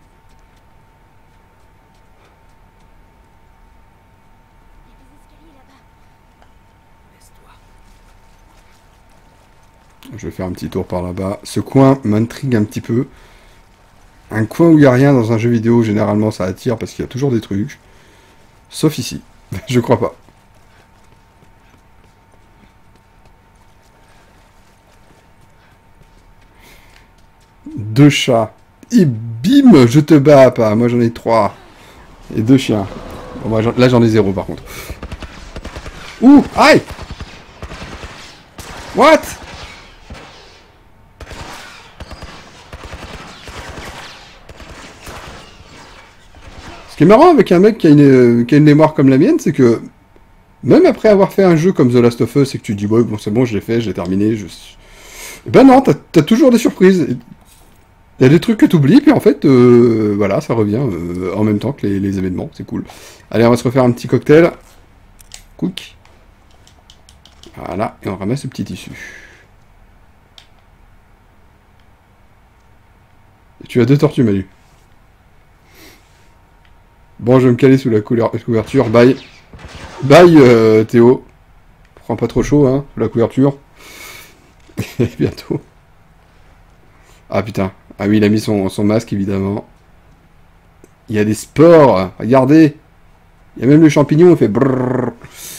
Je vais faire un petit tour par là-bas. Ce coin m'intrigue un petit peu. Un coin où il n'y a rien dans un jeu vidéo, généralement ça attire parce qu'il y a toujours des trucs. Sauf ici. Je crois pas. Deux chats. Et bim, je te bats pas. Moi j'en ai trois. Et deux chiens. Bon, moi, là j'en ai zéro par contre. Ouh, aïe. What? Ce qui est marrant avec un mec qui a une, qui a une mémoire comme la mienne, c'est que même après avoir fait un jeu comme The Last of Us et que tu te dis ouais, bon c'est bon, je l'ai fait, je l'ai terminé, je... Et ben non, t'as t'as toujours des surprises. Il y a des trucs que tu oublies, puis en fait, euh, voilà, ça revient euh, en même temps que les, les événements, c'est cool. Allez, on va se refaire un petit cocktail. Cook. Voilà, et on ramasse le petit tissu. Et tu as deux tortues, Manu. Bon, je vais me caler sous la couverture. Bye. Bye, euh, Théo. Prends pas trop chaud, hein, sous la couverture. Et bientôt. Ah, putain. Ah oui, il a mis son, son masque, évidemment. Il y a des spores. Regardez. Il y a même le champignon, il fait brrrr.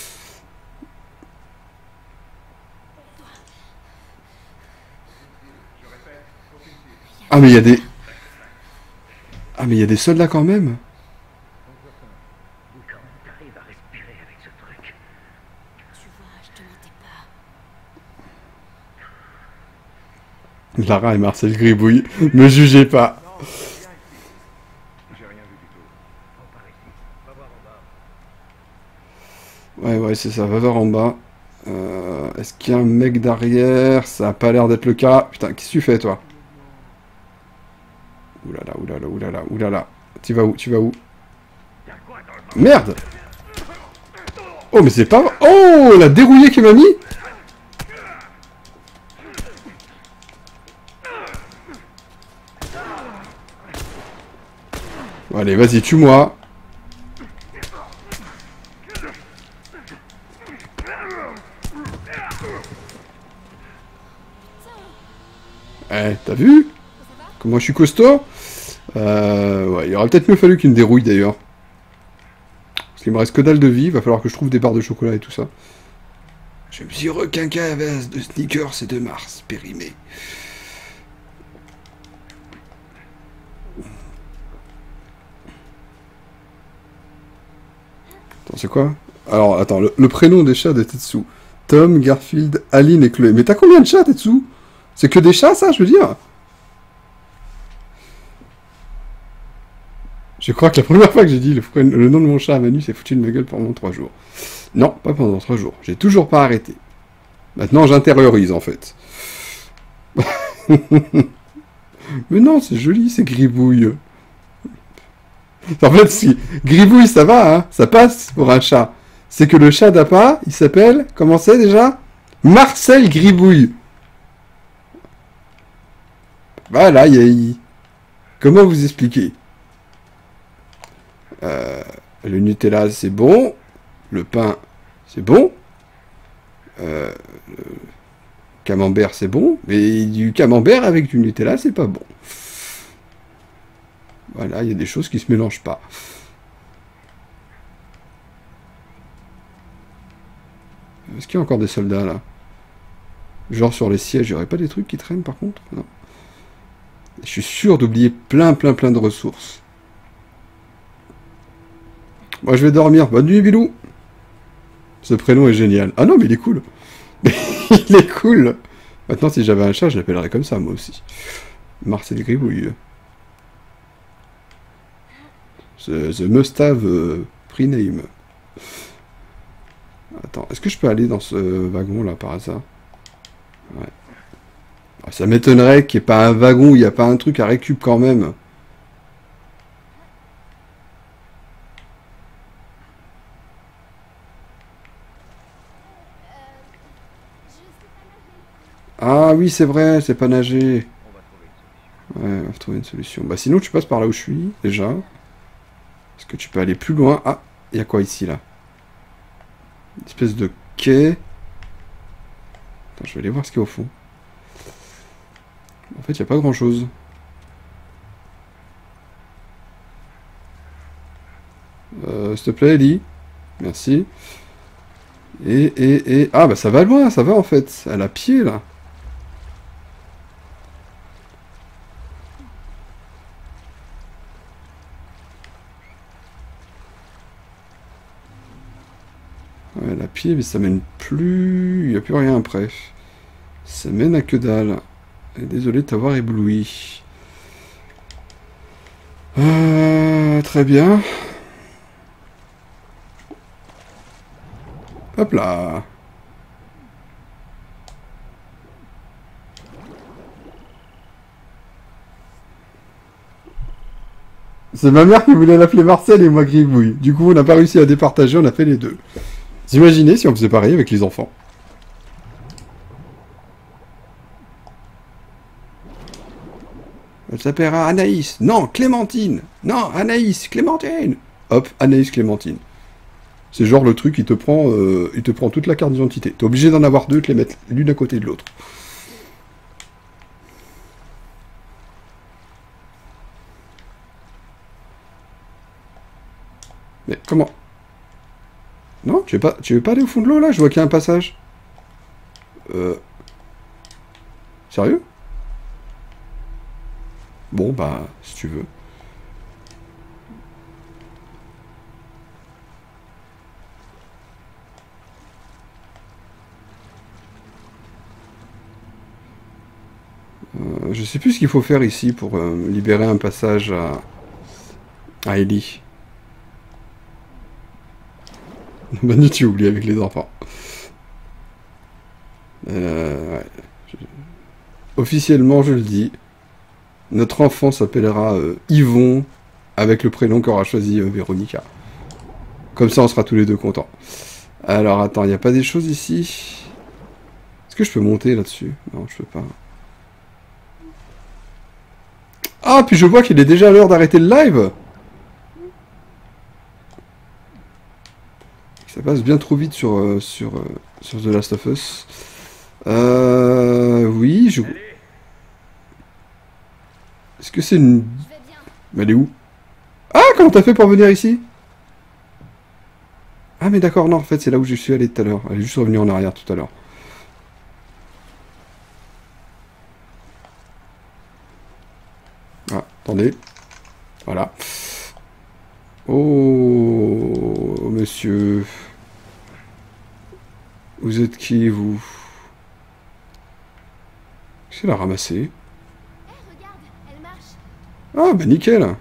Ah, mais il y a des... Ah, mais il y a des soldats quand même. Lara et Marcel Gribouille, me jugez pas. Ouais, ouais, c'est ça, va voir en bas. Euh, Est-ce qu'il y a un mec derrière? Ça a pas l'air d'être le cas. Putain, qu'est-ce que tu fais, toi? Oulala, oulala, oulala, oulala. Tu vas où? Tu vas où? Merde! Oh, mais c'est pas... Oh, la dérouillée qu'il m'a mis! Allez, vas-y, tue-moi. Eh, t'as vu? Comment je suis costaud? Euh... Ouais, il aurait peut-être mieux fallu qu'il me dérouille, d'ailleurs. Parce qu'il me reste que dalle de vie, il va falloir que je trouve des barres de chocolat et tout ça. Je me suis requinqué à base de sneakers et de Mars, périmé. Attends, c'est quoi? Alors, attends, le, le prénom des chats de Tetsu. Tom, Garfield, Aline et Chloé. Mais t'as combien de chats, Tetsu? C'est que des chats, ça, je veux dire? Je crois que la première fois que j'ai dit le, le nom de mon chat à Manu, c'est foutu de ma gueule pendant trois jours. Non, pas pendant trois jours. J'ai toujours pas arrêté. Maintenant, j'intériorise, en fait. Mais non, c'est joli, c'est Gribouille. En fait, si Gribouille, ça va, hein, ça passe pour un chat. C'est que le chat d'Appa, il s'appelle, comment c'est déjà? Marcel Gribouille. Voilà, il y a... il... Comment vous expliquer? euh, Le Nutella, c'est bon. Le pain, c'est bon. Euh, le camembert, c'est bon. Mais du camembert avec du Nutella, c'est pas bon. Voilà, il y a des choses qui se mélangent pas. Est-ce qu'il y a encore des soldats, là? Genre sur les sièges, il n'y aurait pas des trucs qui traînent, par contre? Non. Je suis sûr d'oublier plein, plein, plein de ressources. Moi, je vais dormir. Bonne nuit, Bilou. Ce prénom est génial. Ah non, mais il est cool. Il est cool. Maintenant, si j'avais un chat, je l'appellerais comme ça, moi aussi. Marcel Gribouille. The, the must have uh, pre-name. Attends, est-ce que je peux aller dans ce wagon-là, par hasard? Ouais. Ah, ça m'étonnerait qu'il n'y ait pas un wagon où il n'y a pas un truc à récup quand même. Ah oui, c'est vrai, c'est pas nager. Ouais, on va trouver une solution. Bah sinon, tu passes par là où je suis, déjà. Est-ce que tu peux aller plus loin? Ah, il y a quoi ici, là? Une espèce de quai. Attends, je vais aller voir ce qu'il y a au fond. En fait, il n'y a pas grand-chose. Euh, s'il te plaît, Ellie. Merci. Et, et, et... Ah, bah ça va loin, ça va, en fait. Elle a pied, là. Ouais, la pied, mais ça mène plus... Il n'y a plus rien après. Ça mène à que dalle. Et désolé de t'avoir ébloui. Euh, très bien. Hop là. C'est ma mère qui voulait l'appeler Marcel et moi Gribouille. Du coup, on n'a pas réussi à départager, on a fait les deux. Vous imaginez si on faisait pareil avec les enfants? Elle s'appellera Anaïs. Non, Clémentine. Non, Anaïs, Clémentine. Hop, Anaïs Clémentine. C'est genre le truc, il te prend, euh, il te prend toute la carte d'identité. T'es obligé d'en avoir deux, de les mettre l'une à côté de l'autre. Mais comment? Non, tu veux pas, tu veux pas aller au fond de l'eau là? Je vois qu'il y a un passage. Euh... Sérieux? Bon bah, si tu veux. Euh, je sais plus ce qu'il faut faire ici pour euh, libérer un passage à, à Ellie. Manu, tu oublies avec les enfants. Euh, ouais. je... Officiellement, je le dis, notre enfant s'appellera euh, Yvon, avec le prénom qu'aura choisi euh, Véronica. Comme ça, on sera tous les deux contents. Alors, attends, il n'y a pas des choses ici? Est-ce que je peux monter là-dessus? Non, je peux pas. Ah, puis je vois qu'il est déjà l'heure d'arrêter le live. Ça passe bien trop vite sur, euh, sur, euh, sur The Last of Us. Euh... Oui, je... Est-ce que c'est une... Mais elle est où? Ah, comment t'as fait pour venir ici? Ah, mais d'accord, non, en fait, c'est là où je suis allé tout à l'heure. Elle est juste revenue en arrière tout à l'heure. Ah, attendez. Voilà. Oh, monsieur. Vous êtes qui, vous? Qu'est-ce qu'elle a ramassé? Hé, regarde, elle marche. Ah, bah nickel.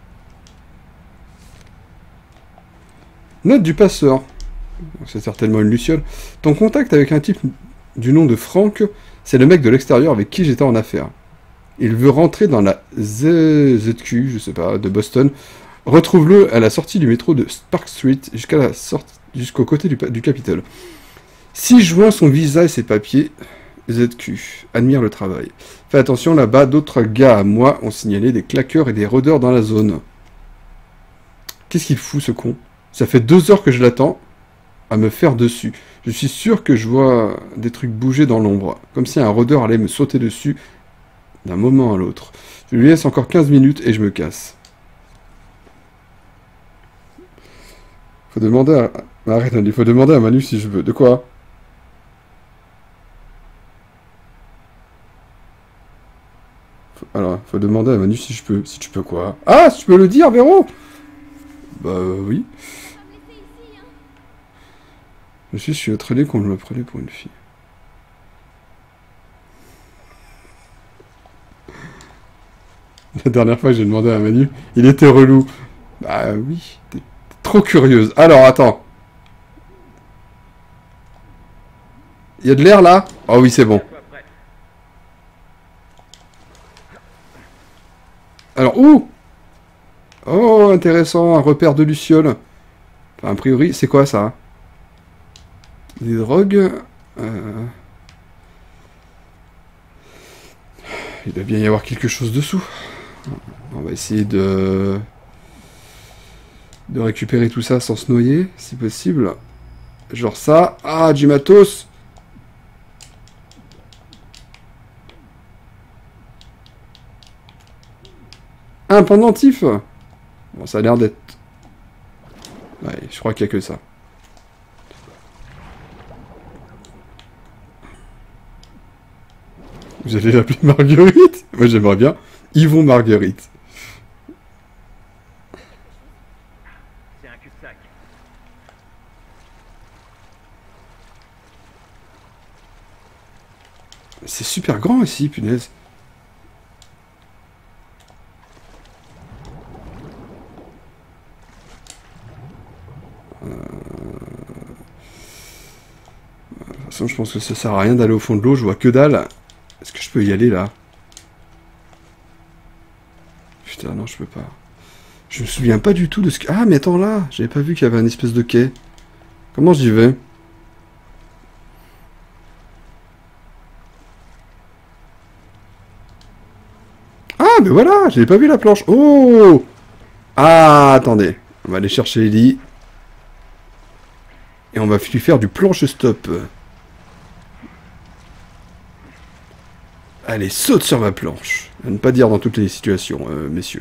Note du passeur. C'est certainement une luciole. Ton contact avec un type du nom de Franck, c'est le mec de l'extérieur avec qui j'étais en affaire. Il veut rentrer dans la Z Z Q, je sais pas, de Boston. Retrouve-le à la sortie du métro de Park Street jusqu'à la sortie, jusqu'au côté du, du Capitole. Si joint son visa et ses papiers, Z Q, admire le travail. Fais attention, là-bas, d'autres gars à moi ont signalé des claqueurs et des rôdeurs dans la zone. Qu'est-ce qu'il fout, ce con? Ça fait deux heures que je l'attends à me faire dessus. Je suis sûr que je vois des trucs bouger dans l'ombre, comme si un rôdeur allait me sauter dessus d'un moment à l'autre. Je lui laisse encore quinze minutes et je me casse. Faut demander à... Arrête, il faut demander à Manu si je veux. De quoi? faut... Alors, faut demander à Manu si je peux. Si tu peux quoi? Ah, si tu peux le dire, Véro? Bah euh, oui. Je suis, je suis attrayé qu'on me prenait pour une fille. La dernière fois que j'ai demandé à Manu, il était relou. Bah oui, t'es trop curieuse. Alors, attends. Il y a de l'air là? Oh oui, c'est bon. Alors, ouh! Oh, intéressant, un repère de Luciole. Enfin, a priori, c'est quoi ça? Des drogues. Euh... Il doit bien y avoir quelque chose dessous. On va essayer de... de récupérer tout ça sans se noyer, si possible. Genre ça. Ah, du matos! Un pendentif! Bon, ça a l'air d'être... Ouais, je crois qu'il n'y a que ça. Vous allez l'appeler Marguerite? Moi j'aimerais bien. Yvon Marguerite. C'est un cul-de-sac. C'est super grand ici, punaise. Euh... De toute façon, je pense que ça sert à rien d'aller au fond de l'eau, je vois que dalle. Est-ce que je peux y aller là? Putain, non, je peux pas. Je me souviens pas du tout de ce que... Ah, mais attends là, j'avais pas vu qu'il y avait un espèce de quai. Comment j'y vais? Ah, mais voilà, j'avais pas vu la planche. Oh! Ah, attendez. On va aller chercher Ellie. Et on va lui faire du planche stop. Allez, saute sur ma planche. À ne pas dire dans toutes les situations, euh, messieurs.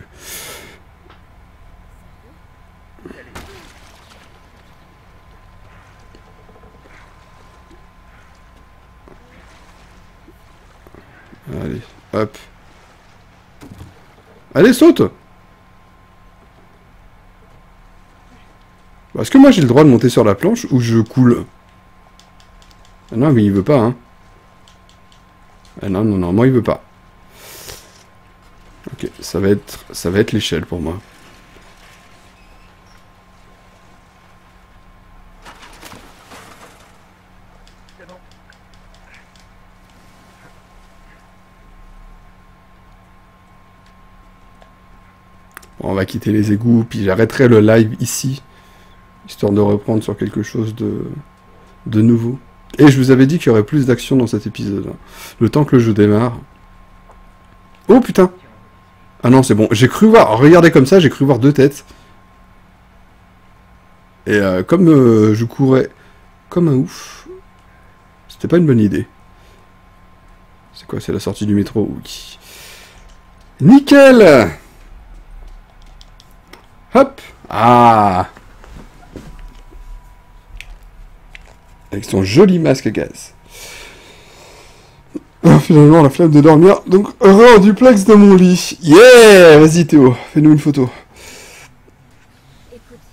Allez, hop. Allez, saute! Est-ce que moi j'ai le droit de monter sur la planche ou je coule? Ah non, mais il veut pas, hein. Ah non, non, non, moi il veut pas. Ok, ça va être, ça va être l'échelle pour moi. Bon, on va quitter les égouts, puis j'arrêterai le live ici. Histoire de reprendre sur quelque chose de, de nouveau. Et je vous avais dit qu'il y aurait plus d'action dans cet épisode. Le temps que le jeu démarre. Oh putain! Ah non, c'est bon. J'ai cru voir... Regardez comme ça, j'ai cru voir deux têtes. Et euh, comme euh, je courais comme un ouf, c'était pas une bonne idée. C'est quoi? C'est la sortie du métro? Oui. Nickel! Hop! Ah! Avec son joli masque à gaz. Ah, finalement, la flemme de dormir. Donc, heureux en duplex de mon lit. Yeah! Vas-y, Théo, fais-nous une photo. Écoute,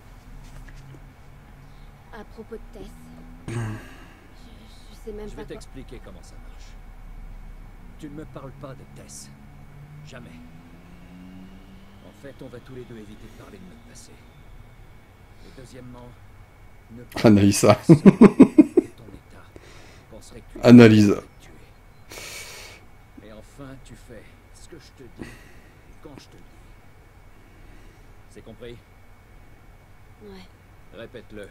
euh, à propos de Tess, je, je sais même Je pas vais quoi... t'expliquer comment ça marche. Tu ne me parles pas de Tess. Jamais. En fait, on va tous les deux éviter de parler de notre passé. Et deuxièmement, ne pas Analyse ça. personne de ton état penserait que tu Analyse. es tué. Et enfin, tu fais ce que je te dis quand je te le dis. C'est compris? Ouais, Répète-le.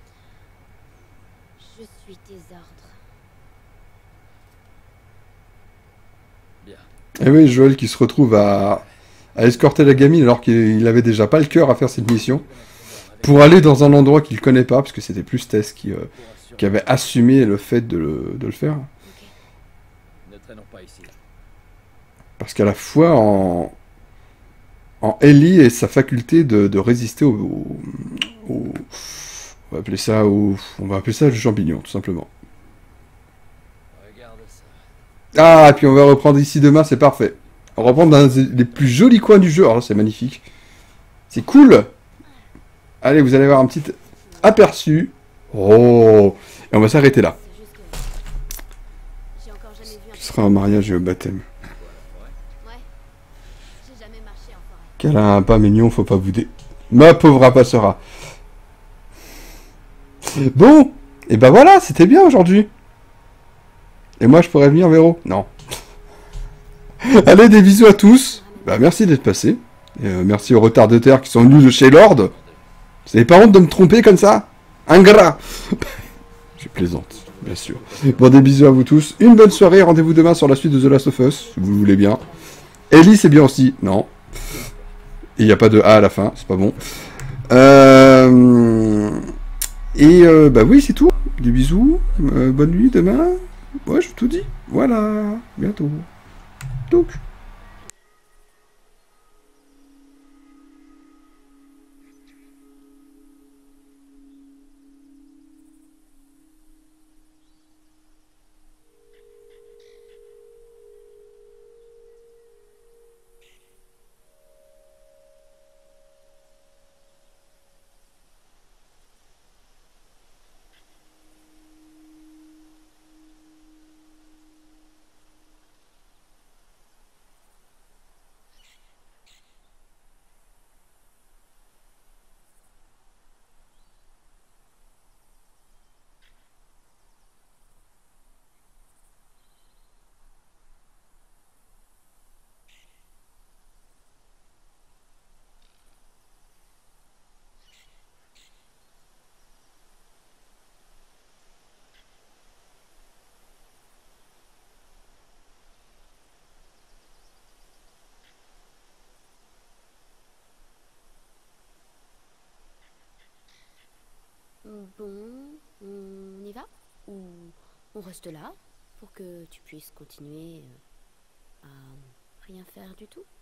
je suis tes ordres. Bien. Et oui, Joël qui se retrouve à, à escorter la gamine alors qu'il avait déjà pas le cœur à faire cette mission. Pour aller dans un endroit qu'il connaît pas, parce que c'était plus Tess qui, euh, qui avait assumé le fait de le, de le faire. Ok. Ne traînons pas ici. Parce qu'à la fois en, en Ellie et sa faculté de, de résister au, au, au- on va appeler ça au, on va appeler ça le champignon, tout simplement. Regarde ça. Ah, et puis on va reprendre ici demain, c'est parfait. On va reprendre dans les plus jolis coins du jeu. Alors là, c'est magnifique. C'est cool. Allez, vous allez avoir un petit aperçu. Oh, et on va s'arrêter là. C'est juste que... J'ai encore jamais vu un... Ce sera un mariage et au baptême. Ouais, j'ai jamais marché en forêt. Qu'elle a un pas mignon, faut pas bouder. Ma pauvre rapassera. Bon, et ben voilà, c'était bien aujourd'hui. Et moi, je pourrais venir, Véro? Non. Allez, des bisous à tous. Bah, merci d'être passés. Et euh, merci aux retardataires qui sont venus de chez Lord. Vous avez pas honte de me tromper comme ça? Ingrat. Je plaisante, bien sûr. Bon, des bisous à vous tous. Une bonne soirée. Rendez-vous demain sur la suite de The Last of Us, si vous le voulez bien. Ellie, c'est bien aussi. Non. Et il n'y a pas de A à la fin, c'est pas bon. Euh... Et euh, bah oui, c'est tout. Des bisous. Euh, bonne nuit demain. Ouais, je tout dis. Voilà. Bientôt. Donc. Bon, on y va? Ou on reste là pour que tu puisses continuer à rien faire du tout?